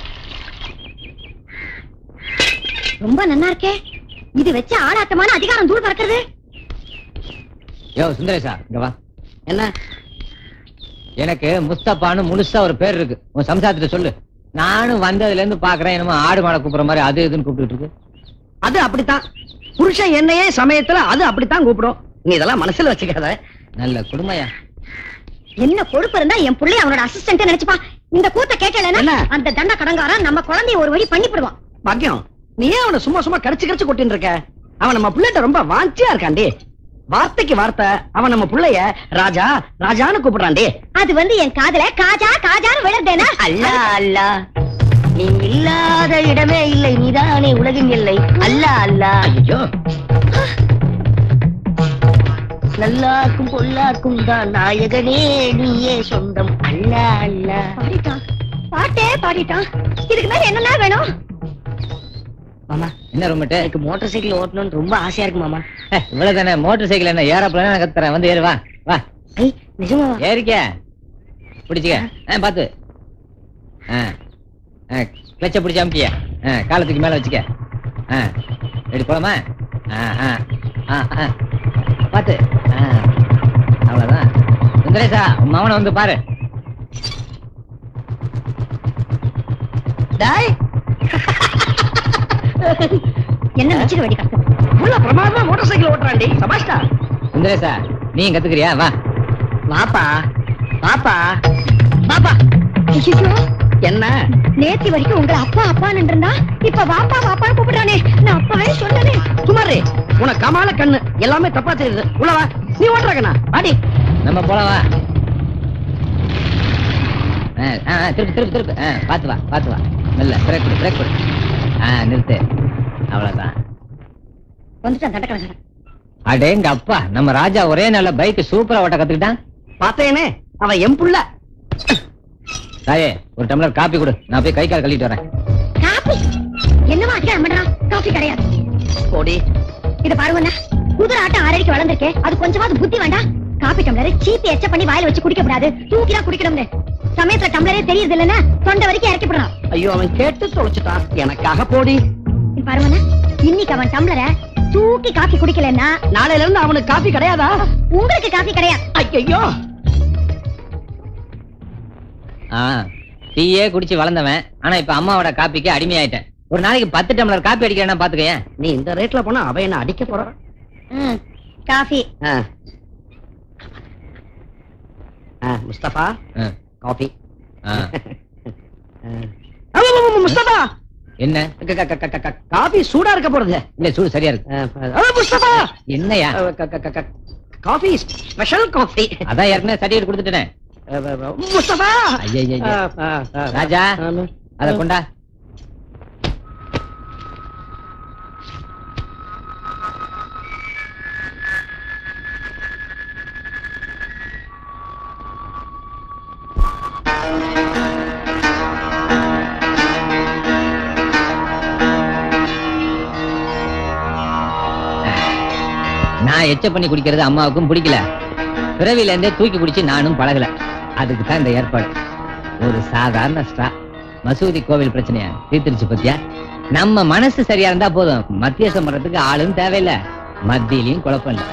[SPEAKER 9] ரொம்ப நல்லா இருக்கே. இது வச்ச ஆளாட்டமான அதிகாரம் தூள் பறக்கிறது.
[SPEAKER 3] யோ சுந்தரேசா, இங்க வா.
[SPEAKER 8] என்ன?
[SPEAKER 3] எனக்கு முஸ்தபான்னு முழுசா ஒரு பேர் இருக்கு. உன் சம்சாரத்துல சொல்லு. நானும் வந்ததுல இருந்து பாக்குறேன், என்னமோ ஆடு மாட கூப்பிடுற மாதிரி அது இதுன்னு கூப்பிட்டு இருக்கு.
[SPEAKER 8] அது அப்படித்தான். புருஷன் என்னையே சமயத்துல அது அப்படித்தான் கூப்பிடும். நீ இதெல்லாம் மனசுல வச்சுக்காத.
[SPEAKER 3] நல்ல குடுமையா.
[SPEAKER 9] என்ன பொறுப்பு இருந்தா என் பிள்ளை அவனோட அசிஸ்டன்ட் நினைச்சுப்பான். இந்த கூத்த கேட்கலன்னா அந்த தண்ட கடங்காரன் நம்ம குழந்தைய ஒரு வழி பண்ணி போடுவான்.
[SPEAKER 8] பாக்கியம், நீ ஏன் அவனை சும்மா கடிச்சு கொட்டின்னு இருக்க? அவன் நம்ம புள்ளைட்ட ரொம்ப வாஞ்சியா இருக்காண்டி. வார்த்தைக்கு வார்த்தை அவன் நம்ம புள்ளைய ராஜா ராஜான்னு கூப்பிடுறான்டி.
[SPEAKER 9] அது வந்து என் காதுல காஜா காஜான்னு விழுந்தேனா?
[SPEAKER 11] அல்லா அல்லா, நீ இல்லாத இடமே இல்லை, நீதானே உலகின் எல்லை. அல்லா அல்லா.
[SPEAKER 8] ஐயோ,
[SPEAKER 11] நல்லாக்கும் பொல்லாக்கும் தான் நாயகனே நீயே சொந்தம். அல்லா அல்லா.
[SPEAKER 9] பாடிட்டான், பாட்டே பாடிட்டான். இதுக்கு மேல என்னன்னா வேணும்?
[SPEAKER 11] மாமா,
[SPEAKER 3] என்ன ரொம்பட்டு?
[SPEAKER 11] எனக்கு மோட்டார் சைக்கிள் ஓட்டணும்னு ரொம்ப ஆசையா இருக்கு மாமா.
[SPEAKER 3] இவ்வளவுதானே? மோட்டார் சைக்கிள் என்ன ஏறப்பலாம் கத்துறேன், வந்து ஏறு. வா வா.
[SPEAKER 11] நிஜமா?
[SPEAKER 3] ஏறிக்க, பிடிச்சிக்க. பாத்து கிளச்ச பிடிச்ச அமுக்கிய, காலத்துக்கு மேல வச்சுக்க. ரெடி போலாமா? பாத்து. அவ்வளவுதான். சுந்தரேசா, மவனை வந்து பாரு.
[SPEAKER 8] டாய்,
[SPEAKER 9] என்ன வச்சுக்க வேண்டி கத்து?
[SPEAKER 8] இவ்வளவு பிரமாதமா மோட்டார் சைக்கிள் ஓட்டுறாண்டி. சபாஷ்டா.
[SPEAKER 3] சுந்தரேசா, நீ கத்துக்கிறியா? வா
[SPEAKER 8] வாப்பா வாப்பா வாப்பா. என்ன
[SPEAKER 9] நேத்தி வரைக்கும் உங்களை அப்பா அப்பா நின்றுந்தா இப்ப வாப்பா வாப்பான்னு கூப்பிடுறானே. நான் அப்பவே சொன்னேன்.
[SPEAKER 8] சுமாரே, உனக்கு கமால கண்ணு எல்லாமே தப்பா தெரியுது. உள்ளவா, நீ ஓட்டுறக்கண்ணா பாடி.
[SPEAKER 3] நம்ம போலாம் வா. திருப்பு திருப்பு திருப்பு. பாத்து வா பாத்து வா. நல்ல பிரேக் கொடு பிரேக் கொடு. நிறுத்து. அவ்வளவுதான்.
[SPEAKER 9] வந்துட்டான் தண்டக்கணக்காரன்.
[SPEAKER 3] அடேங்க அப்பா, நம்ம ராஜா ஒரே நல்ல பைக் சூப்பரா ஓட்ட கத்துக்கிட்டான்.
[SPEAKER 8] பார்த்தேனே, அவன் என் புள்ள.
[SPEAKER 3] தாயே, ஒரு டம்ளர் காப்பி கொடு, நான் போய் கை கால் கழுவிட்டு வரேன்.
[SPEAKER 9] காபி என்னவா அடிக்க பண்றான்? காபி கிடையாது.
[SPEAKER 8] போடி.
[SPEAKER 9] இத பாருங்க, குதிரை ஆட்டம் ஆறடிக்கு வளர்ந்துருக்கே, அது கொஞ்சமாவது புத்தி வேண்டாம். காபி டம்ளரை சீப்பி எச்ச பண்ணி வாயில வச்சு குடிக்க கூடாது, தூக்கிதான் குடிக்கணும்னு. சமயத்துல டம்ளரே தெரியுது இல்லன்னா தொண்டை வரைக்கும் இறக்கி போடுறான்.
[SPEAKER 8] ஐயோ, அவன் கேட்டு தொலைச்சுட்டான். எனக்காக போடி.
[SPEAKER 9] பாருங்க, இன்னைக்கு அவன் டம்ளரை தூக்கி காபி குடிக்கலன்னா
[SPEAKER 8] நாளையில இருந்து அவனுக்கு காபி கிடையாதா?
[SPEAKER 9] உங்களுக்கு காபி கிடையாது.
[SPEAKER 8] ஐயோ,
[SPEAKER 3] டீயே குடிச்சு வளர்ந்தவன், ஆனா இப்ப அம்மாவோட காப்பிக்கு அடிமையாயிட்டேன். ஒரு நாளைக்கு 10 டம்ளர் காப்பி அடிக்கிறேன்னா பாத்துக்கேன்.
[SPEAKER 8] நீ இந்த ரேட்ல போனா அவ என்ன அடிக்க போறான்.
[SPEAKER 9] காபி.
[SPEAKER 8] முஸ்தபா, காபி. முஸ்தபா,
[SPEAKER 3] என்ன
[SPEAKER 8] காபி சூடா இருக்க போறது?
[SPEAKER 3] இல்ல, சூடு சரியா இருக்கு.
[SPEAKER 8] முஸ்தபா,
[SPEAKER 3] என்னையா
[SPEAKER 8] காபி ஸ்பெஷல் காபி.
[SPEAKER 3] அதான் ஏற்கனவே சர்டிபிகேட் கொடுத்துட்டேன்.
[SPEAKER 8] முஸ்தபா,
[SPEAKER 3] ராஜா, அத கொண்டா. நான் எச்ச பண்ணி குடிக்கிறது அம்மாவுக்கும் பிடிக்கல. பிறவில இருந்தே தூக்கி குடிச்சு நானும் பழகல. அதுக்கு தான் இந்த ஏற்பாடு. ஒரு சாதாரண ஸ்ட்ரா மசூதி கோவில் பிரச்சனையா தீர்த்துருச்சு பத்தியா? நம்ம மனசு சரியா இருந்தா போதும், மத்தியஸ்தம் பண்றதுக்கு ஆளும் தேவையில்லை, மத்தியிலையும் குழப்பம் இல்லை.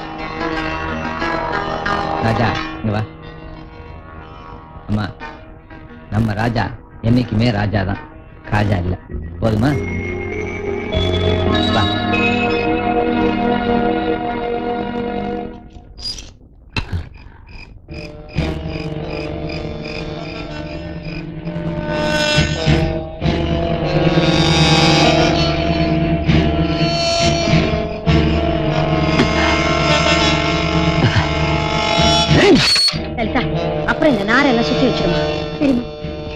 [SPEAKER 3] ராஜா, இங்க வா. அம்மா, நம்ம ராஜா என்னைக்குமே ராஜா தான், காஜா இல்ல. போதுமா? வா.
[SPEAKER 9] அப்புறம் இந்த நாரெல்லாம் சுத்தி வச்சிருமா? சரிமா?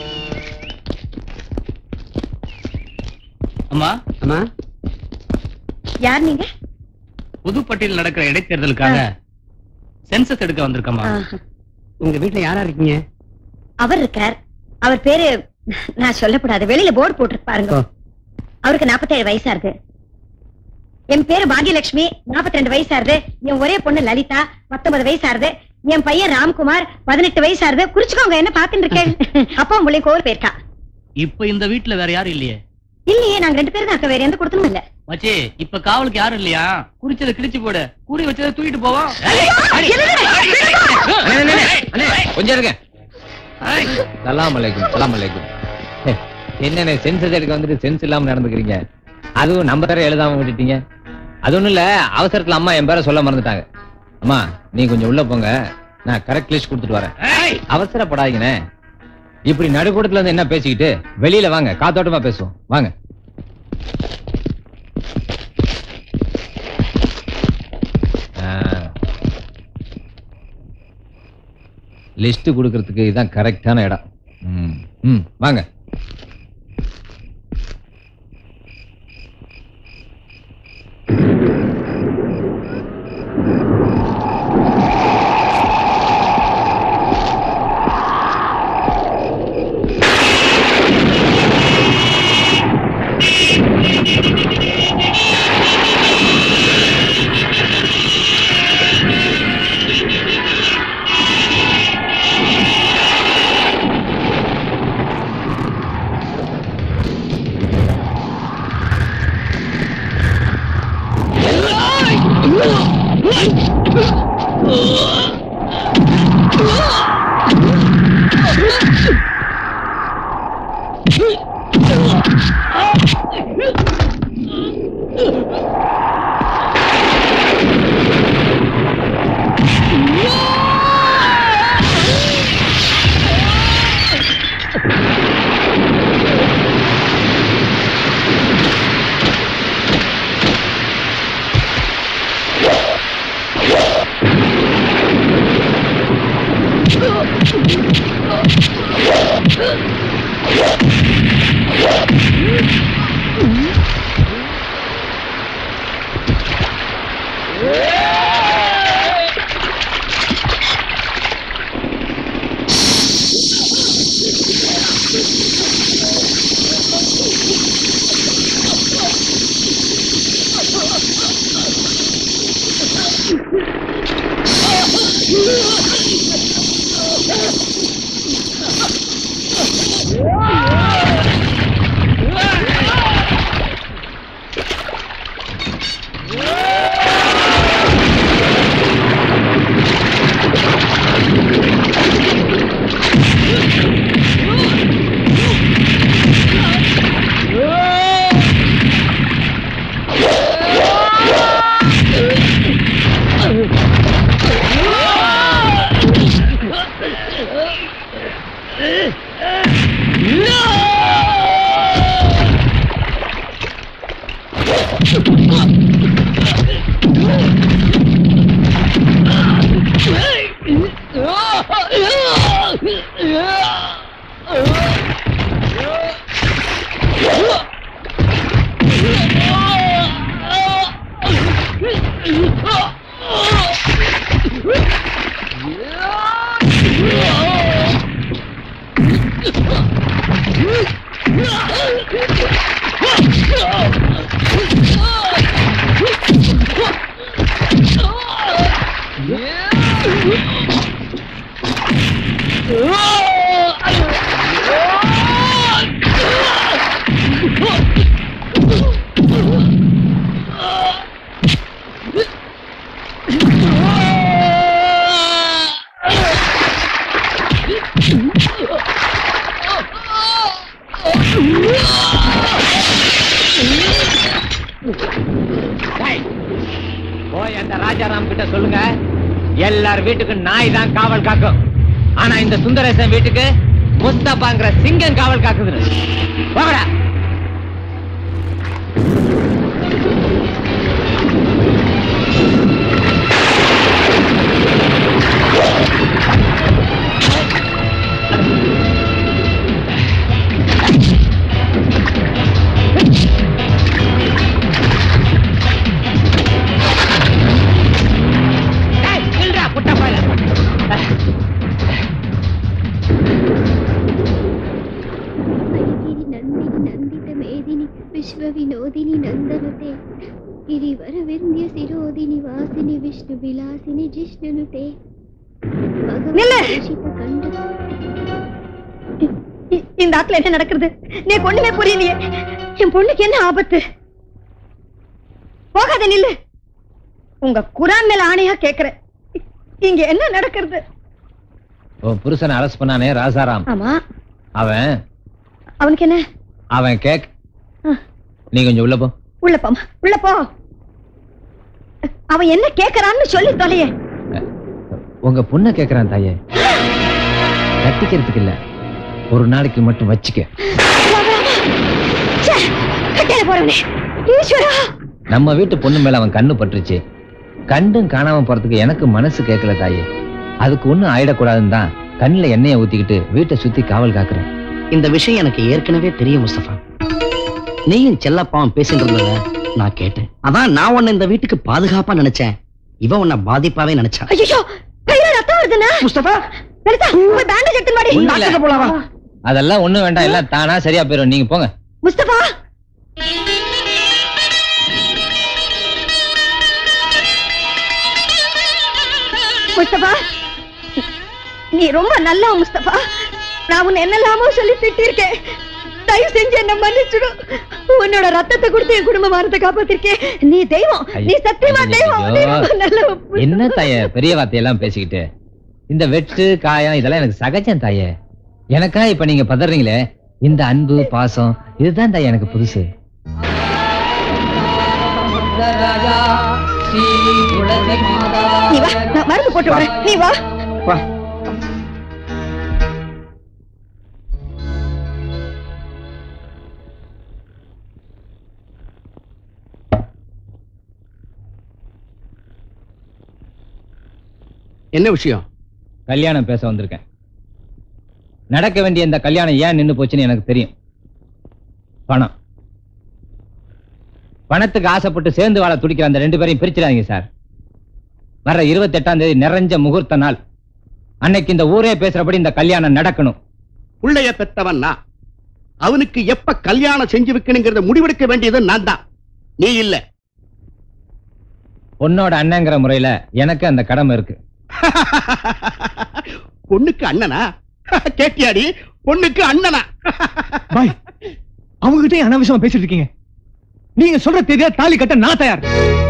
[SPEAKER 15] அம்மா,
[SPEAKER 8] அம்மா,
[SPEAKER 9] யார் நீங்க?
[SPEAKER 15] புதுப்பட்டியில் நடக்கிற இடைத்தேர்தலுக்காக சென்சஸ் எடுக்க வந்திருக்கமா.
[SPEAKER 8] உங்க வீட்டுல யாரா இருக்கீங்க?
[SPEAKER 9] அவர் இருக்கார். அவர் பேரு நான் சொல்லக்கூடாது, வெளியில போர்டு போட்டு பாருங்க. அவருக்கு 47 வயசா இருக்கு. என் பேரு பாகியலட்சுமி, 42 வயசா இருக்கு. என் ஒரே பொண்ணு லலிதா, 19 வயசா இருக்கு. என் பையன் ராம்குமார், 18 வயசா இருக்கு. குறிச்சுக்கோங்க, என்ன பாத்துட்டு இருக்கேன். அப்பா உங்களையும் கோவில் போயிருக்கா.
[SPEAKER 15] இப்ப இந்த வீட்டுல வேற யாரும் இல்லையே?
[SPEAKER 9] இல்லையே, நாங்க 2 பேரும் தான் இருக்க, வேற எந்த கொடுத்தனும் இல்ல.
[SPEAKER 15] மச்சி, இப்ப காவலுக்கு யாரும் இல்லையா? குறிச்சதை கிழிச்சு போடு, கூறி வச்சதை தூக்கிட்டு போவோம்.
[SPEAKER 3] கொஞ்சம் இருங்க. சலாம் அலைக்கும், சலாம் அலைக்கும். என்ன சென்சஸ் எடுக்க வந்துட்டு சென்ஸ் இல்லாம நடந்துக்கிறீங்க? அதுவும் நம்ம தர எழுதாம விட்டுட்டீங்க. அது ஒண்ணும் இல்ல, அவசரத்துல அம்மா என் பேரை சொல்ல மறந்துட்டாங்க. அம்மா, நீ கொஞ்சம் உள்ள போங்க, நான் கரெக்ட் லிஸ்ட் கொடுத்துட்டு வரேன். அவசரப்படாதீங்கண்ணே. இப்படி நடுக்கூடத்துல இருந்து என்ன பேசிக்கிட்டு வெளியில வாங்க, காத்தோட்டமா பேசுவோம். வாங்க. லிஸ்ட் கொடுக்கறதுக்கு இதான் கரெக்டான இடம். வாங்க. வீட்டுக்கு நாய் தான் காவல் காக்கும். ஆனா இந்த சுந்தரேசன் வீட்டுக்கு முஸ்தபாங்கிற சிங்கம் காவல் காக்குது. போகடா.
[SPEAKER 12] विनोदिनी नंदनुते गिरिवर विंध्य सिरोदिनी वासिनी विष्णु विलासिनी जिष्णुनुते
[SPEAKER 9] இந்த ஆத்துல என்ன நடக்குது? நீ ஒண்ணுமே புரியலையே. என் பொண்ணுக்கு என்ன ஆபத்து? போகாத நில்லு. உங்க குரான் மேல ஆணையா கேக்குறேன். இங்க என்ன நடக்குது?
[SPEAKER 3] உன் புருஷனை அரெஸ்ட் பண்ணானே ராசாராம்.
[SPEAKER 9] ஆமா.
[SPEAKER 3] அவனுக்கு
[SPEAKER 9] என்ன?
[SPEAKER 3] அவன் கேக். நீ கொஞ்சம் உள்ள போ.
[SPEAKER 9] உள்ள போமா, உள்ள போ. அவன் என்ன கேக்குறான்னு சொல்லி தொலையே.
[SPEAKER 3] உங்க பொண்ண கேக்குறான் தாயே. கட்டிக்கிறதுக்கு இல்ல, ஒரு நாளைக்கு மட்டும் வச்சுக்க. நம்ம வீட்டு பொண்ணு மேல அவன் கண்ணு பட்டுருச்சு. கண்டும் காணாம போறதுக்கு எனக்கு மனசு கேட்கல தாயே. அதுக்கு ஒண்ணும் ஆயிடக்கூடாதுன்னு தான் கண்ணில் எண்ணெயை ஊத்திக்கிட்டு வீட்டை சுத்தி காவல் காக்குறேன்.
[SPEAKER 8] இந்த விஷயம் எனக்கு ஏற்கனவே தெரியும் முஸ்தபா. நீயும் செல்லப்பாவும் பேசிட்டு இருந்தத நான் கேட்டேன். அதான் நான் உன்னை இந்த வீட்டுக்கு பாதுகாப்பா நினைச்சேன். இவன் உன்னை பாதிப்பாவே நினைச்சா.
[SPEAKER 9] ஐயோ கையில ரத்தம் வருதுண்ணா.
[SPEAKER 8] முஸ்தபா
[SPEAKER 9] லலிதா போய் பேண்டேஜ் எடுத்து மாடி.
[SPEAKER 3] டாக்டர் போலாமா? அதெல்லாம் ஒண்ணும் வேண்டாம், எல்லாம் தானா சரியா போயிடும். நீங்க போங்க.
[SPEAKER 9] முஸ்தபா முஸ்தபா நீ ரொம்ப நல்ல முஸ்தபா. நான் உன்னை என்னெல்லாமோ சொல்லி திட்டிருக்கேன். தயவு செஞ்சு என்ன மன்னிச்சுடு. உன்னோட ரத்தத்தை கொடுத்து என் குடும்ப மானத்தை காப்பாத்திருக்கேன். நீ தெய்வம், நீ சத்தியமா தெய்வம். நீ ரொம்ப நல்ல
[SPEAKER 3] என்ன தாயே பெரிய வார்த்தையெல்லாம் பேசிக்கிட்டு? இந்த வெட்டு காயம் இதெல்லாம் எனக்கு சகஜம் தாயே. எனக்கா இப்ப நீங்க பதறீங்களே, இந்த அன்பு பாசம் இதுதான் தாயே எனக்கு புதுசு.
[SPEAKER 9] நீ வா, நான் மருந்து போட்டு வரேன். நீ வா.
[SPEAKER 2] என்ன விஷயம்?
[SPEAKER 3] கல்யாணம் பேச வந்திருக்கேன். நடக்க வேண்டிய இந்த கல்யாணம் ஏன் நின்னு போச்சுன்னு எனக்கு தெரியும். பணம். பணத்துக்கு ஆசைப்பட்டு சேர்ந்து வாழ துடிக்கிற அந்த 2 பேரையும் பிரிச்சிடாதீங்க சார். வர 28ஆம் தேதி நிறைஞ்ச முகூர்த்த நாள். அன்னைக்கு இந்த ஊரே பேசுறபடி இந்த கல்யாணம் நடக்கணும்.
[SPEAKER 2] புள்ளைய பெத்தவன்னா அவனுக்கு எப்ப கல்யாணம் செஞ்சு வைக்கணுங்கிறத முடிவெடுக்க வேண்டியது நான் தான், நீ இல்ல.
[SPEAKER 3] பொண்ணோட அண்ணங்கிற முறையில எனக்கு அந்த கடமை இருக்கு.
[SPEAKER 2] பொண்ணுக்கு அண்ணனா? கேட்டியாடி? பொண்ணுக்கு அண்ணனா? பாய், அவங்க கிட்ட அனாவசியமா பேசிட்டு இருக்கீங்க. நீங்க சொல்ற தேதியா தாலி கட்ட நான் தயார்.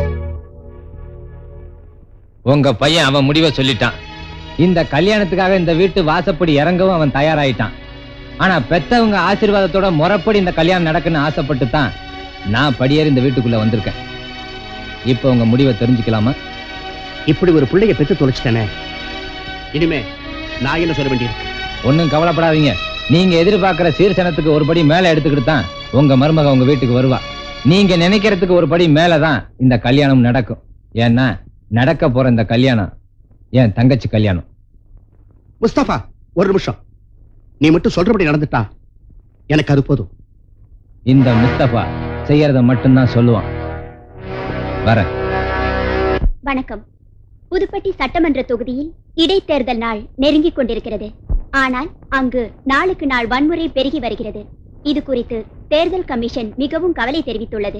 [SPEAKER 3] உங்க பையன் அவன் முடிவை சொல்லிட்டான். இந்த கல்யாணத்துக்காக இந்த வீட்டு வாசப்படி இறங்கவும் அவன் தயாராயிட்டான். ஆனா பெத்தவங்க ஆசீர்வாதத்தோட முறைப்படி இந்த கல்யாணம் நடக்குன்னு ஆசைப்பட்டு தான் நான் படியேறி இந்த வீட்டுக்குள்ள வந்திருக்கேன். இப்ப உங்க முடிவை தெரிஞ்சுக்கலாமா?
[SPEAKER 2] இப்படி ஒரு பிள்ளைய பெத்து தொலைச்சிட்டேனே, இனிமே நான் என்ன சொல்ல வேண்டியிருக்கு?
[SPEAKER 3] ஒன்னும் கவலைப்படாதீங்க. நீங்க எதிர்பார்க்கிற சீர்சனத்துக்கு ஒரு படி மேல எடுத்துக்கிட்டு தான் உங்க மருமக உங்க வீட்டுக்கு வருவா. நீங்க நினைக்கிறதுக்கு ஒரு படி மேலதான் இந்த கல்யாணம் நடக்கும். ஏன்னா நடக்க போற இந்த கல்யாணம் என் தங்கச்சி கல்யாணம்.
[SPEAKER 2] முஸ்தபா, ஒரு நிமிஷம். நீ மட்டும் சொல்றபடி நடந்துட்டா எனக்கு அது போதும்.
[SPEAKER 3] இந்த முஸ்தபா செய்யறத மட்டும்தான் சொல்லுவான். வர.
[SPEAKER 12] வணக்கம். புதுப்பட்டி சட்டமன்ற தொகுதியில் இடைத்தேர்தல் நாள் நெருங்கிக் கொண்டிருக்கிறது. ஆனால் அங்கு நாளுக்கு நாள் வன்முறை பெருகி வருகிறது. இது குறித்து தேர்தல் கமிஷன் மிகவும் கவலை தெரிவித்துள்ளது.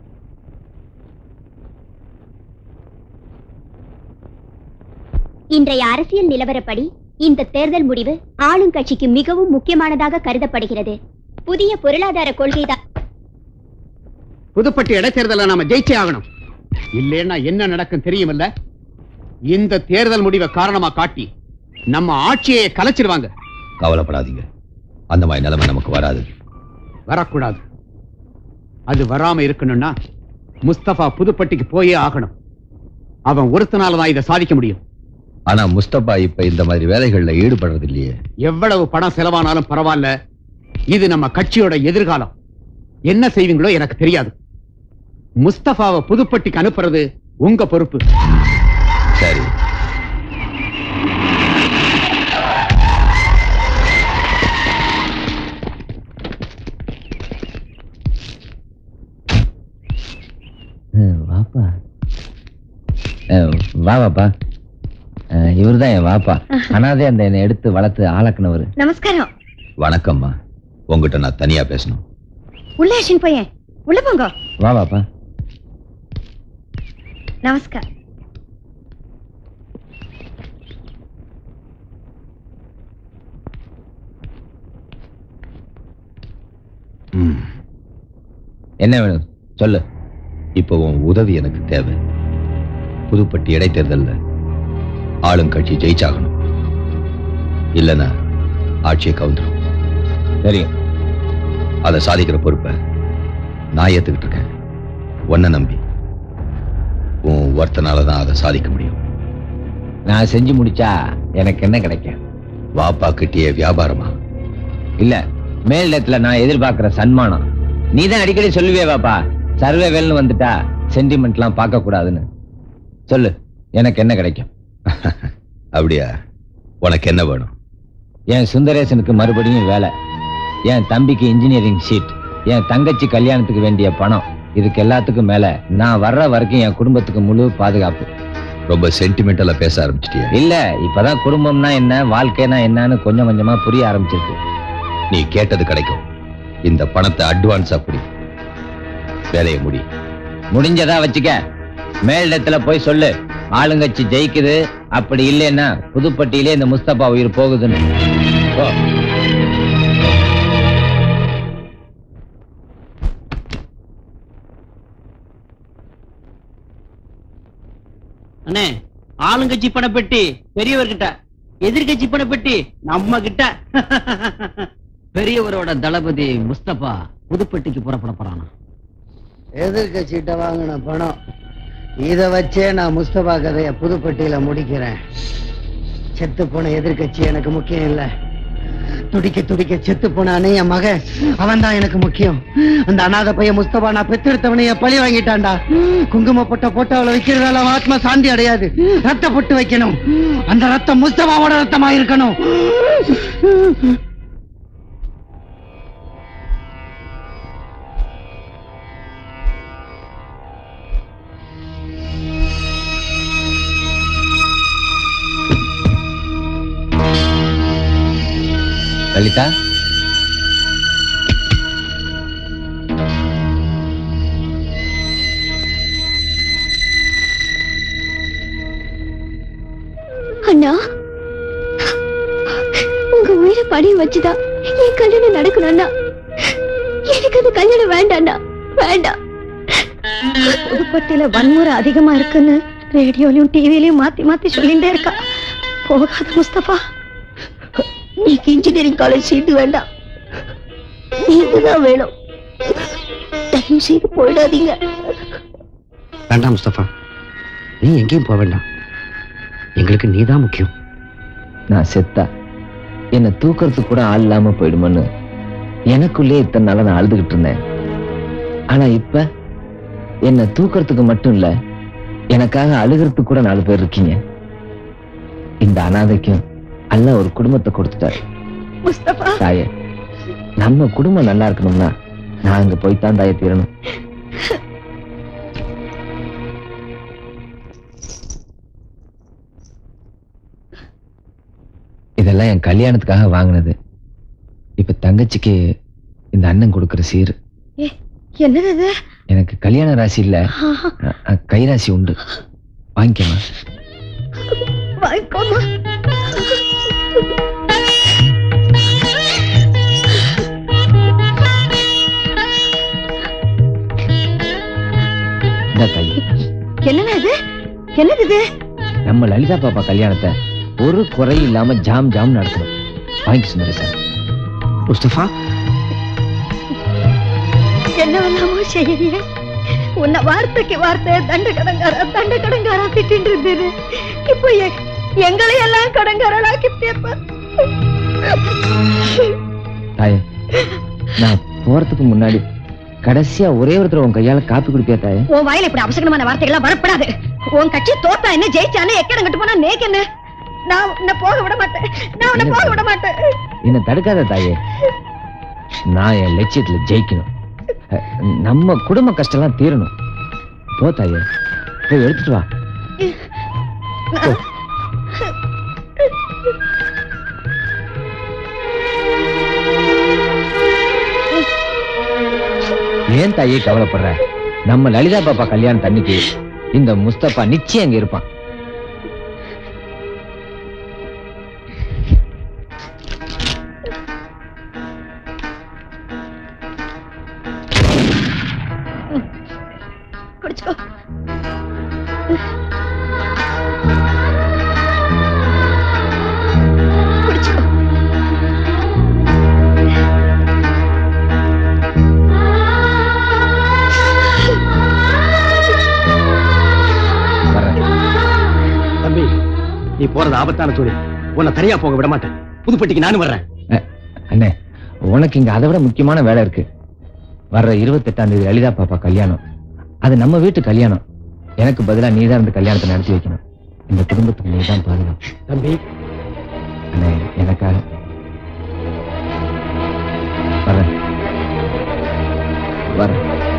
[SPEAKER 12] இன்றைய அரசியல் நிலவரப்படி இந்த தேர்தல் முடிவு ஆளுங்கட்சிக்கு மிகவும் முக்கியமானதாக கருதப்படுகிறது. புதிய பொருளாதார கொள்கைதான்.
[SPEAKER 2] புதுப்பட்டி இடைத்தேர்தலை நாம ஜெயிச்சே ஆகணும். இல்லைன்னா என்ன நடக்கும் தெரியுமில்ல? இந்த தேர்தல் முடிவை காரணமா காட்டி நம்ம ஆட்சியை கலைச்சிருவாங்க.
[SPEAKER 7] கவலைப்படாதீங்க, அந்த மாதிரி நிலைமை நமக்கு வராது.
[SPEAKER 2] வரக்கூடாது. அது வராம இருக்கணும்னா முஸ்தபா புதுப்பட்டிக்கு போயே ஆகணும். அவன் ஒருத்தனாலதான் இதை சாதிக்க முடியும்.
[SPEAKER 7] ஆனா முஸ்தபா இப்ப இந்த மாதிரி வேலைகள்ல ஈடுபடுறது இல்லையே.
[SPEAKER 2] எவ்வளவு பணம் செலவானாலும் பரவாயில்ல, இது நம்ம கட்சியோட எதிர்காலம். என்ன செய்வீங்களோ எனக்கு தெரியாது. முஸ்தபாவை புதுப்பட்டிக்கு அனுப்புறது உங்க பொறுப்பு.
[SPEAKER 7] சரி.
[SPEAKER 3] வாப்பா. வா வாப்பா. இவர்தான் என் வாப்பா. அனாதே அந்த என்னை எடுத்து வளர்த்து ஆளாக்குனவர்.
[SPEAKER 9] நமஸ்காரம்.
[SPEAKER 7] வணக்கம்மா. உங்ககிட்ட நான் தனியா பேசணும்.
[SPEAKER 9] உள்ள அஷின் பையன் உள்ள போங்க.
[SPEAKER 3] வா வாப்பா.
[SPEAKER 9] நமஸ்கார்.
[SPEAKER 3] என்ன வேணும் சொல்லு.
[SPEAKER 7] இப்போ உன் உதவி எனக்கு தேவை. புதுப்பட்டி இடைத்தேர்தல்ல ஆளுங்கட்சி ஜெயிச்சாகணும். இல்லைன்னா ஆட்சியை கவுந்துரும்.
[SPEAKER 3] தெரியும்.
[SPEAKER 7] அதை சாதிக்கிற பொறுப்பை நான் ஏத்துக்கிட்டு இருக்கேன். உன்னை நம்பி உன் ஒருத்தனாலதான் அதை சாதிக்க முடியும்.
[SPEAKER 3] நான் செஞ்சு முடிச்சா எனக்கு என்ன கிடைக்கும்?
[SPEAKER 7] வாப்பா கிட்டிய வியாபாரமா?
[SPEAKER 3] இல்ல, மேலிடத்துல நான் எதிர்பார்க்கிற சன்மானம். நீதான் அடிக்கடி சொல்லுவே வாப்பா, சர்வேவேல்னு வந்துட்டா சென்டிமெண்ட்லாம் பார்க்க கூடாதுன்னு. சொல்லு, எனக்கு என்ன கிடைக்கும்?
[SPEAKER 7] அப்படியா? உனக்கு என்ன வேணும்?
[SPEAKER 3] என் சுந்தரேசனுக்கு மறுபடியும் வேலை, என் தம்பிக்கு இன்ஜினியரிங் சீட், என் தங்கச்சி கல்யாணத்துக்கு வேண்டிய பணம், இதுக்கு எல்லாத்துக்கும் மேல நான் வர்ற வரைக்கும் என் குடும்பத்துக்கு முழு பாதுகாப்பு.
[SPEAKER 7] ரொம்ப சென்டிமெண்டலா பேச ஆரம்பிச்சிட்டியா?
[SPEAKER 3] இல்ல, இப்பதான் குடும்பம்னா என்ன, வாழ்க்கைனா என்னன்னு கொஞ்சம் கொஞ்சமா புரிய ஆரம்பிச்சிருக்கு.
[SPEAKER 7] நீ கேட்டது கிடைக்கும். இந்த பணத்தை அட்வான்ஸா புடி, வேலையை முடி.
[SPEAKER 3] முடிஞ்சதா வச்சுக்க. மேலிடத்துல போய் சொல்லு, ஆளுங்கட்சி ஜெயிக்குது, அப்படி இல்லைன்னா புதுப்பட்டியிலே இந்த முஸ்தபா உயிர் போகுதுன்னு.
[SPEAKER 8] அண்ணே, ஆளுங்கட்சி பணப்பெட்டி பெரியவர்கிட்ட, எதிர்கட்சி பணப்பெட்டி நம்ம கிட்ட.
[SPEAKER 14] பெரியவரோட தளபதி முஸ்தபா புதுப்பட்டிக்கு புறப்பட போறானா?
[SPEAKER 6] எதிர்கட்சிட்ட வாங்கின பணம், இத வச்சே நான் முஸ்தபா கதைய புதுப்பட்டியில முடிக்கிறேன். செத்து போன எதிர்கட்சி எனக்கு முக்கியம் இல்ல. துடிக்க துடிக்க செத்து போனானே என் மகன், அவன் தான் எனக்கு முக்கியம். அந்த அநாத பையன் முஸ்தபா நான் பெத்தெடுத்தவனைய பழி வாங்கிட்டான்டா. குங்குமப்பட்ட போட்டு அவளை வைக்கிறதால அவன் ஆத்மா சாந்தி அடையாது. ரத்த போட்டு வைக்கணும். அந்த ரத்தம் முஸ்தபாவோட ரத்தமா இருக்கணும்.
[SPEAKER 3] லலிதா,
[SPEAKER 9] அண்ணா, உங்க உயிரை படி வச்சுதான் என் கல்யாணம் நடக்கணும் அண்ணா. எனக்கு அந்த கல்யாணம் வேண்டாண்ணா, வேண்டாம். புதுப்பட்டியில வன்முறை அதிகமா இருக்குன்னு ரேடியோலயும் டிவிலையும் மாத்தி மாத்தி சொல்லிட்டே இருக்கா. போகாத முஸ்தபா, நீக்கு இன்ஜினியரிங் காலேஜ் சீட்டு வேண்டாம், இதுதான் வேணும். தயவு செய்து போயிடாதீங்க.
[SPEAKER 8] வேண்டாம் முஸ்தபா, நீ எங்கேயும் போக வேண்டாம். எங்களுக்கு நீதான் முக்கியம்.
[SPEAKER 3] நான் செத்தா என்ன தூக்கறதுக்கு கூட ஆள் இல்லாம போயிடுமோன்னு எனக்குள்ளே இத்தனை நாளா நான் அழுதுகிட்டு இருந்தேன். ஆனா இப்ப என்ன தூக்கறதுக்கு மட்டும் இல்ல, எனக்காக அழுகிறதுக்கு கூட 4 பேர் இருக்கீங்க. இந்த அனாதைக்கும் அல்ல ஒரு குடும்பத்தை கொடுத்துட்டாரு. தாயே, நம்ம குடும்பம் நல்லா இருக்கணும்னா நான் அங்க போய்தான் தாயை தீரணும். இதெல்லாம் என் கல்யாணத்துக்காக வாங்கினது. இப்ப தங்கச்சிக்கு இந்த அண்ணன் கொடுக்கிற சீர்.
[SPEAKER 9] என்னது?
[SPEAKER 3] எனக்கு கல்யாண ராசி இல்ல, கைராசி உண்டு. வாங்கிக்கமா.
[SPEAKER 9] வாங்கிக்கோமா. என்னது? என்னது இது?
[SPEAKER 3] நம்ம லலிதா பாப்பா கல்யாணத்தை ஒரு குறை இல்லாம ஜாம் ஜாம் நடக்கணும். வாங்கி சுந்தரேசன்.
[SPEAKER 8] முஸ்தபா,
[SPEAKER 9] என்னவெல்லாமோ செய்ய, உன்னை வார்த்தைக்கு வார்த்தை தண்ட கடங்காரா திட்டிட்டு இருந்தது. இப்போ எங்களை எல்லாம் கடங்காரலாக்கிட்டேப்பா.
[SPEAKER 3] தாயே, நான் போறதுக்கு முன்னாடி கடைசியா ஒரே ஒருத்தர் உன் கையால காப்பி குடிப்பியா தாயே?
[SPEAKER 9] உன் வாயில இப்படி அபசகமான வார்த்தைகள்லாம் வரப்படாது. உன் கட்சி தோத்தா என்ன, ஜெயிச்சானே எக்கடம் கட்டு போனா நேக்கு என்ன? நான் உன்னை போக விட மாட்டேன், நான் உன்னை போக விட மாட்டேன்.
[SPEAKER 3] என்ன தடுக்காத தாயே, நான் என் லட்சியத்துல ஜெயிக்கணும். நம்ம குடும்ப கஷ்டம் எல்லாம் தீரணும். போ தாயே, போய் எடுத்துட்டு வா. ஏன் தாயே கவலைப்படுற? நம்ம லலிதா பாப்பா கல்யாணம் தண்ணிக்கு இந்த முஸ்தபா நிச்சயம் அங்க இருப்பான்.
[SPEAKER 9] குடிச்சுக்கோ. குடிச்சுக்கோ.
[SPEAKER 2] தம்பி, நீ போறது ஆபத்தான தொழில். உன்னை தனியா போக விட மாட்டேன். புதுப்பட்டிக்கு நானும் வர்றேன்.
[SPEAKER 3] அண்ணே, உனக்கு இங்க அதை விட முக்கியமான வேலை இருக்கு. வர்ற 28ஆம் தேதி லலிதா பாப்பா கல்யாணம். அது நம்ம வீட்டு கல்யாணம். எனக்கு பதிலா நீதான் இந்த கல்யாணத்தை நடத்தி வைக்கணும். இந்த குடும்பத்துக்கு நீதான் பாதுகாப்பு.
[SPEAKER 2] தம்பி,
[SPEAKER 3] அண்ணே, எனக்காக வர.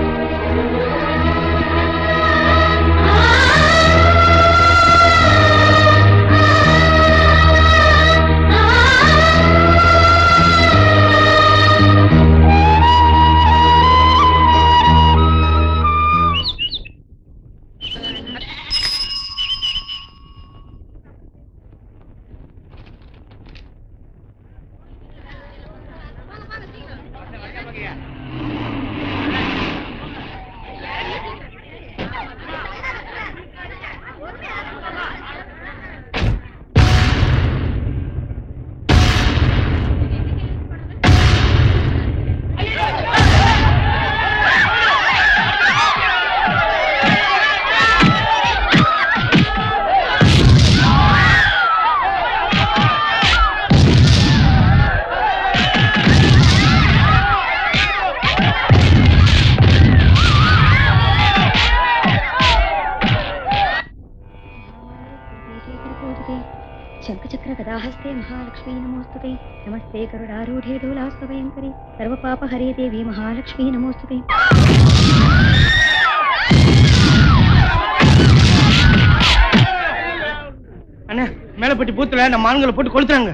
[SPEAKER 9] शंखचक्र गदाहस्ते महालक्ष्मी नमोस्तुते नमस्ते गरुडारूढे दोलास्तवयंकरी सर्वपापहरे देवी महालक्ष्मी नमोस्तुते.
[SPEAKER 2] அண்ணா மேலப்பட்டி பூத்துல நம்ம ஆண்களை போட்டு கொளுத்துறாங்க.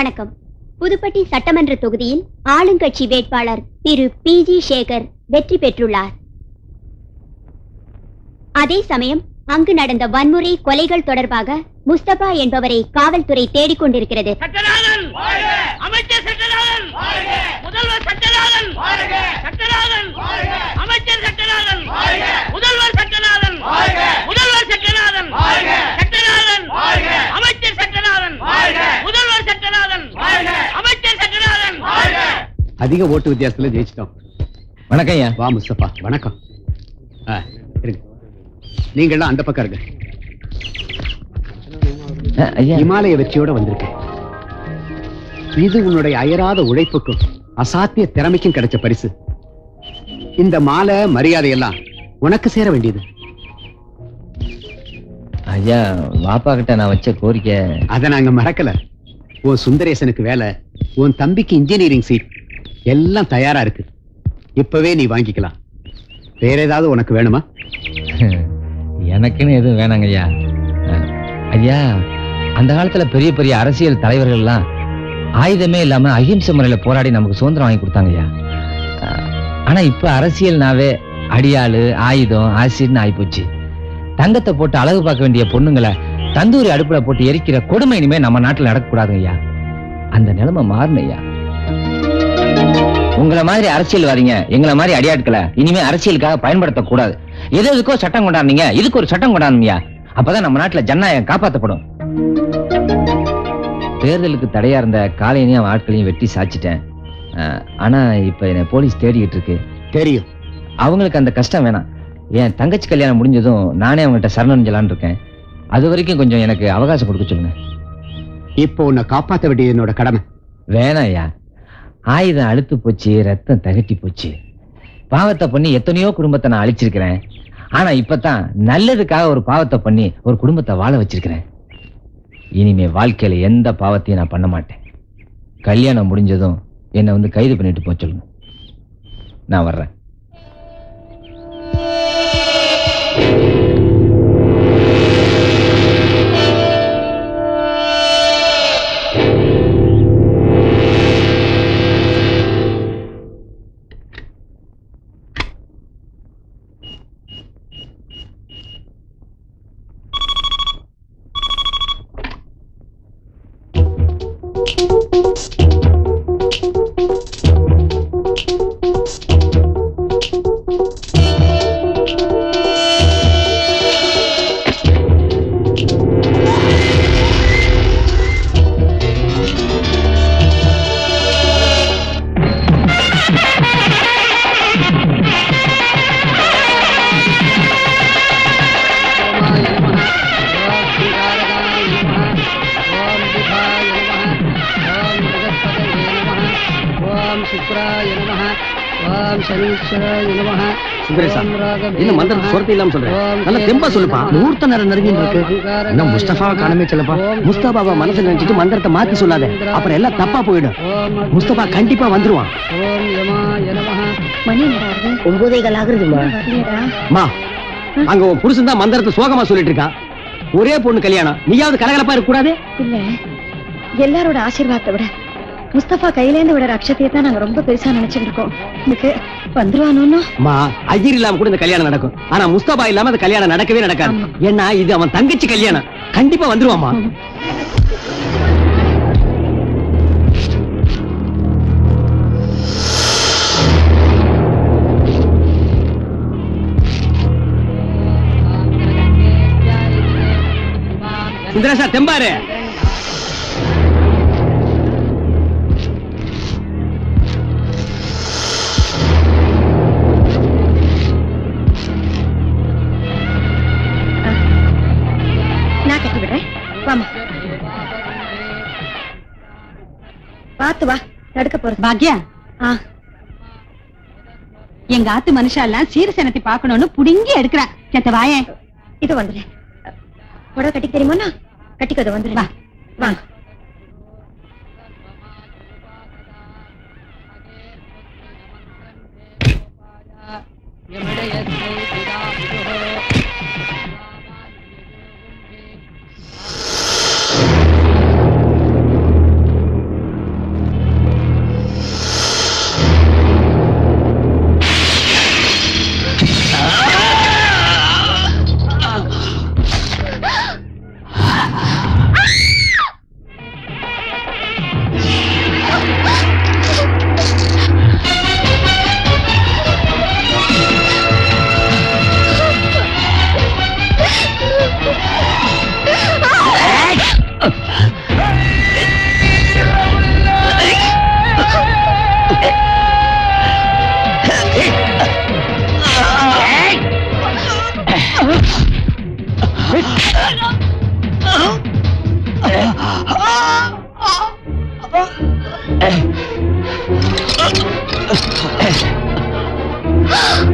[SPEAKER 12] வணக்கம். புதுப்பட்டி சட்டமன்ற தொகுதியில் ஆளுங்கட்சி வேட்பாளர் திரு PG சேகர் வெற்றி பெற்றுள்ளார். அதே சமயம் அங்கு நடந்த வன்முறை கொலைகள் தொடர்பாக முஸ்தபா என்பவரை காவல்துறை தேடிக்கொண்டிருக்கிறது.
[SPEAKER 13] அமைச்சர் சட்டநாதன், முதல்வர் சட்டநாதன், சட்டநாதன், அமைச்சர் சட்டநாதன், முதல்வர் சட்டநாதன், முதல்வர் சட்டநாதன், சட்டநாதன், அமைச்சர் சட்டநாதன், முதல்வர் சட்டநாதன், அமைச்சர் சட்டநாதன்.
[SPEAKER 16] அதிக ஓட்டு வித்தியாசத்துல ஜெயிச்சிட்டோம்.
[SPEAKER 3] வணக்கம் ஐயா.
[SPEAKER 16] வா முஸ்தபா. வணக்கம். இருங்க, நீங்கள்லாம் அந்த பக்கம் இருங்க. இமாலய வெற்றியோட வந்திருக்கேன். இது உன்னுடைய அயராத உழைப்புக்கும் அசாத்திய திறமைக்கும் கிடைச்ச பரிசு. இந்த மாலை மரியாதை எல்லாம் உனக்கு சேர வேண்டியது.
[SPEAKER 3] ஐயா, வாப்பா கிட்ட நான் வச்ச கோரிக்கை
[SPEAKER 16] அதை நாங்க மறக்கல. உன் சுந்தரேசனுக்கு வேலை, உன் தம்பிக்கு இன்ஜினியரிங் சீட் எல்லாம் தயாரா இருக்கு. இப்பவே நீ வாங்கிக்கலாம். வேற ஏதாவது உனக்கு வேணுமா?
[SPEAKER 3] எனக்குன்னு எதுவும் வேணாங்க ஐயா. ஐயா, அந்த காலத்துல பெரிய பெரிய அரசியல் தலைவர்கள்லாம் ஆயுதமே இல்லாம அஹிம்சை முறையில போராடி நமக்கு சுதந்திரம் வாங்கி கொடுத்தாங்க ஐயா. ஆனா இப்ப அரசியல்னாவே அடியாளு, ஆயுதம், ஆசிட்னு ஆயிப்போச்சு. தங்கத்தை போட்டு அழகு பார்க்க வேண்டிய பொண்ணுங்களை தந்தூரி அடுப்புல போட்டு எரிக்கிற கொடுமை இனிமே நம்ம நாட்டுல நடக்கக்கூடாது ஐயா. அந்த நிலைமை மாறணும் ஐயா. உங்களை மாதிரி அரசியல்வாதிங்க எங்களை மாதிரி அடியாட்களை இனிமே அரசியலுக்காக பயன்படுத்தக்கூடாது. எதுக்கோ சட்டம் கொண்டாடுனீங்க, இதுக்கு ஒரு சட்டம் கொண்டாடுனியா? அப்பதான் நம்ம நாட்டுல ஜனநாயகம் காப்பாற்றப்படும். தேர்தலுக்கு தடையா இருந்த காலையினையும் ஆட்களையும் வெட்டி சாச்சிட்டேன். ஆனா இப்ப என்ன போலீஸ் தேடிக்கிட்டு இருக்கு.
[SPEAKER 16] தெரியும்.
[SPEAKER 3] அவங்களுக்கு அந்த கஷ்டம் வேணாம். என் தங்கச்சி கல்யாணம் முடிஞ்சதும் நானே அவங்ககிட்ட சரணடைஞ்சலான்னு இருக்கேன். அது வரைக்கும் கொஞ்சம் எனக்கு அவகாசம் கொடுக்க சொல்லுங்க.
[SPEAKER 16] இப்போ உன்னை காப்பாற்ற வேண்டியது என்னோட கடமை.
[SPEAKER 3] வேணாம் ஐயா. ஆயுதம் அழுத்து போச்சு, ரத்தம் தகட்டி போச்சு. பாவத்தை பண்ணி எத்தனையோ குடும்பத்தை நான் அழிச்சிருக்கிறேன். ஆனா இப்பதான் நல்லதுக்காக ஒரு பாவத்தை பண்ணி ஒரு குடும்பத்தை வாழ வச்சிருக்கிறேன். இனிமே வாழ்க்கையில எந்த பாவத்தையும் நான் பண்ண மாட்டேன். கல்யாணம் முடிஞ்சதும் என்னை வந்து கைது பண்ணிட்டு போக சொல்லுங்க. நான் வர்றேன்.
[SPEAKER 8] என்ன மந்திரத்தை சொரத்தை இல்லாம சொல்றேன். நல்ல தெம்பா சொல்லுப்பா. முகூர்த்த நேரம் நெருங்கிட்டு இருக்கு. என்ன முஸ்தபாவை காணமே சொல்லப்பா. முஸ்தபாவை மனசுல நினைச்சிட்டு மந்திரத்தை மாத்தி சொல்லாத. அப்புறம் எல்லாம் தப்பா போயிடும். முஸ்தபா கண்டிப்பா வந்துருவான்.
[SPEAKER 11] மணி 9:15 ஆகுதுமா.
[SPEAKER 8] மா, அங்க உன் புருஷன் தான் மந்திரத்தை சோகமா சொல்லிட்டு இருக்கான். ஒரே பொண்ணு கல்யாணம், நீயாவது கலகலப்பா இருக்க கூடாது?
[SPEAKER 9] இல்ல, எல்லாரோட ஆசீர்வாதத்தை விட முஸ்தபா கையிலேந்து விட அக்ஷத்தையை தான் நாங்க ரொம்ப பெருசா நினைச்சிட்டு இருக்கோம். இதுக்கு வந்துருவானு
[SPEAKER 8] ஐயர் இல்லாம கூட இந்த கல்யாணம் நடக்கும். ஆனா முஸ்தபா இல்லாம அந்த கல்யாணம் நடக்கவே நடக்காது. ஏன்னா இது அவன் தங்கச்சி கல்யாணம். கண்டிப்பா வந்துருவாமா. சுந்தரேசா தெம்பாரு.
[SPEAKER 9] பாத்து வா, தடுக்க போற
[SPEAKER 17] பாக்யா. எங்க ஆத்து மனுஷா எல்லாம் சீரசனத்தை பாக்கணும்னு புடுங்கி எடுக்கிறா. செத்த வாயே.
[SPEAKER 9] இது வந்துரு. புடவை கட்டி தெரியுமா? கட்டிக்கோ, வந்துரு. வா வா.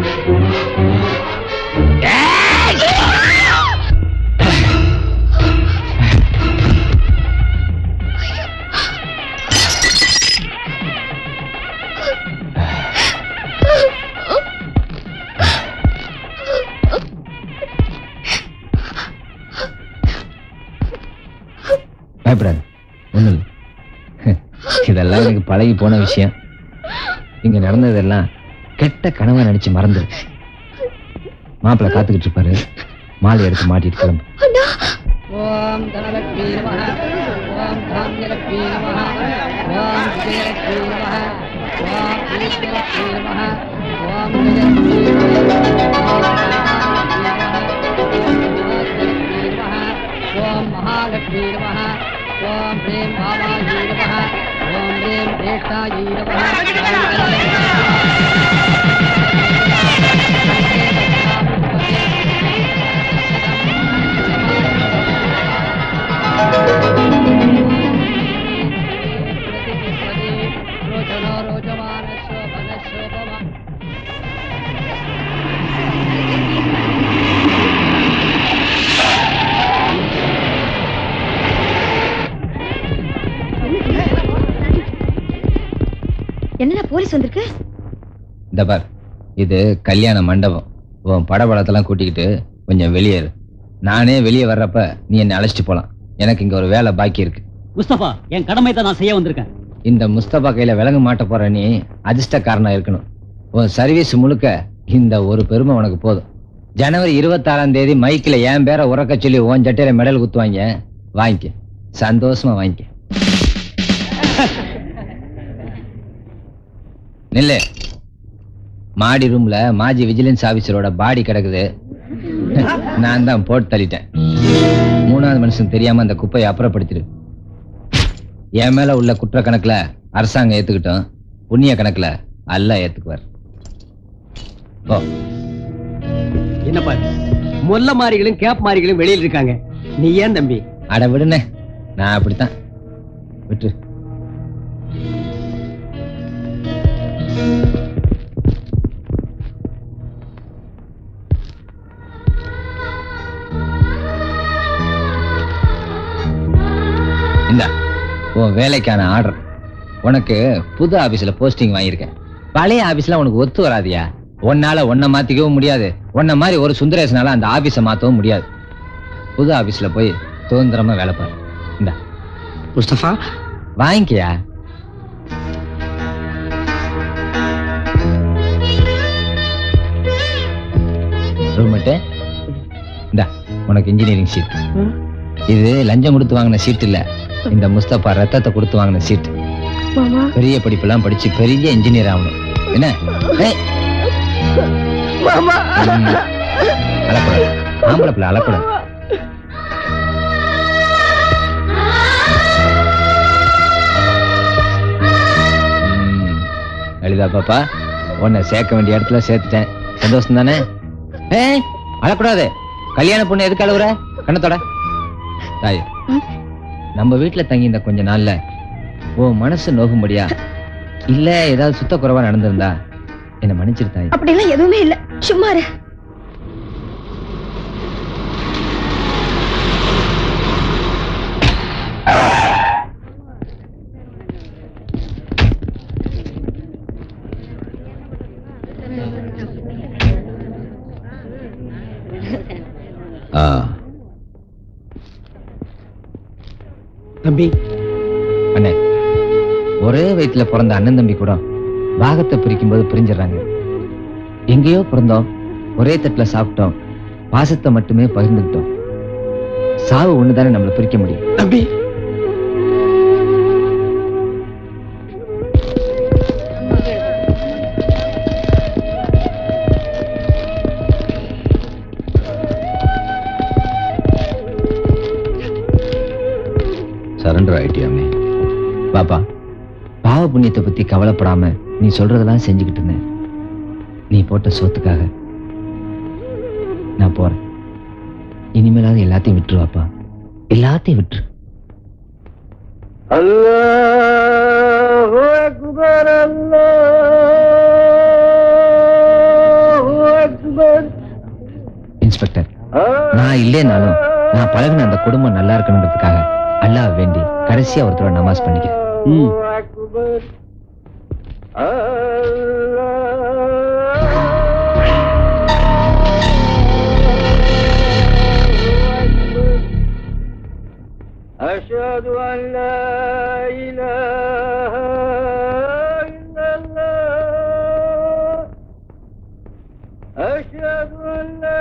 [SPEAKER 3] பயப்படாது, ஒண்ணும் இல்லை. இதெல்லாம் எனக்கு பழகி போன விஷயம். இங்க நடந்ததெல்லாம் கெட்ட கனவா நினைச்சு மறந்து மாப்பிள்ள காத்துக்கிட்டு இருப்பாரு. மாலை எடுத்து மாட்டிட்டு கிளம்பு.
[SPEAKER 13] ஓம் தனலட்சுமி நமஹ, ஓம் தான்யலட்சுமி நமஹ, ஓம் விஜயலட்சுமி நமஹ, ஓம் ஈஸ்வரலட்சுமி நமஹ, ஓம் விஜயலட்சுமி நமஹ, ஓம் மகாலட்சுமி நமஹ, ஓம் ஹ்ரீம் பாபாஜி நமஹ, ஓம் ஹ்ரீம் ஜேஷ்டாஜி
[SPEAKER 9] என்னடா போலீஸ் வந்திருக்கு?
[SPEAKER 3] இந்த பார், இது கல்யாண மண்டபம். உன் படபடத்தெல்லாம் கூட்டிக்கிட்டு கொஞ்சம் வெளியேறு. நானே வெளியே வர்றப்ப நீ என்னை அழைச்சிட்டு போலாம். எனக்கு இங்க ஒரு வேலை பாக்கி இருக்கு.
[SPEAKER 5] முஸ்தபா, என் கடமை தான் நான் செய்ய வந்திருக்கேன்.
[SPEAKER 3] இந்த முஸ்தபா கையில விலங்கு மாட்ட போற நீ அதிர்ஷ்டக்காரனா இருக்கணும். உன் சர்வீஸ் முழுக்க இந்த ஒரு பெருமை உனக்கு போதும். ஜனவரி 26ஆம் தேதி மைக்கில் என் பேரை உறக்க சொல்லி உன் ஜட்டையில மெடல் குத்துவாங்க. வாங்கிக்க, சந்தோஷமா வாங்கிக்க. நில்லு. மாடி ரூம்ல மாஜி விஜிலன்ஸ் ஆபீசரோட பாடி கிடக்குது. நான் தான் போட்டு தள்ளிட்டேன். 3வது மனுஷன் தெரியாம அந்த குப்பையை அப்புறப்படுத்திடு. என் மேல உள்ள குற்ற கணக்குல அரசாங்கம் ஏத்துக்கிட்டோம், புண்ணிய கணக்குல அல்ல ஏத்துக்குவார்.
[SPEAKER 2] என்னப்பா மொல்ல மாறிகளும் கேப் மாறிகளும் வெளியில் இருக்காங்க, நீ ஏன் தம்பி?
[SPEAKER 3] அட விடுனே, நான் அப்படித்தான். விட்டு இந்த உன் வேலைக்கான ஆர்டர். உனக்கு புது ஆபீஸ்ல போஸ்டிங் வாங்கியிருக்கேன். பழைய ஆபீஸ்ல உனக்கு ஒத்து வராதியா? உன்னால உன்னை மாத்திக்கவும் முடியாது, உன்ன மாதிரி ஒரு சுந்தரேசனால அந்த ஆபீஸை மாத்தவும் முடியாது. புது ஆபீஸ்ல போய் சுதந்திரமா வேலை பாரு. இந்த
[SPEAKER 8] முஸ்தபா
[SPEAKER 3] வாங்கிக்கியா. ரூம்மேட்டு, இந்த உனக்கு இன்ஜினியரிங் சீட். இது லஞ்சம் கொடுத்து வாங்கின சீட் இல்ல, இந்த முஸ்தபா ரத்தத்தை கொடுத்து வாங்கின சீட். பெரிய படிப்பெல்லாம் படிச்சு பெரிய இன்ஜினியர் ஆகணும். என்ன அழக்கூடாது, ஆம்பளை பிள்ளை அழக்கூடாது. லலிதா பாப்பா, உன்னை சேர்க்க வேண்டிய இடத்துல சேர்த்துட்டேன். சந்தோஷம் தானே? அழக்கூடாது. கல்யாண பொண்ணு எதுக்கு அழுகுற? கண்ணத்தோட தாய், நம்ம வீட்டுல தங்கி இந்த கொஞ்ச நாள்ல உன் மனசு நோகும்படியா இல்ல ஏதாவது சுத்த குறைவா நடந்திருந்தா என்ன மன்னிச்சிருத்தாய்.
[SPEAKER 9] அப்படி எல்லாம் எதுவுமே இல்ல, சும்மா இரு.
[SPEAKER 2] தம்பி,
[SPEAKER 3] அண்ணே, ஒரே வயிற்றுல பிறந்த அண்ணன் தம்பி கூட பாகத்தை பிரிக்கும் போது பிரிஞ்சிடறாங்க. எங்கேயோ பிறந்தோம், ஒரே தட்டுல சாப்பிட்டோம், பாசத்தை மட்டுமே பகிர்ந்துக்கிட்டோம். சாவு ஒண்ணுதானே நம்மளை பிரிக்க முடியும்.
[SPEAKER 2] தம்பி,
[SPEAKER 3] சரண்டர் ஆயிட்டியாமே. பாப்பா, பாவ புண்ணியத்தை பத்தி கவலைப்படாம நீ சொல்றதெல்லாம் செஞ்சுக்கிட்டு இருந்தேன். நீ போட்ட சோத்துக்காக நான் போறேன். இனிமேலாவது எல்லாத்தையும் விட்டுருவாப்பா, எல்லாத்தையும் விட்டுரு.
[SPEAKER 13] அல்லாஹு அக்பர், அல்லாஹு
[SPEAKER 3] இன்ஸ்பெக்டர், நான் இல்லேனாலும் நான் பழகின அந்த குடும்பம் நல்லா இருக்கணுங்கிறதுக்காக அல்லாஹ் வேண்டி கடைசியா ஒரு தடவை நமாஸ் பண்ணிக்கிறேன்.
[SPEAKER 13] أشهد أن لا إله إلا الله أشهد أن لا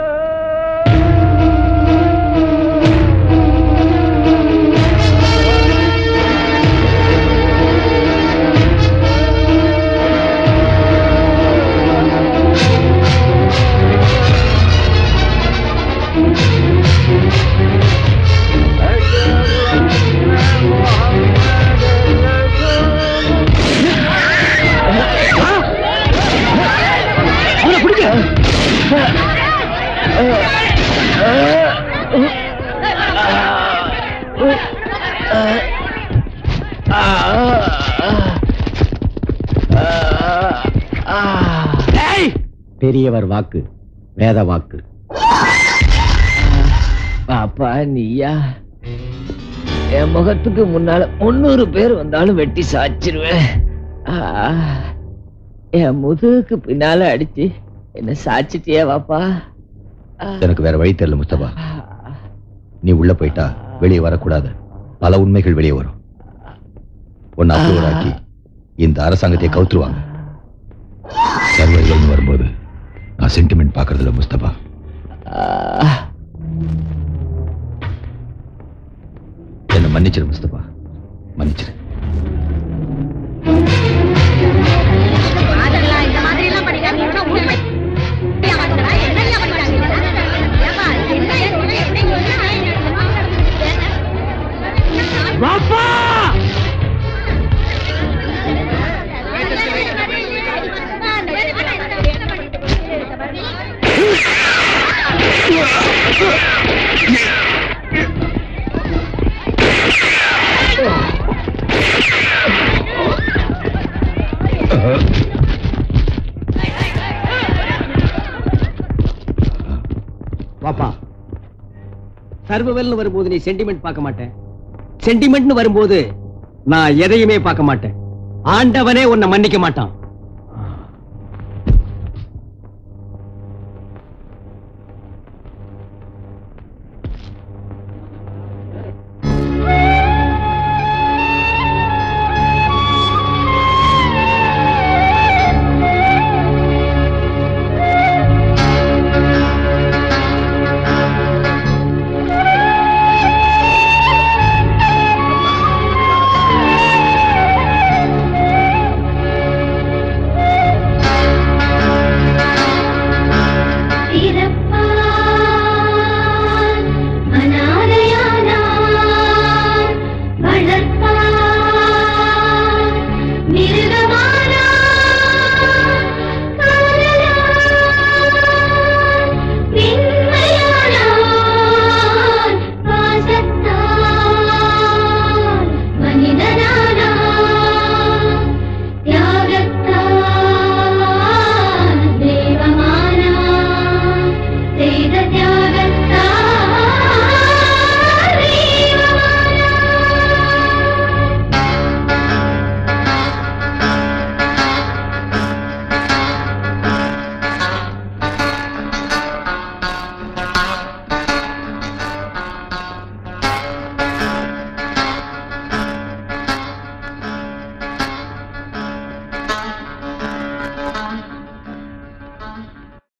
[SPEAKER 16] பெரியவர் வாக்கு வேத வாக்கு.
[SPEAKER 3] பாப்பா நீயா? என் முகத்துக்கு முன்னால 300 பேர் வந்தாலும் வெட்டி சாச்சிருவேன். என் முதுகுக்கு பின்னால அடிச்சு என்ன சாச்சிட்டியே வாப்பா?
[SPEAKER 7] எனக்கு வேற வழி தெரியல முஸ்தபா. நீ உள்ள போயிட்டா வெளியே வரக்கூடாது. பல உண்மைகள் வெளியே வரும். உன்னை அப்ரூவராக்கி இந்த அரசாங்கத்தை கவுத்துருவாங்க. சர்வைவல்னு வரும்போது நான் சென்டிமெண்ட் பாக்குறதுல முஸ்தபா. என்ன மன்னிச்சிரு முஸ்தபா, மன்னிச்சிரு.
[SPEAKER 2] பாப்பா, சர்வவெல்னு வரும்போது நீ சென்டிமெண்ட் பார்க்க மாட்டேன். சென்டிமெண்ட்னு வரும்போது நான் எதையுமே பார்க்க மாட்டேன். ஆண்டவனே உன்னை மன்னிக்க மாட்டான்.